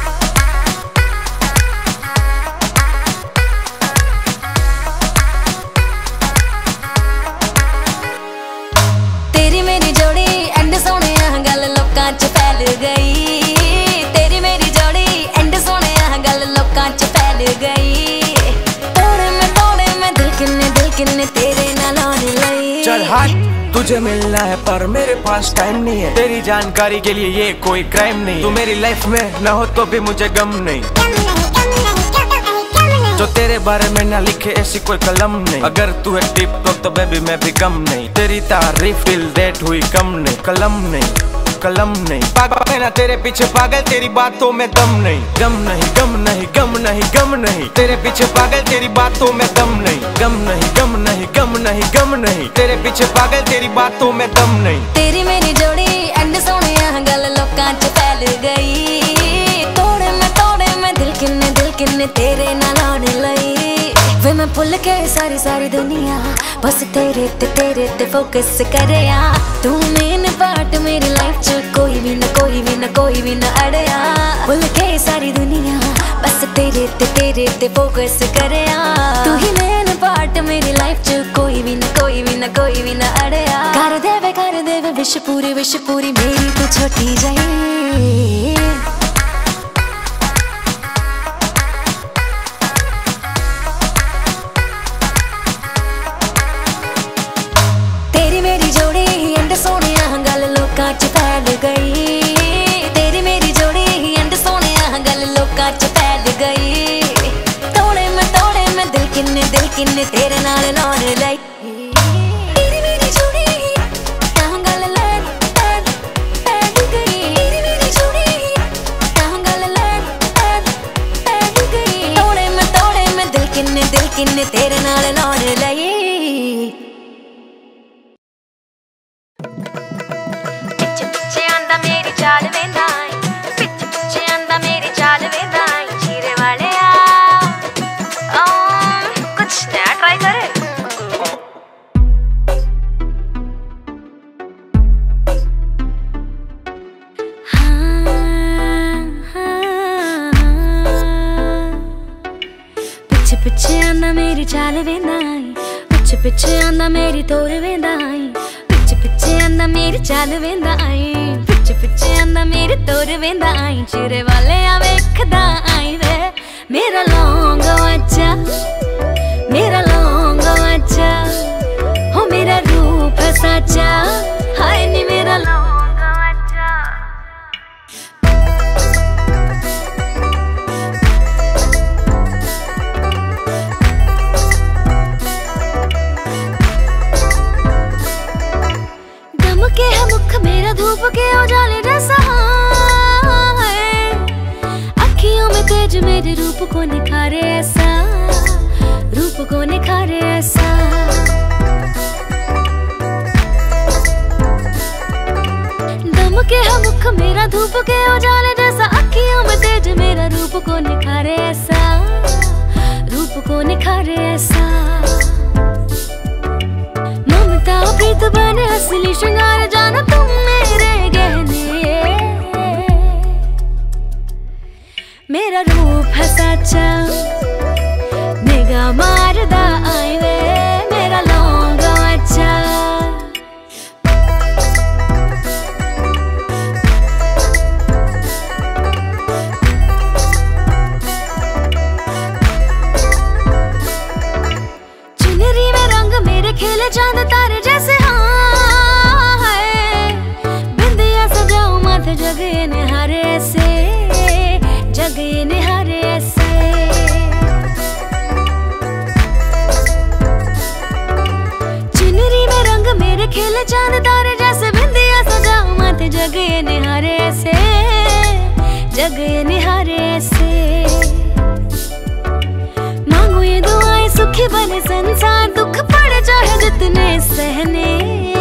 ਤੇਰੀ ਮੇਰੀ ਜੋੜੀ ਐਂਡ ਸੋਹਣਿਆ ਗੱਲ ਲੋਕਾਂ 'ਚ ਫੈਲ ਗਈ, तेरी मेरी जोड़ी एंड सोने गल लोकां च फैल गई। तोड़े मैं दिल किन्ने तेरे नाल आने लई। चल हट तुझे मिलना है पर मेरे पास टाइम नहीं है, तेरी जानकारी के लिए ये कोई क्राइम नहीं। तू मेरी लाइफ में न हो तो भी मुझे गम नहीं, जो तेरे बारे में ना लिखे ऐसी कोई कलम नहीं। अगर तू है टिप टॉप तो बेबी मैं भी कम नहीं, तेरी तारीफ दिल डेट हुई कम नहीं। कलम नहीं कलम नहीं, पागल ना तेरे पीछे पागल, तेरी बातों में दम नहीं। गम नहीं गम नहीं गम नहीं गम नहीं, तेरे पीछे पागल तेरी बातों में दम नहीं। गम नहीं गम नहीं गम नहीं गम नहीं, तेरे पीछे पागल तेरी बातों में दम नहीं। तेरी मेरी जोड़ी एंड सोहणिया गल लोकां च फैल गई। तोड़े मैं दिल किन्ने तेरे नाल आउण लई। वे मैं भुल के सारी दुनिया बस तेरे ते फोकस करया। तू मेन पार्ट मेरी लाइफ च कोई भी न अड़या। भुल के सारी दुनिया बस तेरे ते फोकस करया। तू ही मेन पार्ट मेरी लाइफ च कोई भी न अड़या। कर देवे विश पूरी मेरी तू छोटी जाए। तेरी मेरी जोड़ी किन्ने तेरे नाल लाउण लई मेरी मेरी जुड़ी तां गल लैन गई मेरी जुड़ी तां गल लैन गई तोड़े मैं दिल किन्ने तेरे नाल लाउण लई पिछे आंदा मेरी चाल वेंदा पिछे आंदा मेरी चाल वेंदा चीरे वाले कुछ नया ट्राई करे पिछे आंदा मेरी चाल वेंदा पिछे आंदा मेरी तोर वेंदा पिछे आंदा मेरी चाल वेंदा पिछे आंदा मेरी तोर वेंदा चिरे वाले आ वेखदा आई वे मेरा लौंग अच्छा हो मेरा रूप सच्चा हाय नी मेरा लौंग अच्छा के है मुख मेरा धूप के उजाले जैसा है अखियों में तेज मेरे रूप को निखारे ऐसा रूप को निखारे ऐसा दम के है मुख मेरा धूप के उजाले जैसा अखियों में तेज मेरा रूप को निखारे ऐसा रूप को निखारे ऐसा प्रीत बने असली श्रृंगार जानो तुम मेरे गहने मेरा रूप है सच्चा निगाह मारदा आई वे मेरा लौंग अच्छा चुनरी में रंग मेरे खेले चांद तारे जैसे जगे निहारे ऐसे चुनरी में रंग मेरे खेले चांद तारे जैसे बिंदिया सजाऊं माथे जगे निहारे ऐसे मांगू ये दुआएं सुखी बने संसार दुख पड़े चाहे जितने सहने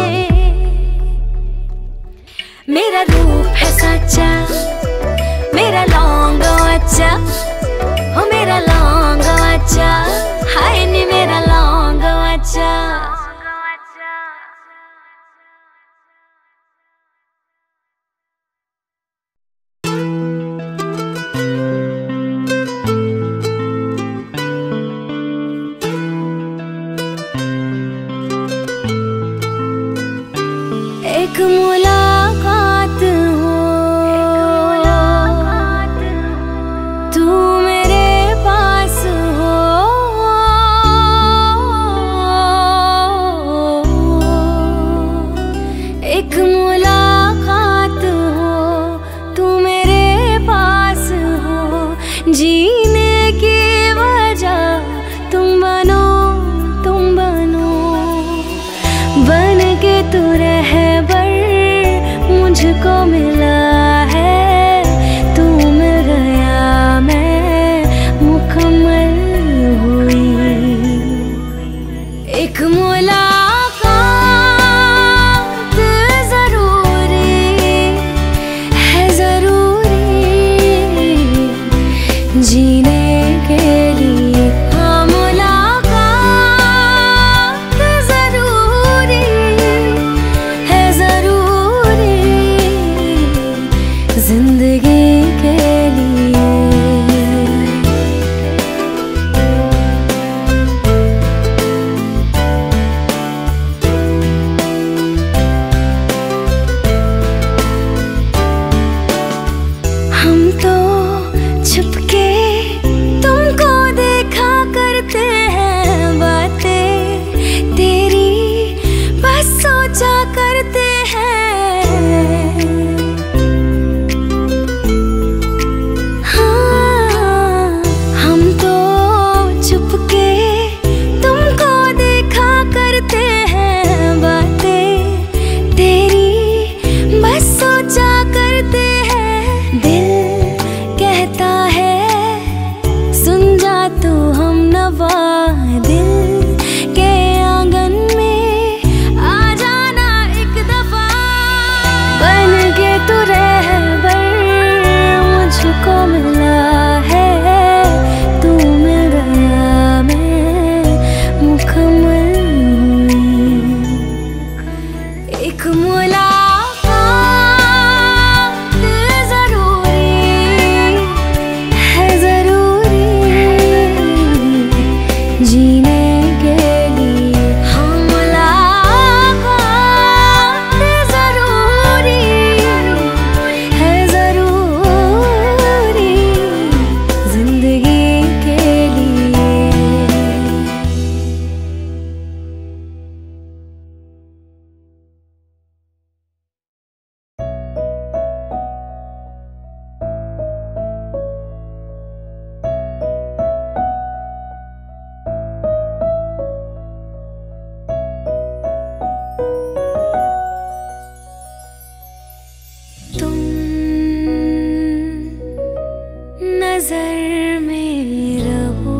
मेरा रूप है सच्चा मेरा लौंग अच्छा हो मेरा लौंग अच्छा हाय नी मेरा लौंग अच्छा एक मुलाकात हो तू मेरे पास हो एक मुलाकात हो तू मेरे पास हो जीने की वजह तुम बनो बन के तू रहबर मुझको मिला है तू मिल गया मैं मुकम्मल हुई एक मुलाकात जरूर नजर में रहो,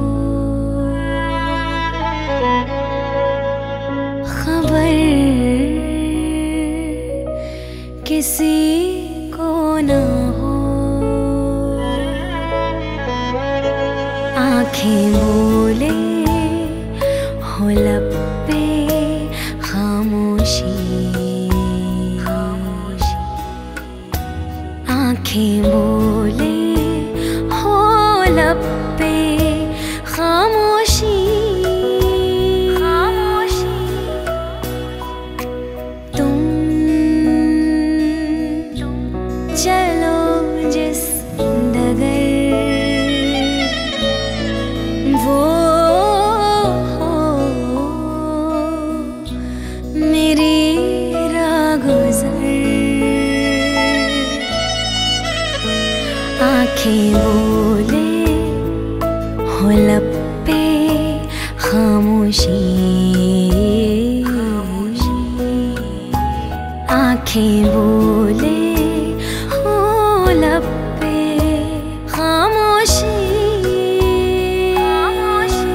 खबर किसी को ना हो। आंखें बोले हो लब पे खामोशी, आंखें बोले हो लब पे खामोशी, खामोशी। तुम चलो जिस डगर, वो हो मेरी राह गुज़र। आंखें बोले हो लब पे खामोशी, आंखें बोले हो लब पे खामोशी, खामोशी।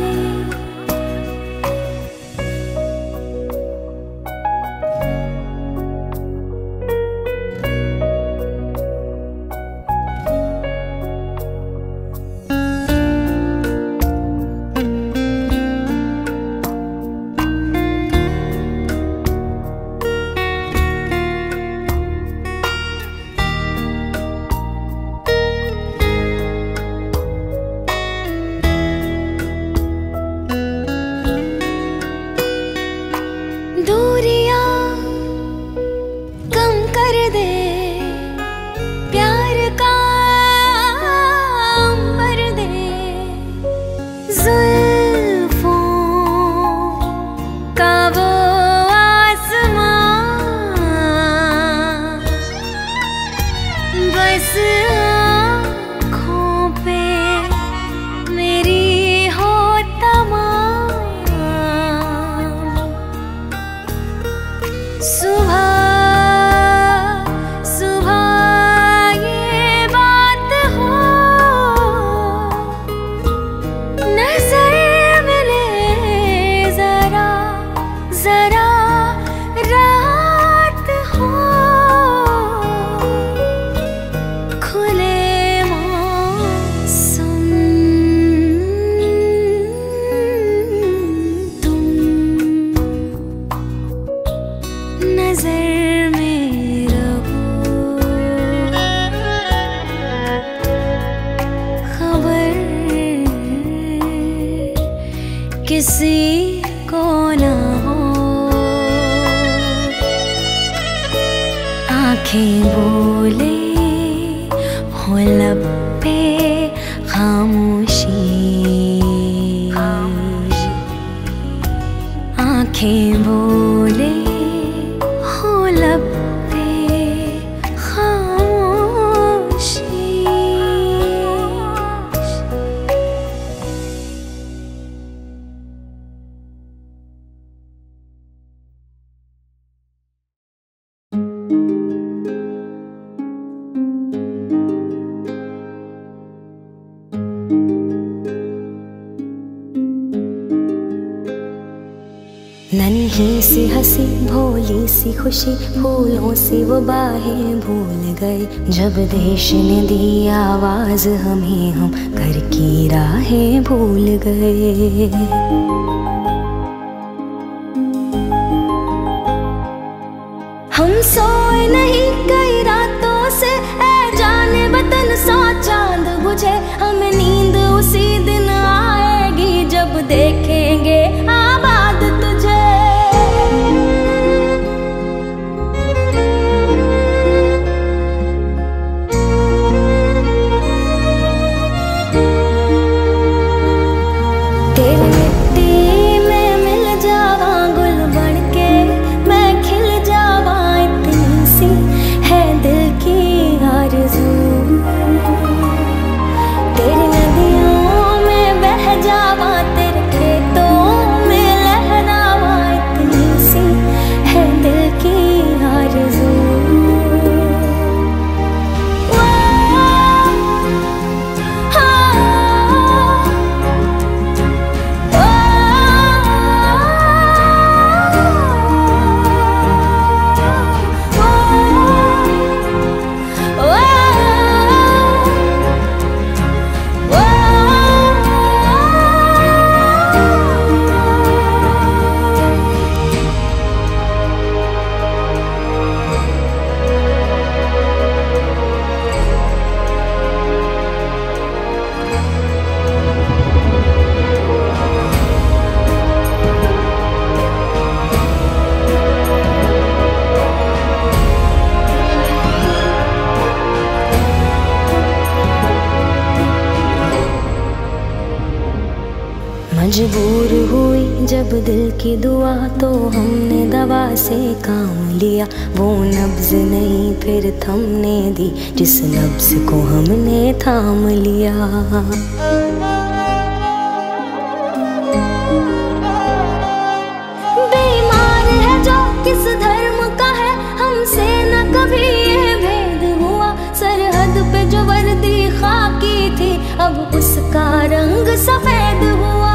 किसी को ना हो। आंखें बोले हो लब पे खामोशी, आंखें बोले हो लब पे खामोशी। नन्ही सी हंसी भोली सी खुशी, फूलों से वो बाहें भूल गए। जब देश ने दी आवाज हमें, हम घर की राहें भूल गए। हम सोए नहीं कई रातों से, ऐ जाने वतन सौ चांद बुझे। हमें नींद उसी दिन आएगी जब देखेंगे आबाद तुझे। तेरी मिट्टी मजबूर हुई जब दिल की दुआ तो हमने दवा से काम लिया। वो नब्ज नहीं फिर थमने दी जिस नब्ज को हमने थाम लिया। बीमार है जो किस धर्म का है हमसे न कभी ये भेद हुआ। सरहद पे जो वर्दी खाकी थी अब उसका रंग सफेद हुआ।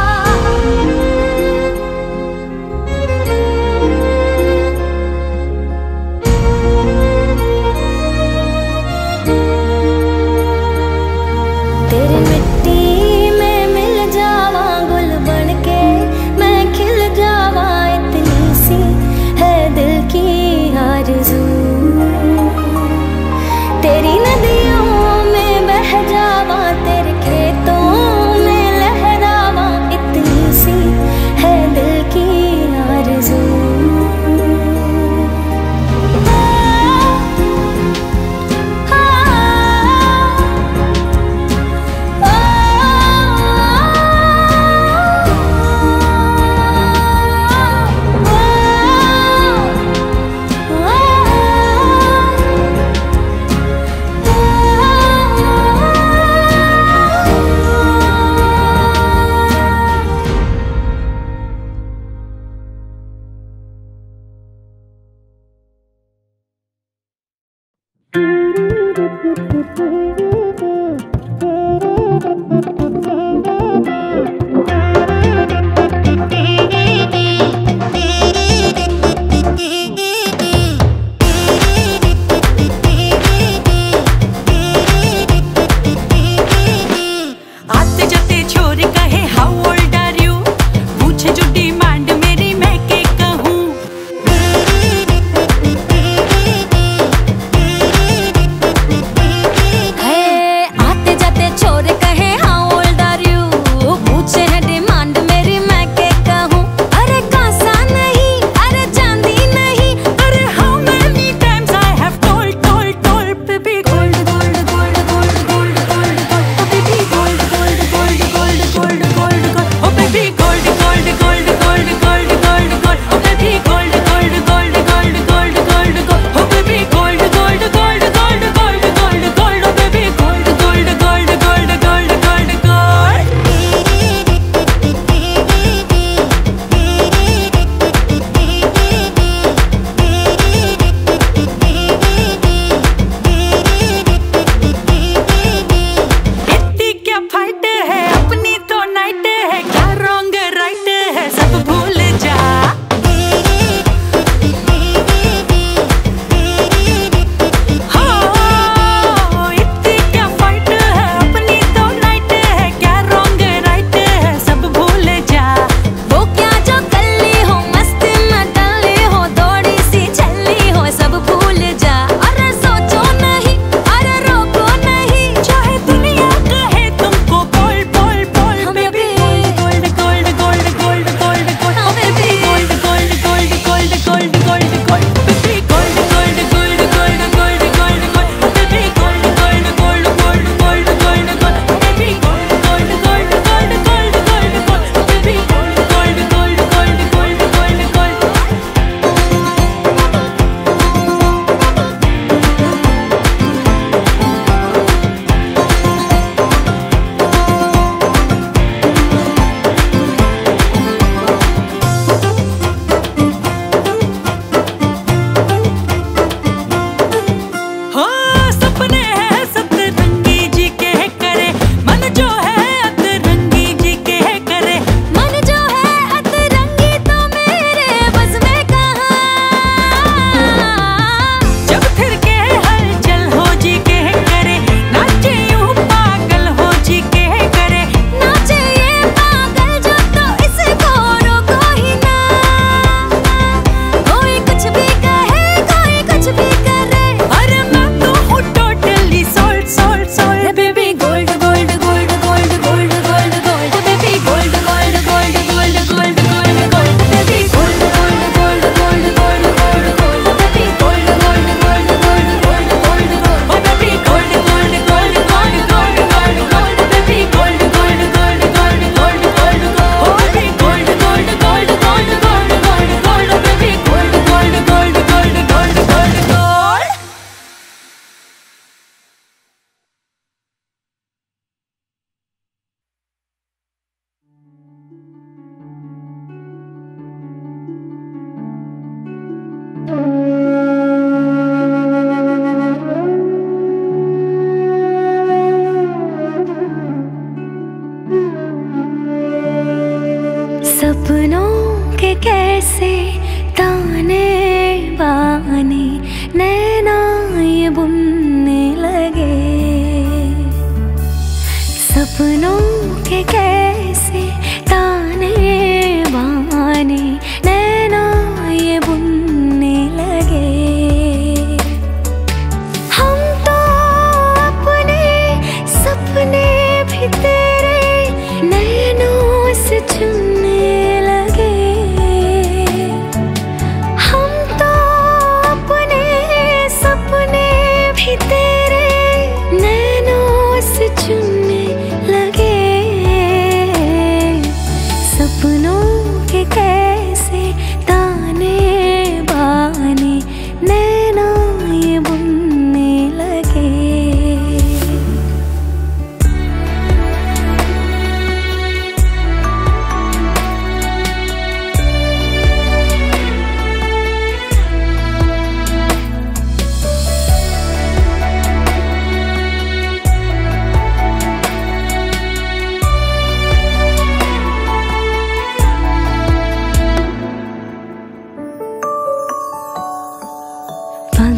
तेरे मिट्टी में मिल जावा गुल बन के मैं खिल जावा, इतनी सी है दिल की आरज़ू। तेरी नदियों में बह जावा तेरे खेतों में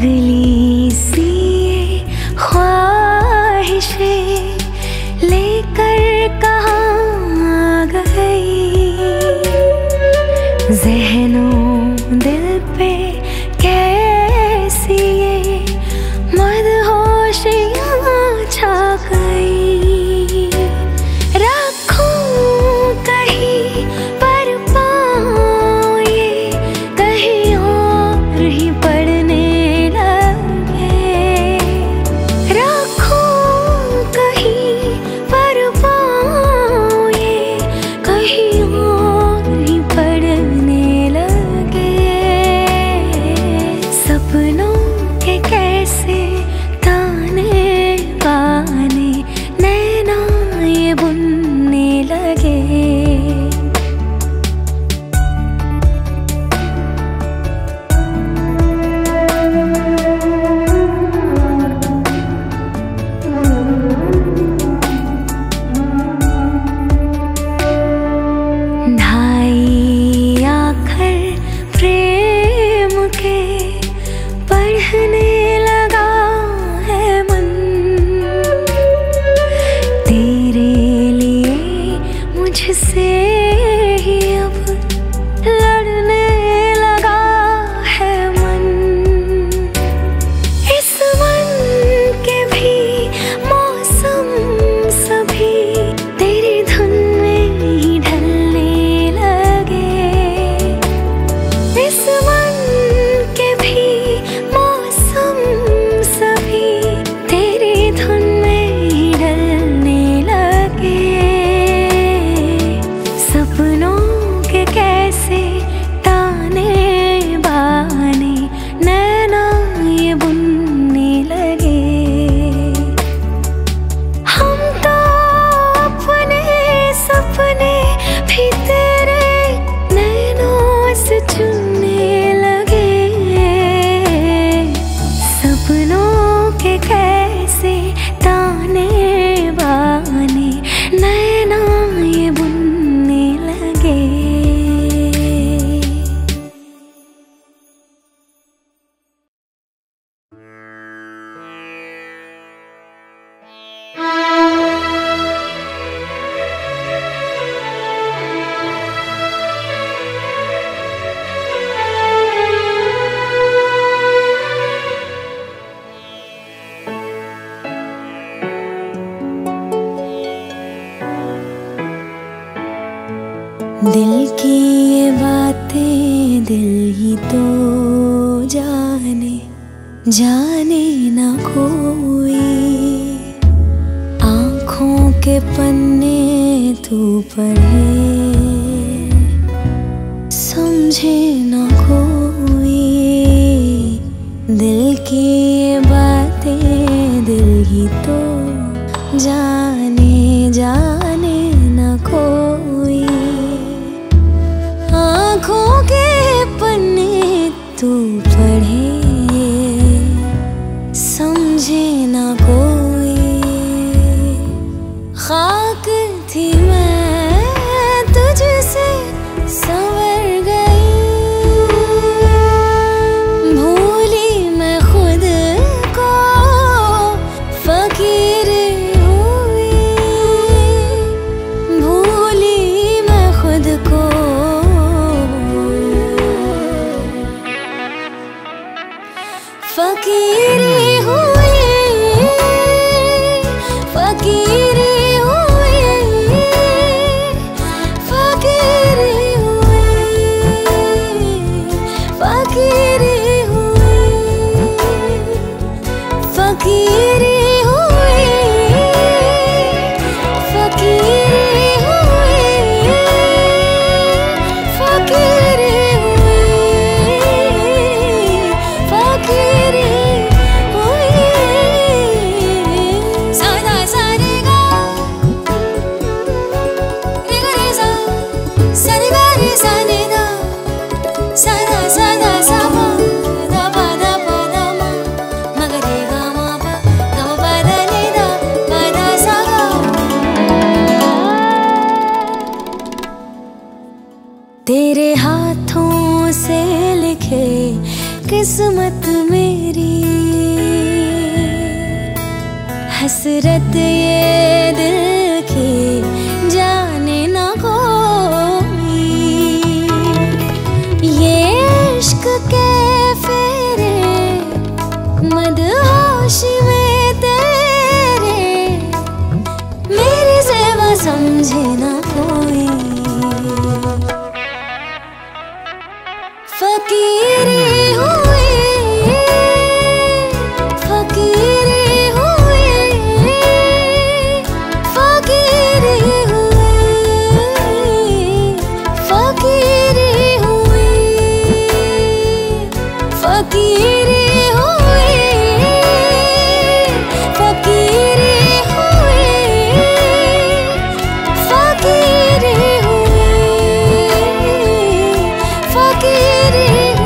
पतली सी ये ख्वाहिशें लेकर कहाँ गई, ज़हनों दिल पे कैसी ये मदहोशियाँ छा गई। रखूं कहीं पर पाँव ये कहीं और ही पड़ने लगे, रखूं कहीं पर पाँव ये कहीं और ही पड़ने लगे। सपनों के कैसे ताने बाने नैना ये बुनने लगे। ढाई आखर प्रेम के पढ़ने लगा है मन, तेरे लिए मुझसे ही अब लड़ने लगा है मन। इस मन के भी मौसम सभी तेरी धुन में ही ढलने लगे, इस मन के भी मौसम सभी तेरी धुन में ही ढलने लगे। सपनों के कैसे ताने बाने नैना ये बुनने लगे। हम तो अपने सपने भी तेरे नैनों से चुनने लगे। सपनों के कैसे ताने बाने नैना ये बुनने लगे। दिल की ये बातें दिल ही तो जाने, जाने ना कोई। आँखों के पन्ने तू पढ़े, समझे ना कोई। दिल की ये बातें दिल ही तो जाने, जाने ना कोई। आँखों के पन्ने तू पढ़े, समझे ना कोई। खाक थी मैं तुझसे संवर गई, भूली मैं खुद को फकीर हुई, भूली मैं खुद को फकीरी हुई, फकीरी हुई, फकीरी हुई, फकीरी हुई, फकीरी हुई, फकीरी हुई, फकीरी तेरे हाथों से लिखे किस्मत मेरी, हसरत ये दिल की जाने ना कोई। ये इश्क के फेरे मदहोशी में तेरे, मेरी सेवा समझे ना कोई। फकीरी हुई, फकीरी हुई, फकीरी हुई, फकीरी हुई, फकीरी हुई, फकीरी हुई, फकीरी हुई, फकीरी।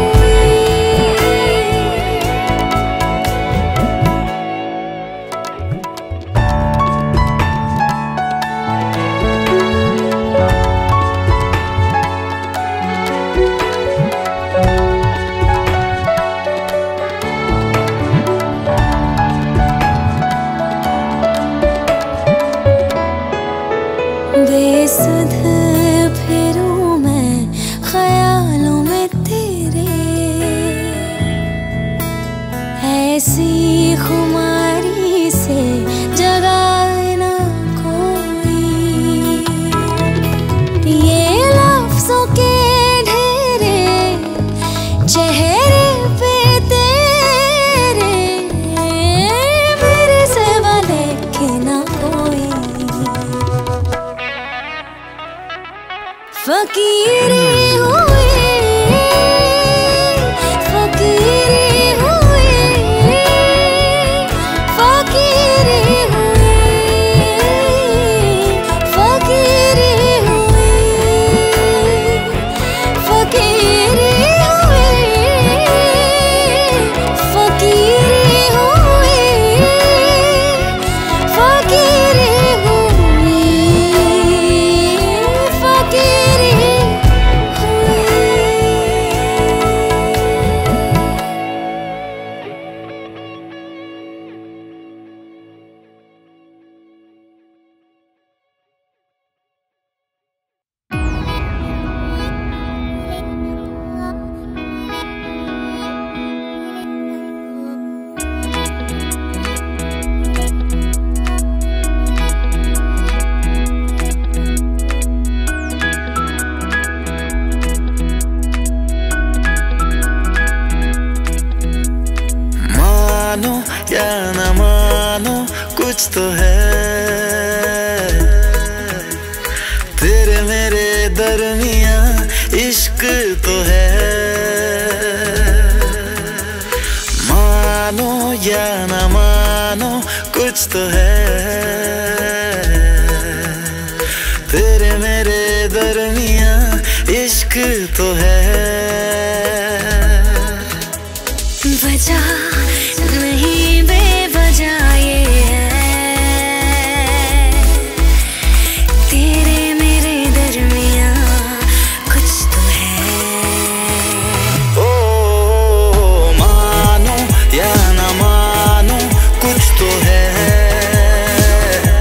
बेसुध फिरूं मैं ख्यालों में तेरे, ऐसी खुमारी से जगाए ना कोई। ये लफ्जों के ढेरे चेहरे पे तेरे, मेरे सिवा लेके ना कोई। फकीरी हुई, फकीरी हुई, फकीरी हुई, फकीरी हुई, फकीरी हुई, फकीरी हुई, फकीरी हुई, फकीरी। मानो या न मानो कुछ तो है तेरे मेरे दरमिया, इश्क तो है। मानो या न मानो कुछ तो है तेरे मेरे दरमिया, इश्क तो है। वजह नहीं बेवजह ये है, तेरे मेरे दरमियाँ कुछ तो है। ओ मानो या न मानो कुछ तो है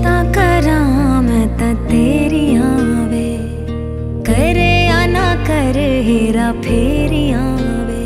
ता करा मैं ता तेरी आवे, करे या ना करे हेरा फेरी आवे।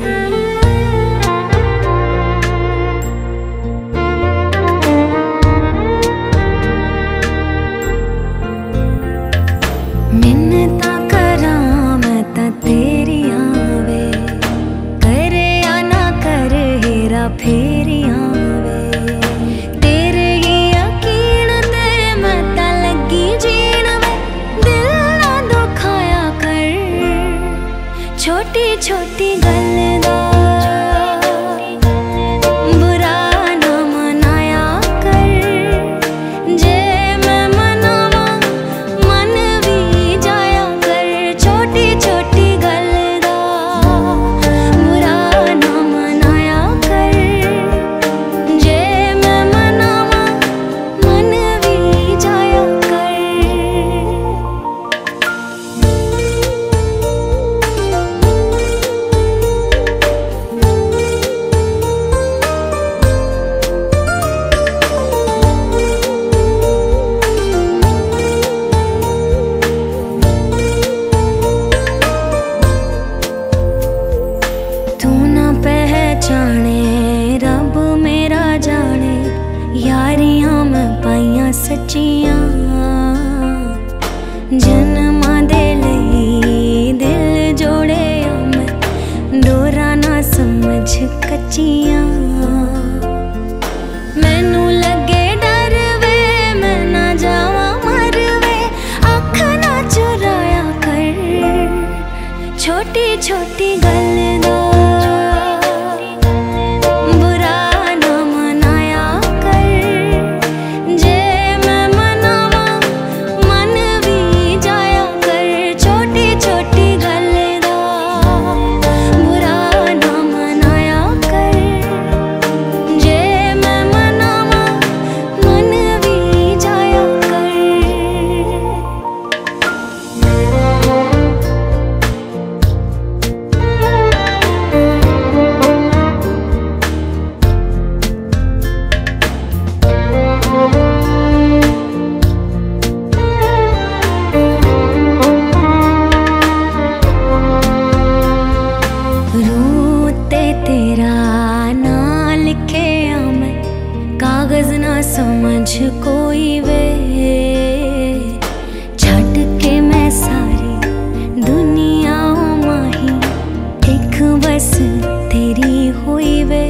मिन्नता करा मैं ता तेरी आवे, करे या ना करे हेरा फेरी आवे। तेरे ही यकीन ते मैं ता लगी जीण में, दिल ना दुखाया कर, छोटी छोटी गल दा बुरा ना मनाया कर। जे मैं मनावा मन भी जाया कर, छोटी छोटी गल दा बुरा ना मनाया कर। जे मैं मनावा मन भी जाया कर। तू ना पहचाने रब मेरा जाने, यारियां मैं पाइयां सच्चियां। जन्मां दे लई दिल जोड़े मैं, डोरा ना समझ कच्चियां। मैनू लगे डर वे मैं ना जावा मर वे, अख ना चुराया कर, छोटी छोटी गल दा बुरा ना मनाया कर। जे मैं मनावा मन भी जाया कर, छोटी छोटी गल दा बुरा ना मनाया कर। जे मैं मनावा मन भी जाया कर। रूते तेरा ना लिखे मैं, कागज ना समझ कोई वे। छट के मैं सारी दुनिया माही, एक बस तेरी हुई वे।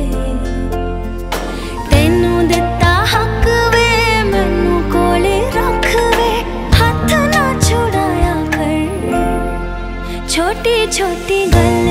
तेनू दिता हक वे मैनू कोले रख वे, हथ ना छुड़ाया कर, छोटी छोटी गल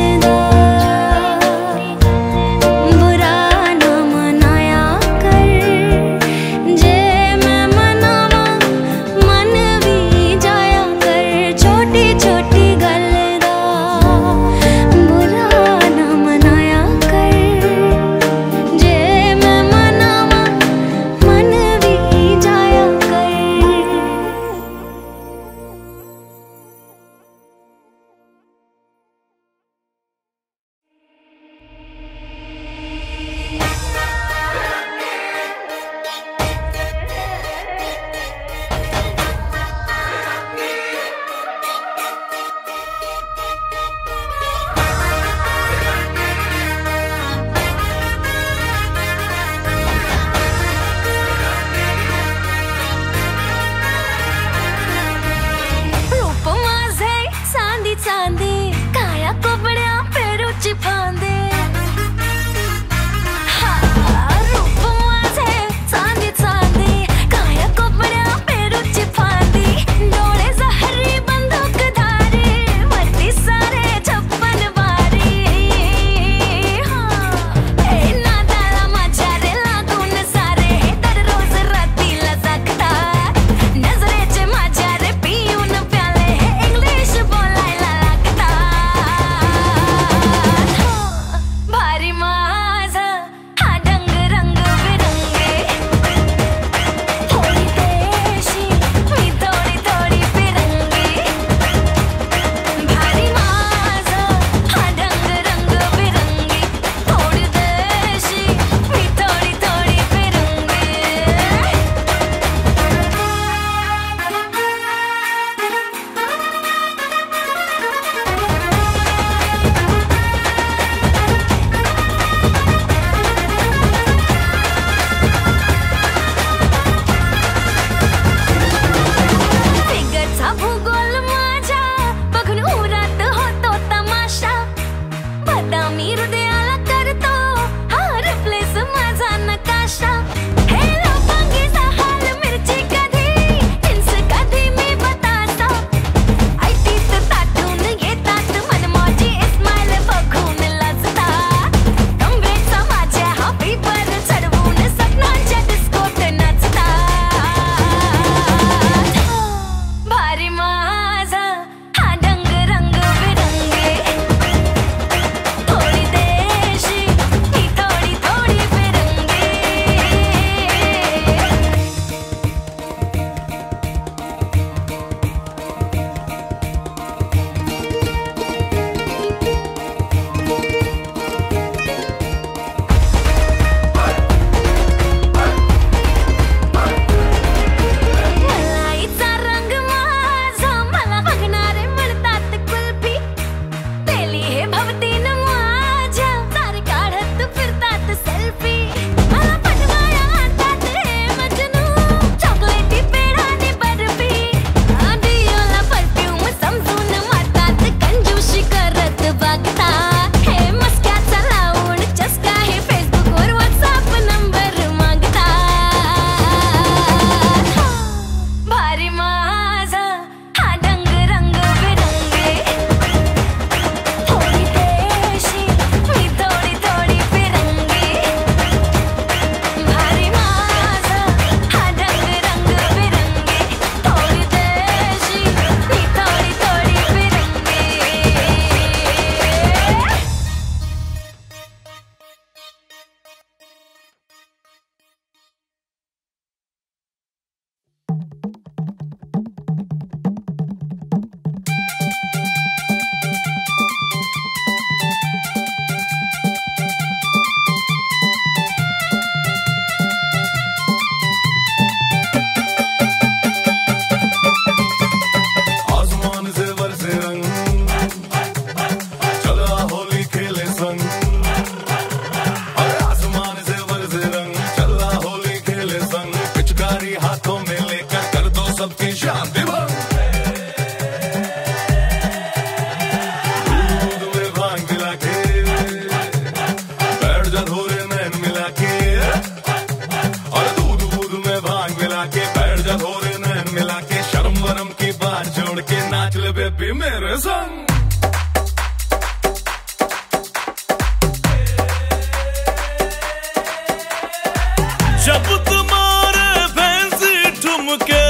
जब तुम्हारे फैंसी ठुमके,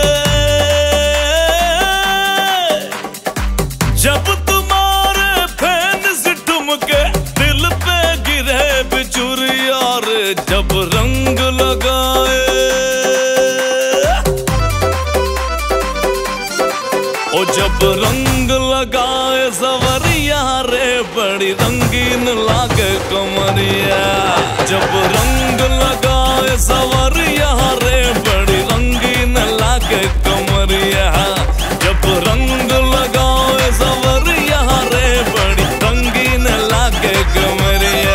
जब तुम्हारे फैंसी ठुमके दिल पे गिरे बिचुर यार, जब रंग लगाए ओ जब रंग लगाए सवरिया रे, बड़ी रंगीन लागे कमरिया। जब रंग लगाए सवरिया रे, बड़ी रंगीन लागे कमरिया। जब रंग लगाए सवरिया रे, बड़ी रंगीन लागे कमरिया।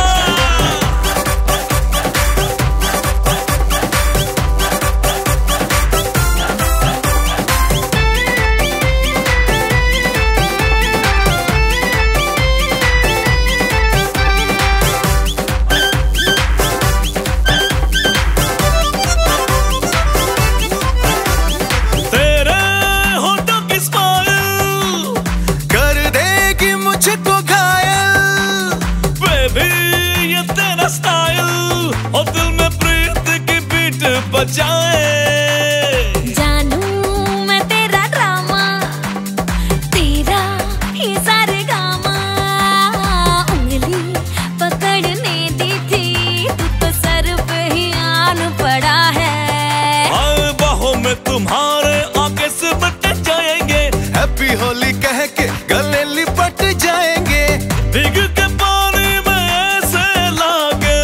जानू मैं तेरा ड्रामा, तेरा ही सारे गामा। उंगली पकड़ने दी थी, तू तो सर पे ही आन पड़ा है। बाहों में तुम्हारे आगे से बट जाएंगे, हैप्पी होली कह के गले लिपट जाएंगे। भीग के पानी में ऐसे लागे,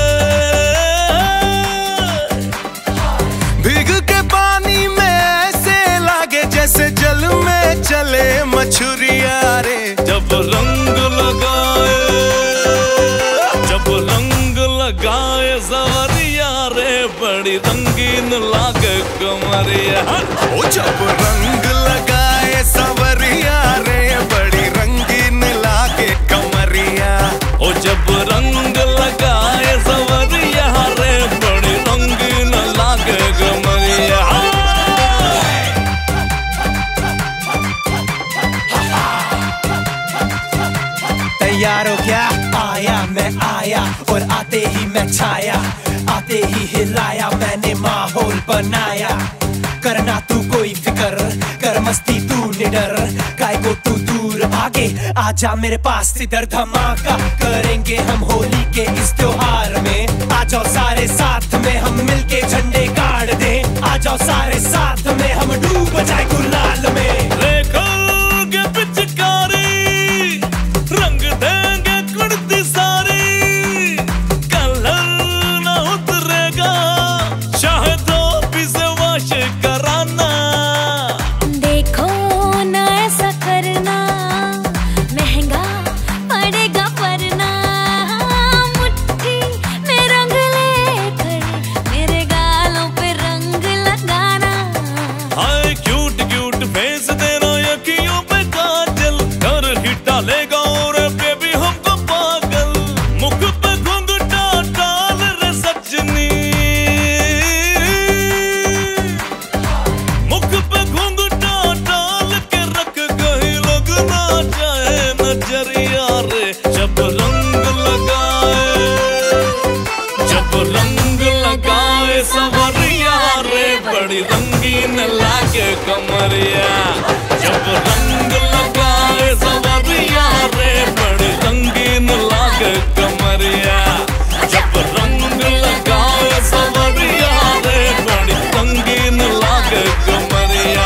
भीग के पानी में ऐसे लागे जैसे जल में चले मछुरिया रे। जब रंग लगाए, जब रंग लगाए सवरिया रे, बड़ी रंगीन लागे कमरिया। ओ जब रंग लगाए सवरिया रे, बड़ी रंगीन लागे कमरिया। ओ जब रंग लगाए सवरिया रे, बड़ी रंगीन लागे कमरिया। तैयार हो क्या? आया मैं आया और आते ही मैं छाया, आते ही हिलाया मैंने माहौल बनाया। करना तू कोई फिक्र, कर मस्ती तू निडर, काय को तू दूर भागे, आजा मेरे पास इधर धमाका करेंगे हम होली के इस त्योहार में। आ जाओ सारे साथ में हम मिलके झंडे गाड़ दें, आ जाओ सारे साथ में हम डूब जाए गुलाल में। देखोगे पिचकारी, रंग देंगे कुर्ती सारी, कलर न उतरेगा, चाहे तो भी से वाश कराना। देखो ना ऐसा करना, महंगा पड़ेगा वरना। मुट्ठी में रंग लेकर मेरे गालों पे रंग लगाना। हाय क्यूट क्यूट फेस देना, अखियों पे काजल कर ही डालेगा और बेबी हमको पागल। मुख पे घुंघटा डाल रे सजनी, मुख पे घुंघटा डाल के रख, कहीं लोग ना जाए नजरिया रे। जब रंग लगाए, जब रंग लगाए सवरिया रे, बड़ी रंगीन लागे कमरिया। जब रंग लगाए सवरिया रे, बड़ी रंगीन लागे कमरिया। जब रंग लगाए सवरिया रे, बड़ी रंगीन लागे कमरिया।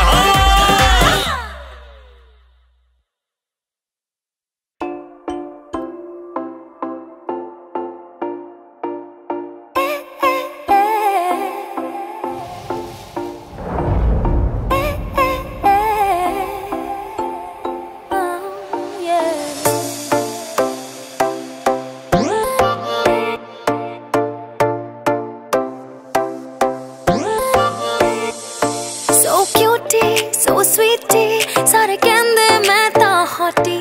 So cutie, so sweetie, सारे कहंदे मैं तां hottie।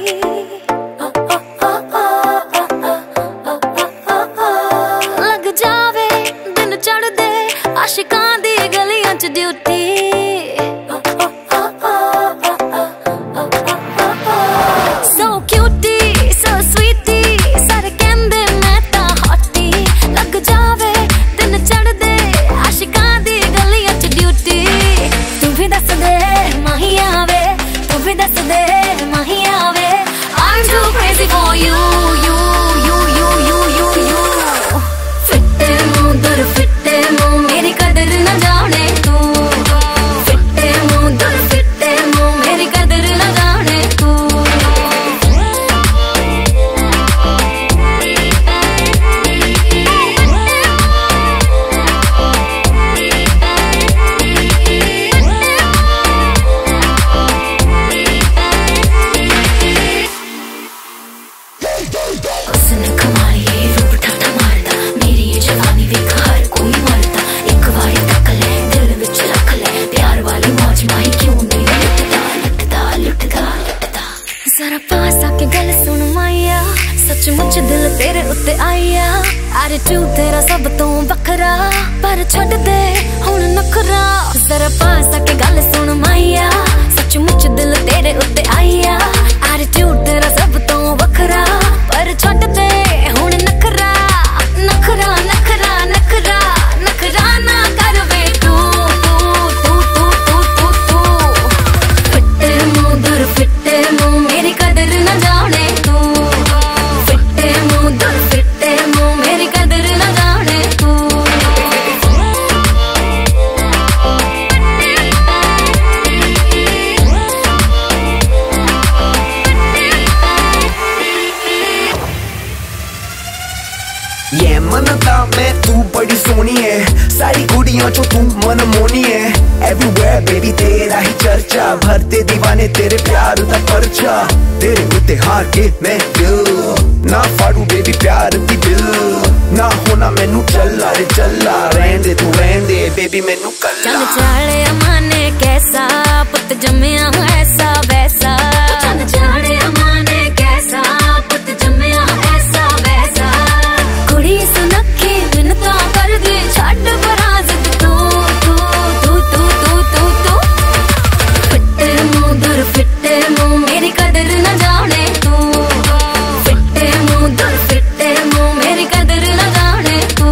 लग जावे दिन चढ़दे, आशिकां दी गलियां च ड्यूटी। उत्ते आईया एटीट्यूड तेरा सब तो बखरा पर छड्ड दे हुण नखरा जरा पास आके गल सुन माइया सचमुच दिल तेरे उत्ते आईया एटीट्यूड तेरा सब तो बखरा पर छड्ड दे हुण नखरा नखरा नखरा नखरा नखरा ना कर वे तू तू तू तू तू तू फिट्टे मुंह दूर फिट्टे मुंह मेरी कदर न जाने तू फिट्टे मुंह दूर फिट्टे मुंह मेरी कदर न जाने तू ये मनता मैं तू बड़ी सोनी है सारी कुड़ियों चो तू मन मोनी है एवरीवेयर बेबी तेरा ही चर्चा भरते दीवाने तेरे प्यार दा पर्चा तेरे उत्ते हार के मैं दिल ना फाड़ू बेबी प्यार दी बिल ना होना मैनू चला रे चला रहन दे तू रहन दे बेबी मैनू कल्ला चल चाले अमाने कैसा पुत जम्मिया ऐसा वैसा चल चाले अमाने कैसा पुत जम्मिया ऐसा वैसा कुड़ी सुनखी बिनता कर दे छड्ड बराज तू तू तू तू तू तू तू फिट्टे मुंह दूर फिट्टे मुंह मेरी कदर न जाने तू फिट्टे मुंह दूर फिट्टे मुंह मेरी कदर न जाने तू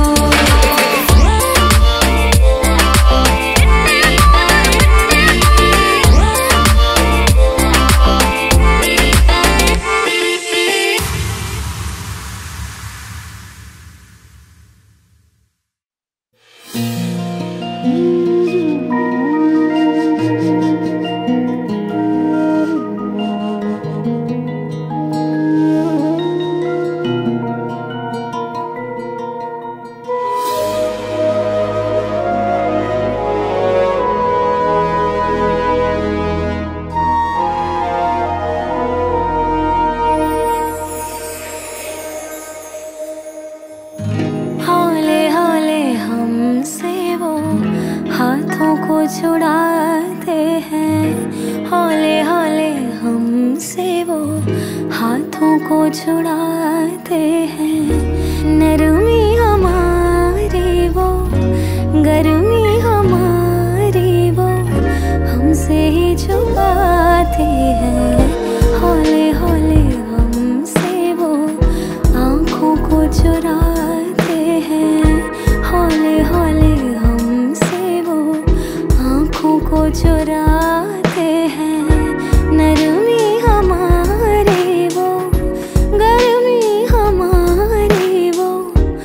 हौले हौले हमसे वो हाथों को छुड़ाते हैं हौले हौले हमसे वो हाथों को छुड़ाते हैं नरमी हमारी वो गर्मी हमारी वो हमसे ही छुपाते हैं हौले हौले हमसे वो आँखों को चुराते हैं हौले हौले हमसे वो आँखों को चुराते हैं नरमी हमारी वो गर्मी हमारी वो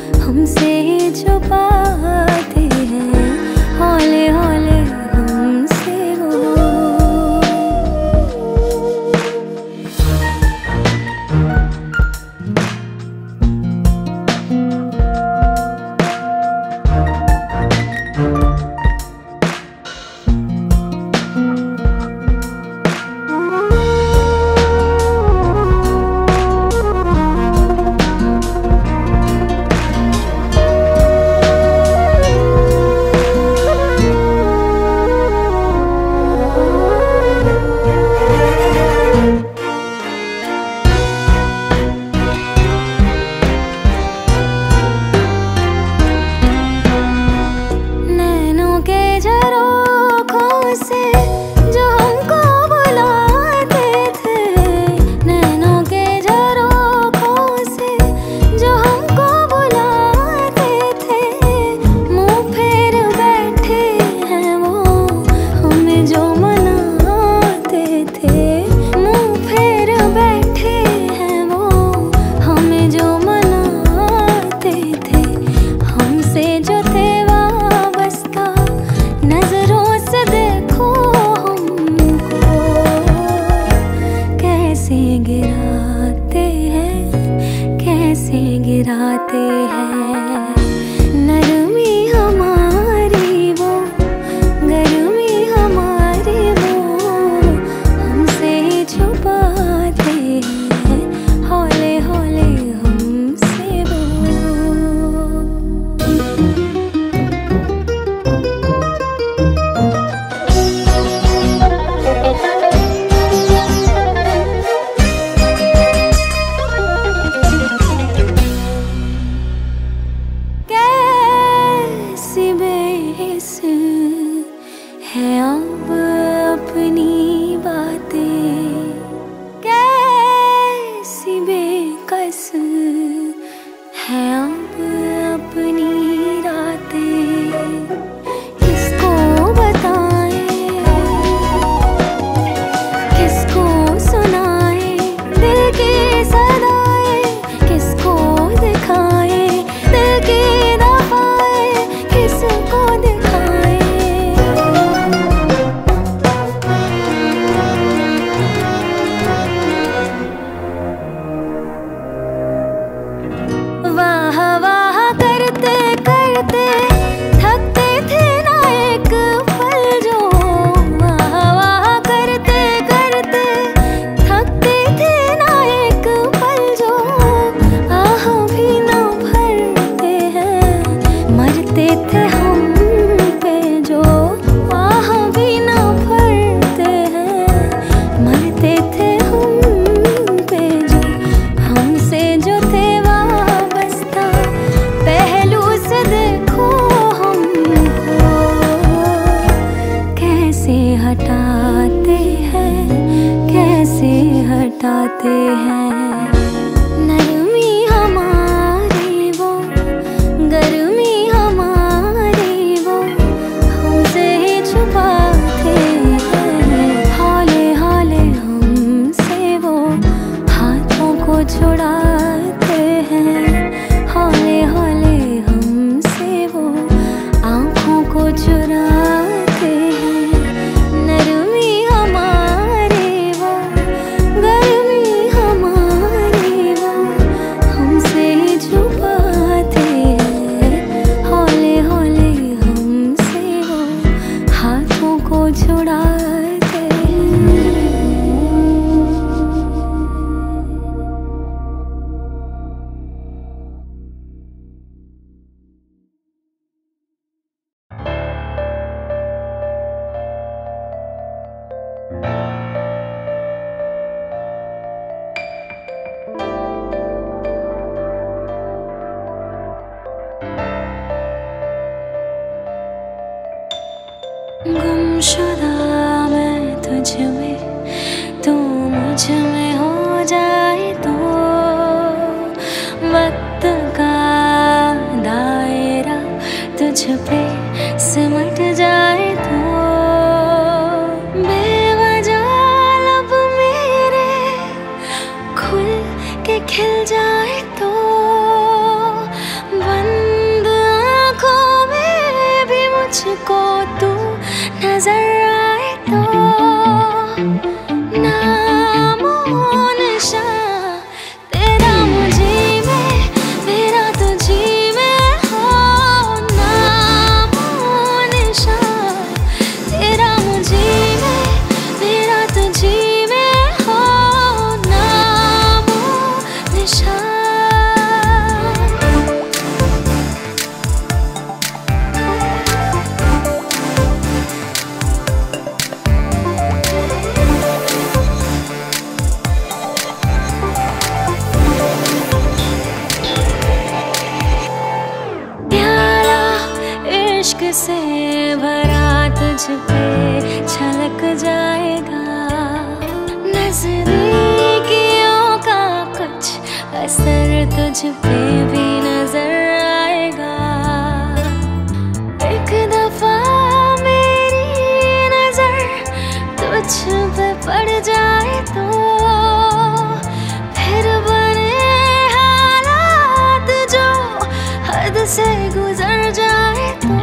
लौटाते हैं। नरमी हमारी वो, गर्मी हमारी वो, हमसे ही छुपाते हैं। हौले हौले हमसे वो हाथों को छुड़ाते हैं। हौले हौले हमसे वो आँखों को चुराते हैं। नरमी हमारी वो, गर्मी हमारी वो, हमसे ही छुपाते हैं। हौले हौले हमसे वो हाथों को छुड़ाते हैं। गुमशुदा मैं तुझ में, तू मुझ में हो जाए तो, वक्त का दायरा तुझ पे सिमट जाए तो, बेवजह लब मेरे खुल के खिल जाए तो, बंद आँखों में भी मुझको तू नजर आए तो, नामो निशान तेरा मुझी में, मेरा तुझी में हो। नामो निशान तेरा मुझी में, मेरा तुझी में हो। नामो निशान से भरा तुझ पे छलक जाएगा। नजदीकियों का कुछ असर तुझ पे भी नजर आएगा। एक दफा मेरी नजर तुझ पे पड़ जाए तो, फिर बने हालात जो हद से गुजर जाए तो,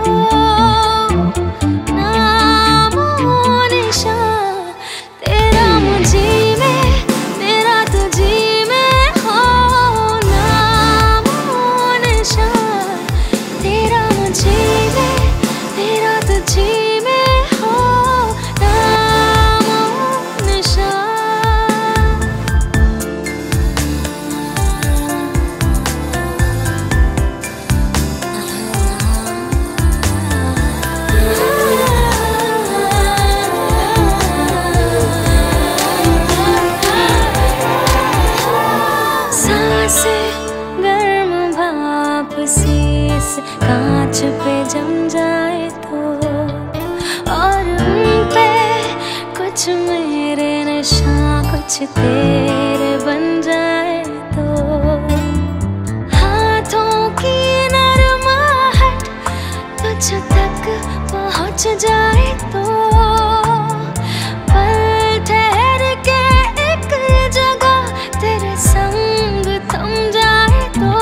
कांच पे जम जाए तो, और उन पे कुछ मेरे निशान कुछ तेरे बन जाए तो, हाथों की नरमाहट तुझ तक पहुंच जाए तो, पल ठहर के एक जगह तेरे संग थम जाए तो,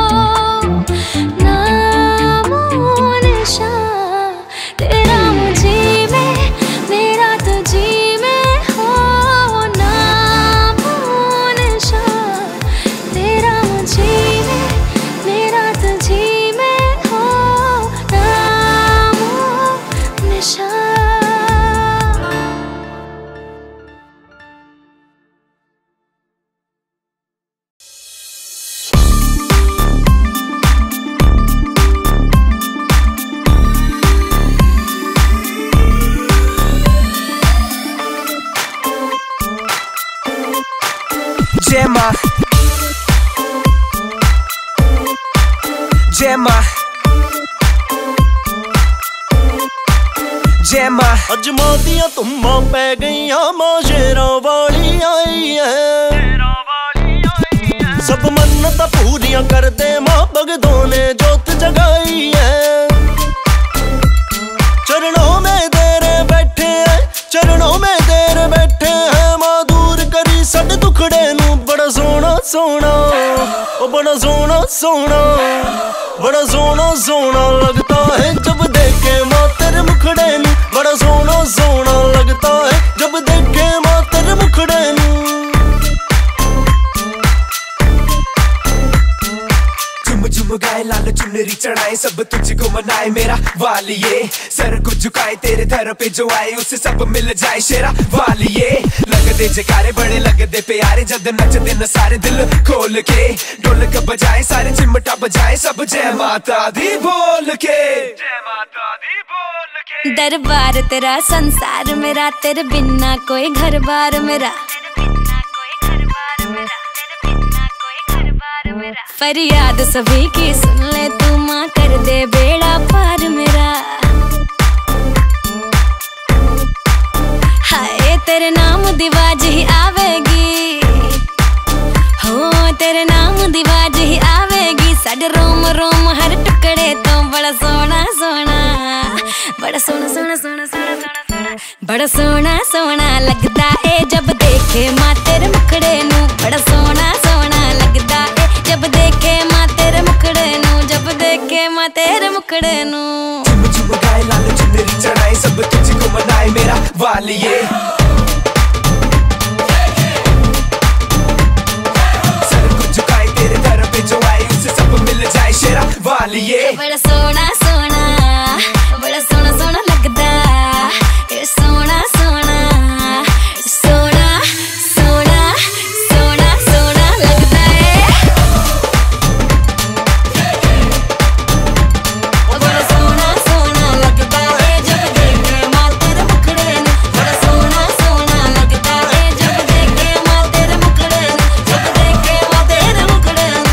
तेरा मुझी में, मेरा तुझी में हो। नामो निशान तेरा मुझी में, मेरा तुझी में हो। नामो निशान। ਅੱਜ ਮਾਂ ਦੀਆਂ ਧੁੰਮਾਂ ਪੈ ਗਈਆਂ, ਮਾਂ ਸ਼ੇਰਾਂ ਵਾਲੀ ਆਈ ਐ। मन्नत पूरियां कर दे माँ भगतों ने जोत जगाई है। चरणों में तेरे बैठे हैं, चरणों में तेरे बैठे हैं माँ दूर करी साडे दुखड़े नू। बड़ा सोना सोना ओ बड़ा सोना सोना, बड़ा सोना सोना लगता है जब देखे माँ तेरे मुखड़े नू। बड़ा सोना सोना लगता है जब देखे माँ तेरे मुखड़े नू। झुम झुम गाए लाल चुनरी चढ़ाए सब तुझको मनाए मेरा वालिए। सर को झुकाए तेरे दर पे जो आए उसे सब मिल जाए शेरा वालिए। लगदे जयकारे बड़े लगदे प्यारे जद नचदे न सारे दिल खोल के। ढोलक बजाए सारे चिमटा बजाए सब जय माता दी बोल के। जय माता दी बोल के। दरबार तेरा संसार मेरा, तेरे बिना कोई घर बार मेरा। फरियाद सभी की सुन ले तू माँ, कर दे बेड़ा पार मेरा। हाय तेरे नाम दिवाज ही आवेगी, हो तेरे नाम दिवाज ही आवेगी। साडे रोम रोम हर टुकड़े तो बड़ा सोना सोना, बड़ा सोना सोना सोना सोना सोना, बड़ा सोना सोना लगता है जब देखे माँ तेरे मुखड़े नू। बड़ा सोना सोना लगता है जब देखे माँ तेरे मुखड़े नू, जब देखे माँ तेरे मुखड़े नू। झुम झुम गाए लाल चुनरी चढ़ाए सब तुझको मनाए मेरा वालिए। सर को झुकाए तेरे दर पे जो आए उसे सब मिल जाए शेरा वालिए। बड़ा सोना सोना, बड़ा सोना सोना लगदा ये सोना सोना, सोना सोना सोना सोना लगदा है। बड़ा सोना सोना लगदा है जब देखे माँ तेरे मुखड़े नू। बड़ा सोना सोना लगदा है जब देखे माँ तेरे मुखड़े नू, जब देखे माँ तेरे मुखड़े नू।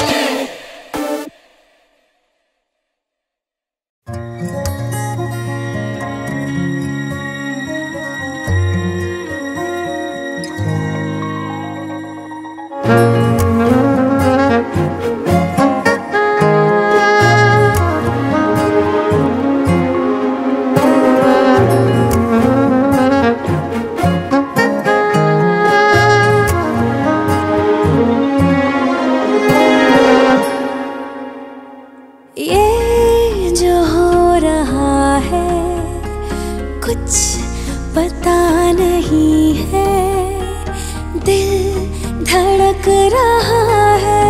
ये जो हो रहा है कुछ पता नहीं है, दिल धड़क रहा है,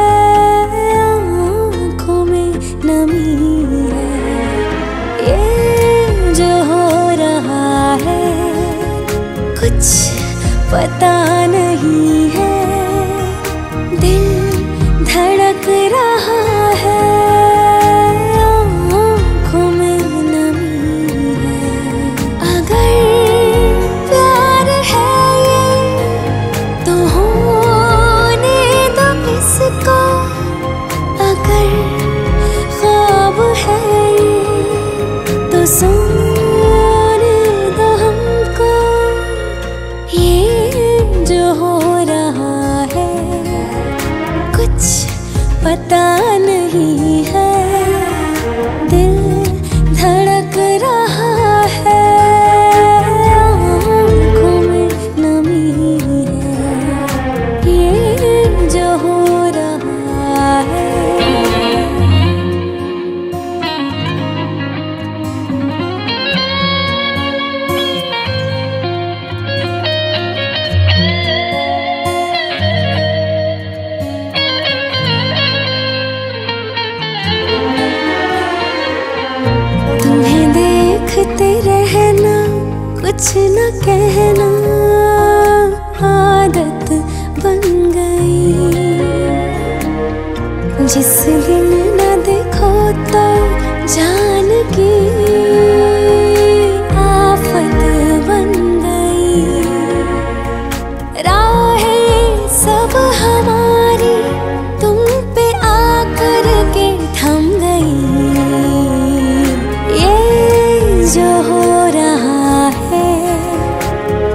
आँखों में नमी है। ये जो हो रहा है कुछ पता नहीं है, दिल धड़क रहा है, आँखों में नमी है। अगर प्यार है ये तो होने दो इसको, अगर ख्वाब है ये तो सोने दो हमको। ये जो हो रहा है कुछ पता नहीं है, दिल धड़क रहा है, आँखों में नमी है। ये जो हो रहा है। तुम्हें देखते रहना कुछ न कहना आदत बन गई। जिस दिन न देखो तो जान की आफत बन गई। राहें सब हमारी तुम पे आकर के थम गई। ये जो हो रहा है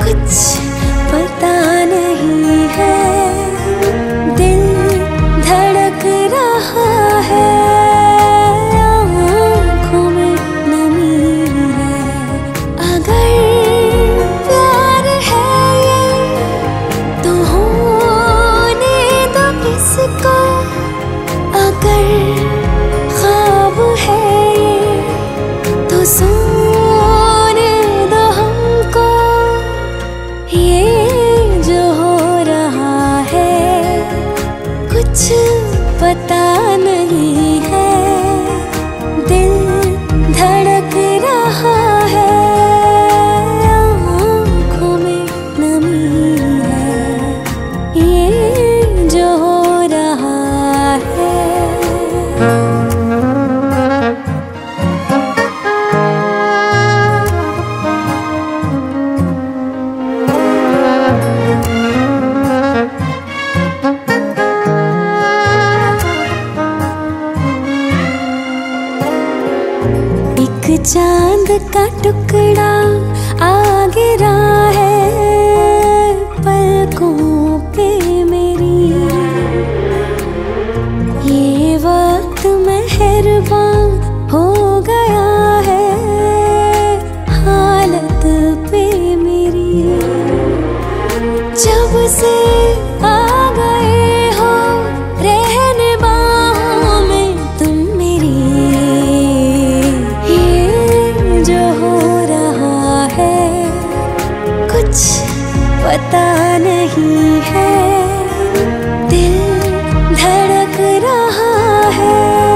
चांद का टुकड़ा आ गिरा है पलकों पे मेरी। ये वक्त मेहरबान हो गया है हालत पे मेरी। जब से आ गए हो रहने बाहों में तुम मेरी, ये जो हो रहा है कुछ पता नहीं है। दिल धड़क रहा है,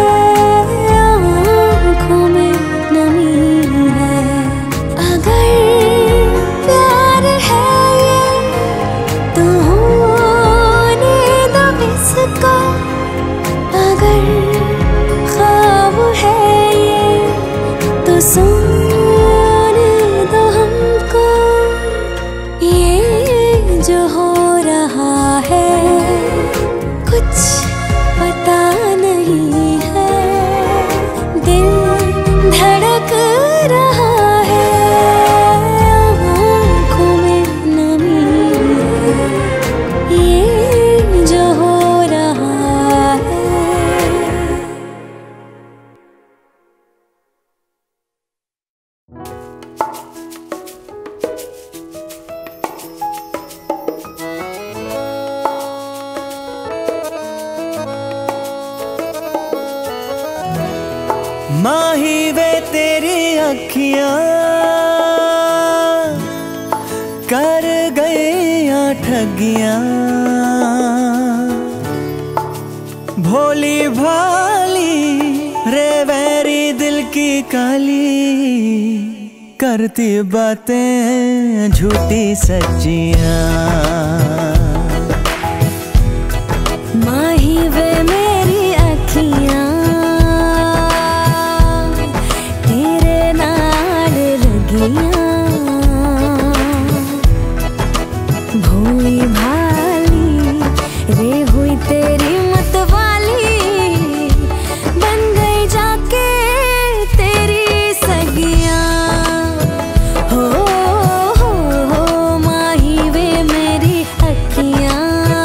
आँखों में नमी है। अगर प्यार है ये तो होने दो इसको, अगर ख्वाब है ये तो सुनने दो हमको। ये जो हो रहा है कुछ पता नहीं है। दिल धड़क रहा है, आँखों में नमी है। ये जो हो रहा है। माही वे तेरी अखियां कर गई ठगियां, भोली भाली रे वैरी दिल की काली, करती बातें झूठी सच्चियां। माही वे मेरी अखियां तेरे नाल लगियां, भोली भाली रे हुई तेरी मतवाली, बन गई जाके तेरी सगियां। हो माही वे मेरी अखियां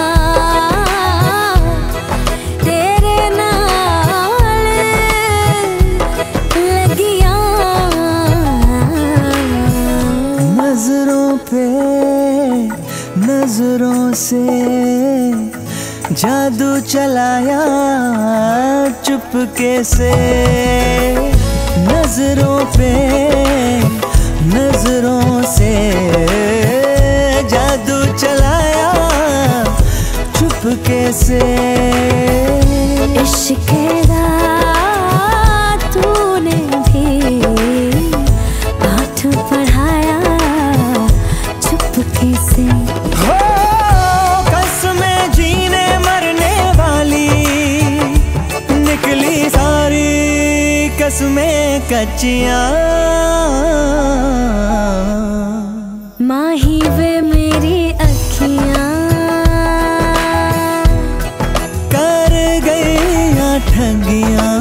तेरे नाल लगियां। नजरों पे नजरों से जादू चलाया चुपके से, नजरों पे नजरों से जादू चलाया चुपके से। इश्क दा तूने भी पाठ पढ़ाया चुपके से। हो कसमें जीने मरने वाली निकली सारी कसमें कच्चियां। माही वे मेरी अखियां कर गई ठगियां,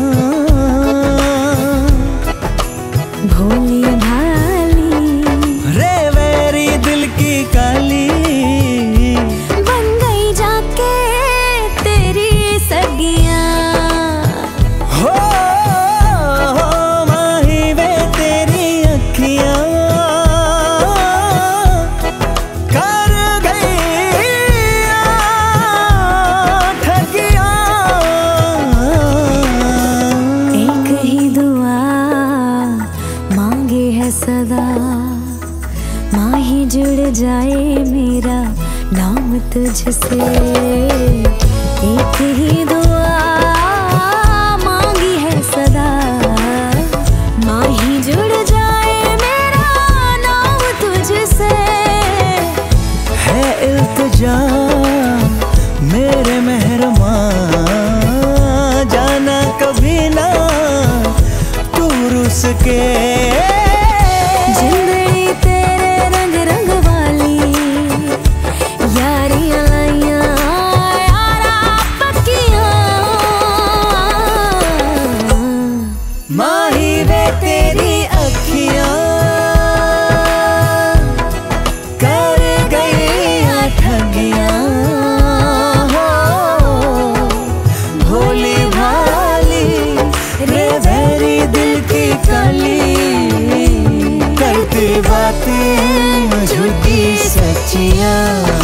भोली भाली रे वेरी दिल की काली, बन गई जाके तेरी सगियां। हो माही वे तेरी अखियां कर गई ठगियां। एक ही दुआ मांगे है सदा, माही जुड़ जाए मेरा नाम तुझसे। एक ही दुआ मांगी है सदा, माही जुड़ जाए मेरा नाम तुझसे। है इल्तिजा मेरे मेहरमा, जाना कभी ना तू रुस के। जिंदगी तेरे रंग रंग वाली, यारियां लाइयां यारा पक्कियां। माही वे तेरी कच्चियां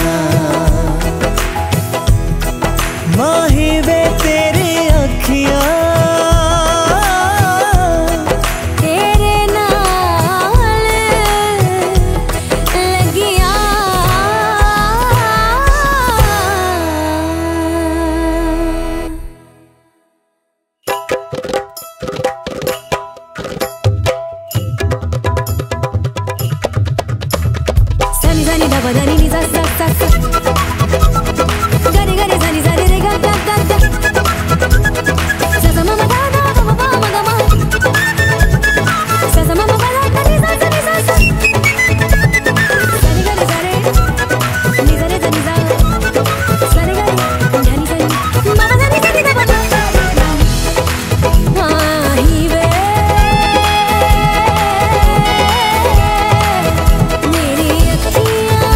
माही वे तेरी अखियां तेरे नाल लगिया सनी सनी दा बदनी नी सा सा सा सा गरे गरे सनी सनी रे गा गा गा गा सा सा मा मा गा गा मा मा मा गा मा सा सा मा मा गा गा नी सा सा नी सा सा सनी गरे सरे नी सरे सनी सा सरे गरे धनी सनी मा मा सनी सनी दा बता माही वे मेरी अखियां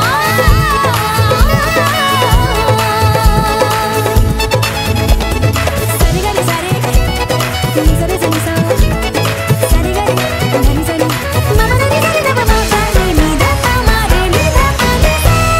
सनी गरे सरे नी सरे सनी सा सनी गरे धनी सनी मा मा सनी सनी दा बता रे नी दा मा रे नी दा मा रे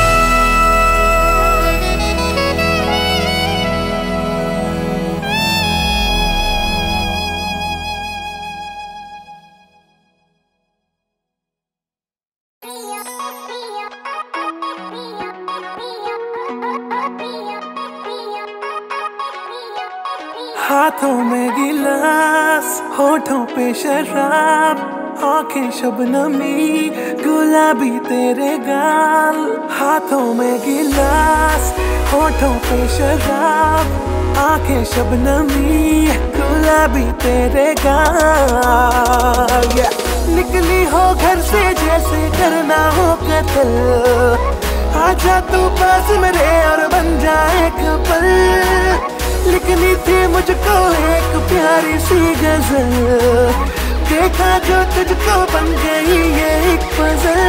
हाथों में गिलास होठों पे शराब आंखें शबनमी गुलाबी तेरे गाल हाथों में गिलास होठों पे शराब आंखें शबनमी गुलाबी तेरे गाल निकली हो घर से जैसे करना हो कत्ल आजा तू पास मेरे और बन जाए कपल लिखनी थी मुझको एक प्यारी सी गजल देखा जो तुझको बन गई ये एक पजल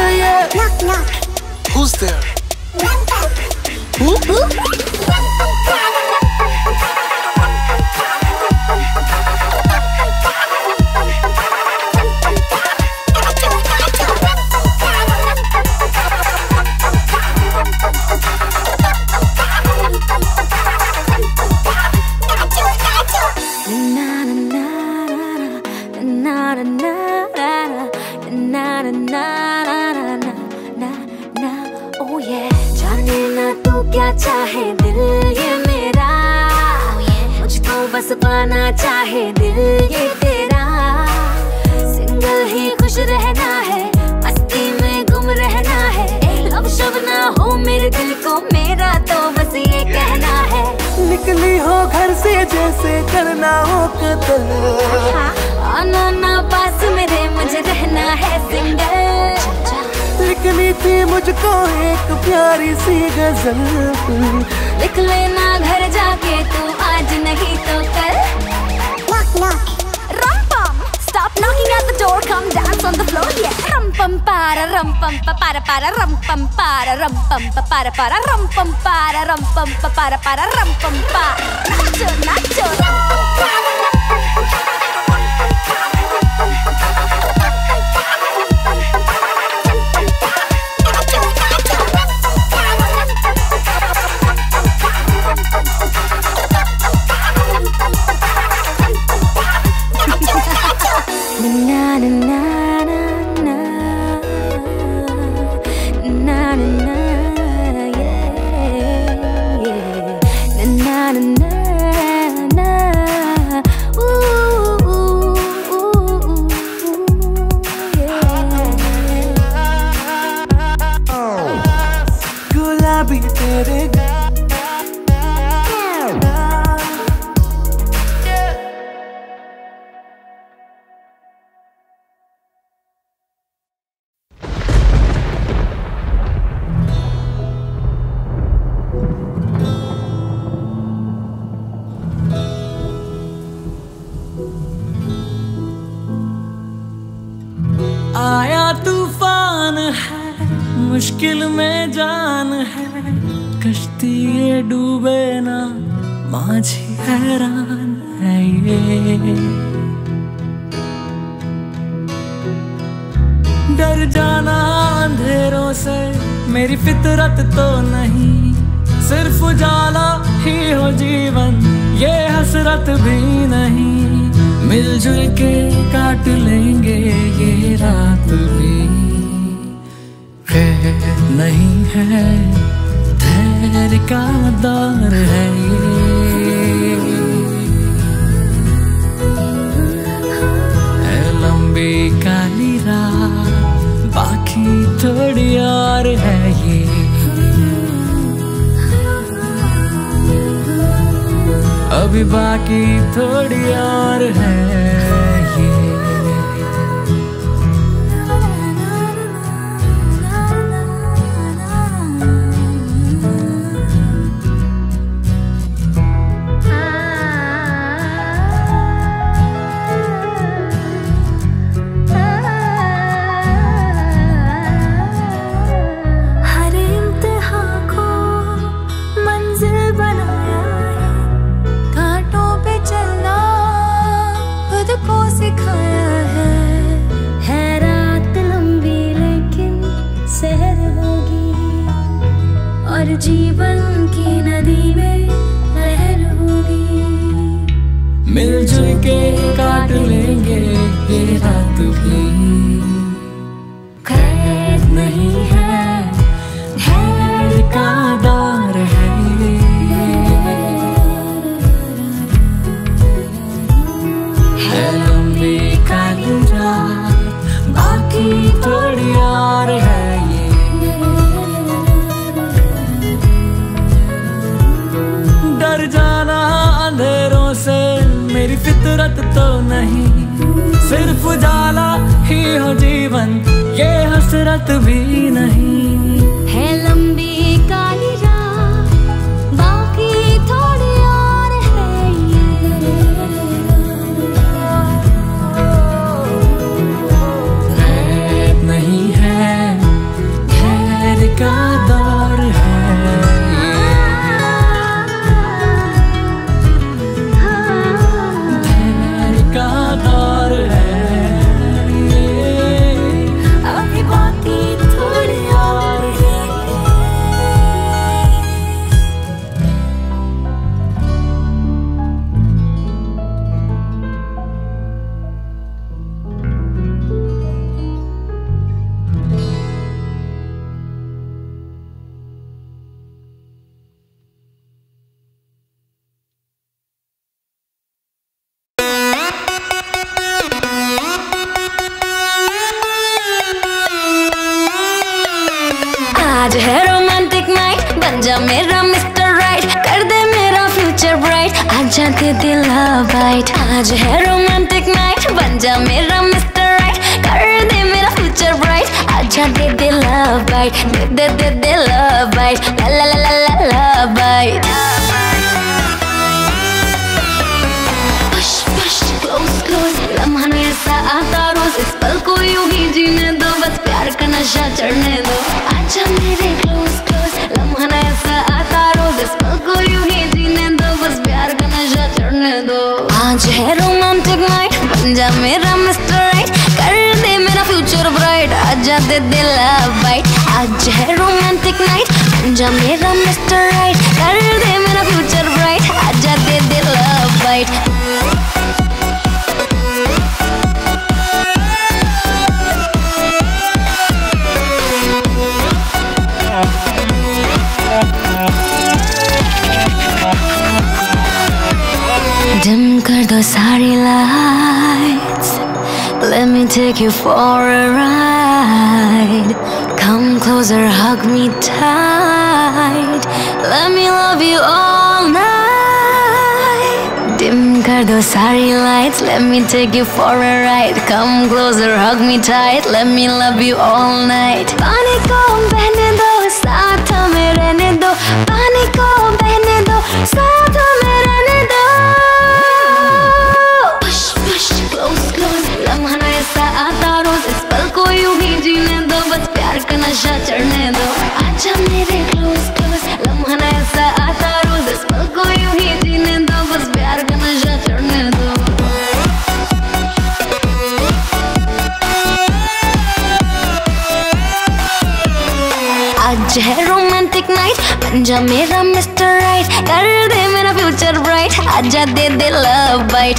Who's there? जाने ना तू क्या चाहे दिल ये मेरा मुझको बस पाना चाहे दिल ये तेरा सिंगल ही खुश रहना है मस्ती में गुम रहना है अब शब ना हो मेरे दिल को मेरा तो बस ये कहना है निकली हो घर से जैसे करना हो कत्ल आना ना पास मेरे मुझे रहना है सिंगल लिखनी थी मुझको एक प्यारी सी गजल लिख लेना घर जाके तू आज नहीं तो कल rum pum stop knocking at the door come dance on the floor yeah rum pum para rum pum pa para rum pum para rum pum pa para rum pum para rum pum pa para rum pum pa nacho nacho rum pum para na na na na na na na na yeah yeah na na na na ooh ooh yeah गुलाबी तेरे आया तूफान है मुश्किल में जान है कश्ती ये डूबे ना माझी हैरान है ये डर जाना अंधेरों से मेरी फितरत तो नहीं, सिर्फ उजाला ही हो जीवन, ये हसरत भी नहीं। मिलजुल के काट लेंगे ये रात भी, खैर नहीं है, धैर्य का दौर है ये। लंबी काली रात, बाकी थोड़ी और है ये। अभी बाकी थोड़ी और है ये। जीवन की नदी में लहर होगी। मिलजुल के काट लेंगे ये रात भी, खैर नहीं है, धैर्य का दौर है ये। लंबी काली रात, बाकी थोड़ी और है ये। डर जाना अंधेरों से मेरी फितरत तो नहीं, सिर्फ उजाला ही हो जीवन, ये हसरत भी नहीं। है लंबी काली रात, बाकी थोड़ी और है ये। खैर नहीं है, धैर्य का दौर है। आज है रोमांटिक नाइट, बन जा मेरा मिस्टर राइट, कर दे मेरा फ्यूचर ब्राइट, आजा दे दे लव बाइट। आज है रोमांटिक नाइट, बन जा मेरा मिस्टर राइट, कर दे मेरा फ्यूचर ब्राइट, आजा दे दे लव बाइट, दे दे दे लव बाइट, ला ला ला ला ला लव बाइट। क्लोज क्लोज लम्हा ऐसा आता रोज, इस पल को यूं ही जीने दो, बस प्यार का नशा चढ़ने दो। आजा मेरे क्लोज क्लोज लम्हा ऐसा आता रोज, इस पल को यूं ही जीने दो, बस प्यार का नशा चढ़ने दो। आज है रोमांटिक नाइट, बन जा मेरा मिस्टर राइट, कर दे मेरा फ्यूचर ब्राइट, आजा दे दे लव बाइट। आज है रोमांटिक नाइट, बन जा मेरा मिस्टर राइट, कर दे मेरा फ्यूचर ब्राइट, आजा दे दे लव बाइट। Dim कर दो सारी lights, let me take you for a ride. Come closer, hug me tight, let me love you all night. Dim कर दो सारी lights, let me take you for a ride. Come closer, hug me tight, let me love you all night. पानी को बहने दो, साथ में रहने दो, पानी को बहने दो, साथ में रहने दो। लम्हा ऐसा आता रोज, इस पल को यूं ही जीने दो, बस प्यार का नशा चढ़ने दो। आजा मेरे क्लोज क्लोज लम्हा ऐसा आता रोज, इस पल को यूं ही जीने दो, बस प्यार का नशा चढ़ने दो। आज है रोमांटिक नाइट, बन जा मेरा मिस्टर राइट, कर दे मेरा फ्यूचर ब्राइट, आजा दे दे लव बाइट।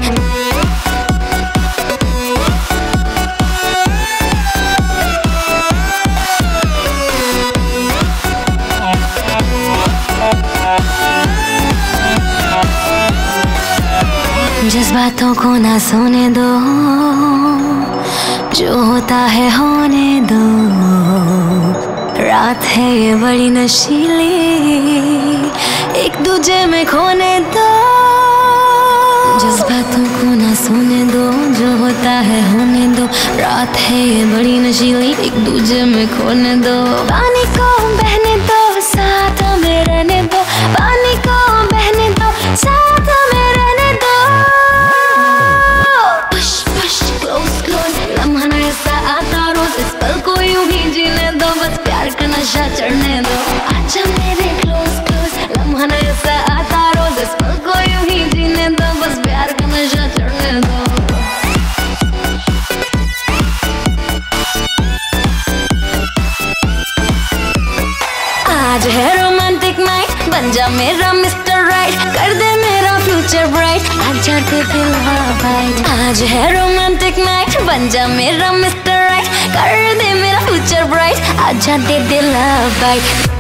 जज्बातों को ना सोने दो, जो होता है होने दो, रात है ये बड़ी नशीली, एक दूजे में खोने दो। जज्बातों को ना सोने दो, जो होता है होने दो, रात है ये बड़ी नशीली, एक दूजे में खोने दो। पानी को बहने दो, साथ में रहने दो, पानी को बहने दो, साथ में रहने दो। पुश पुश क्लोज क्लोज, लम्हा ना ऐसा आता रोज, इस पल को यूं ही जीने दो, बस प्यार का नशा चढ़ने दो। आजा मेरे क्लोज क्लोज, लम्हा ना ऐसा आता रोज, इस पल को यूं ही जीने दो, बस प्यार का नशा चढ़ने दो। आज है रोमांटिक नाइट, बन जा मेरा मिस्टर राइट, कर दे मेरा फ्यूचर ब्राइट, आजा दे दे लव बाइट। आज है रोमांटिक नाइट, बन जा मेरा मिस्टर राइट, कर दे मेरा फ्यूचर ब्राइट, आजा दे दे लव बाइट।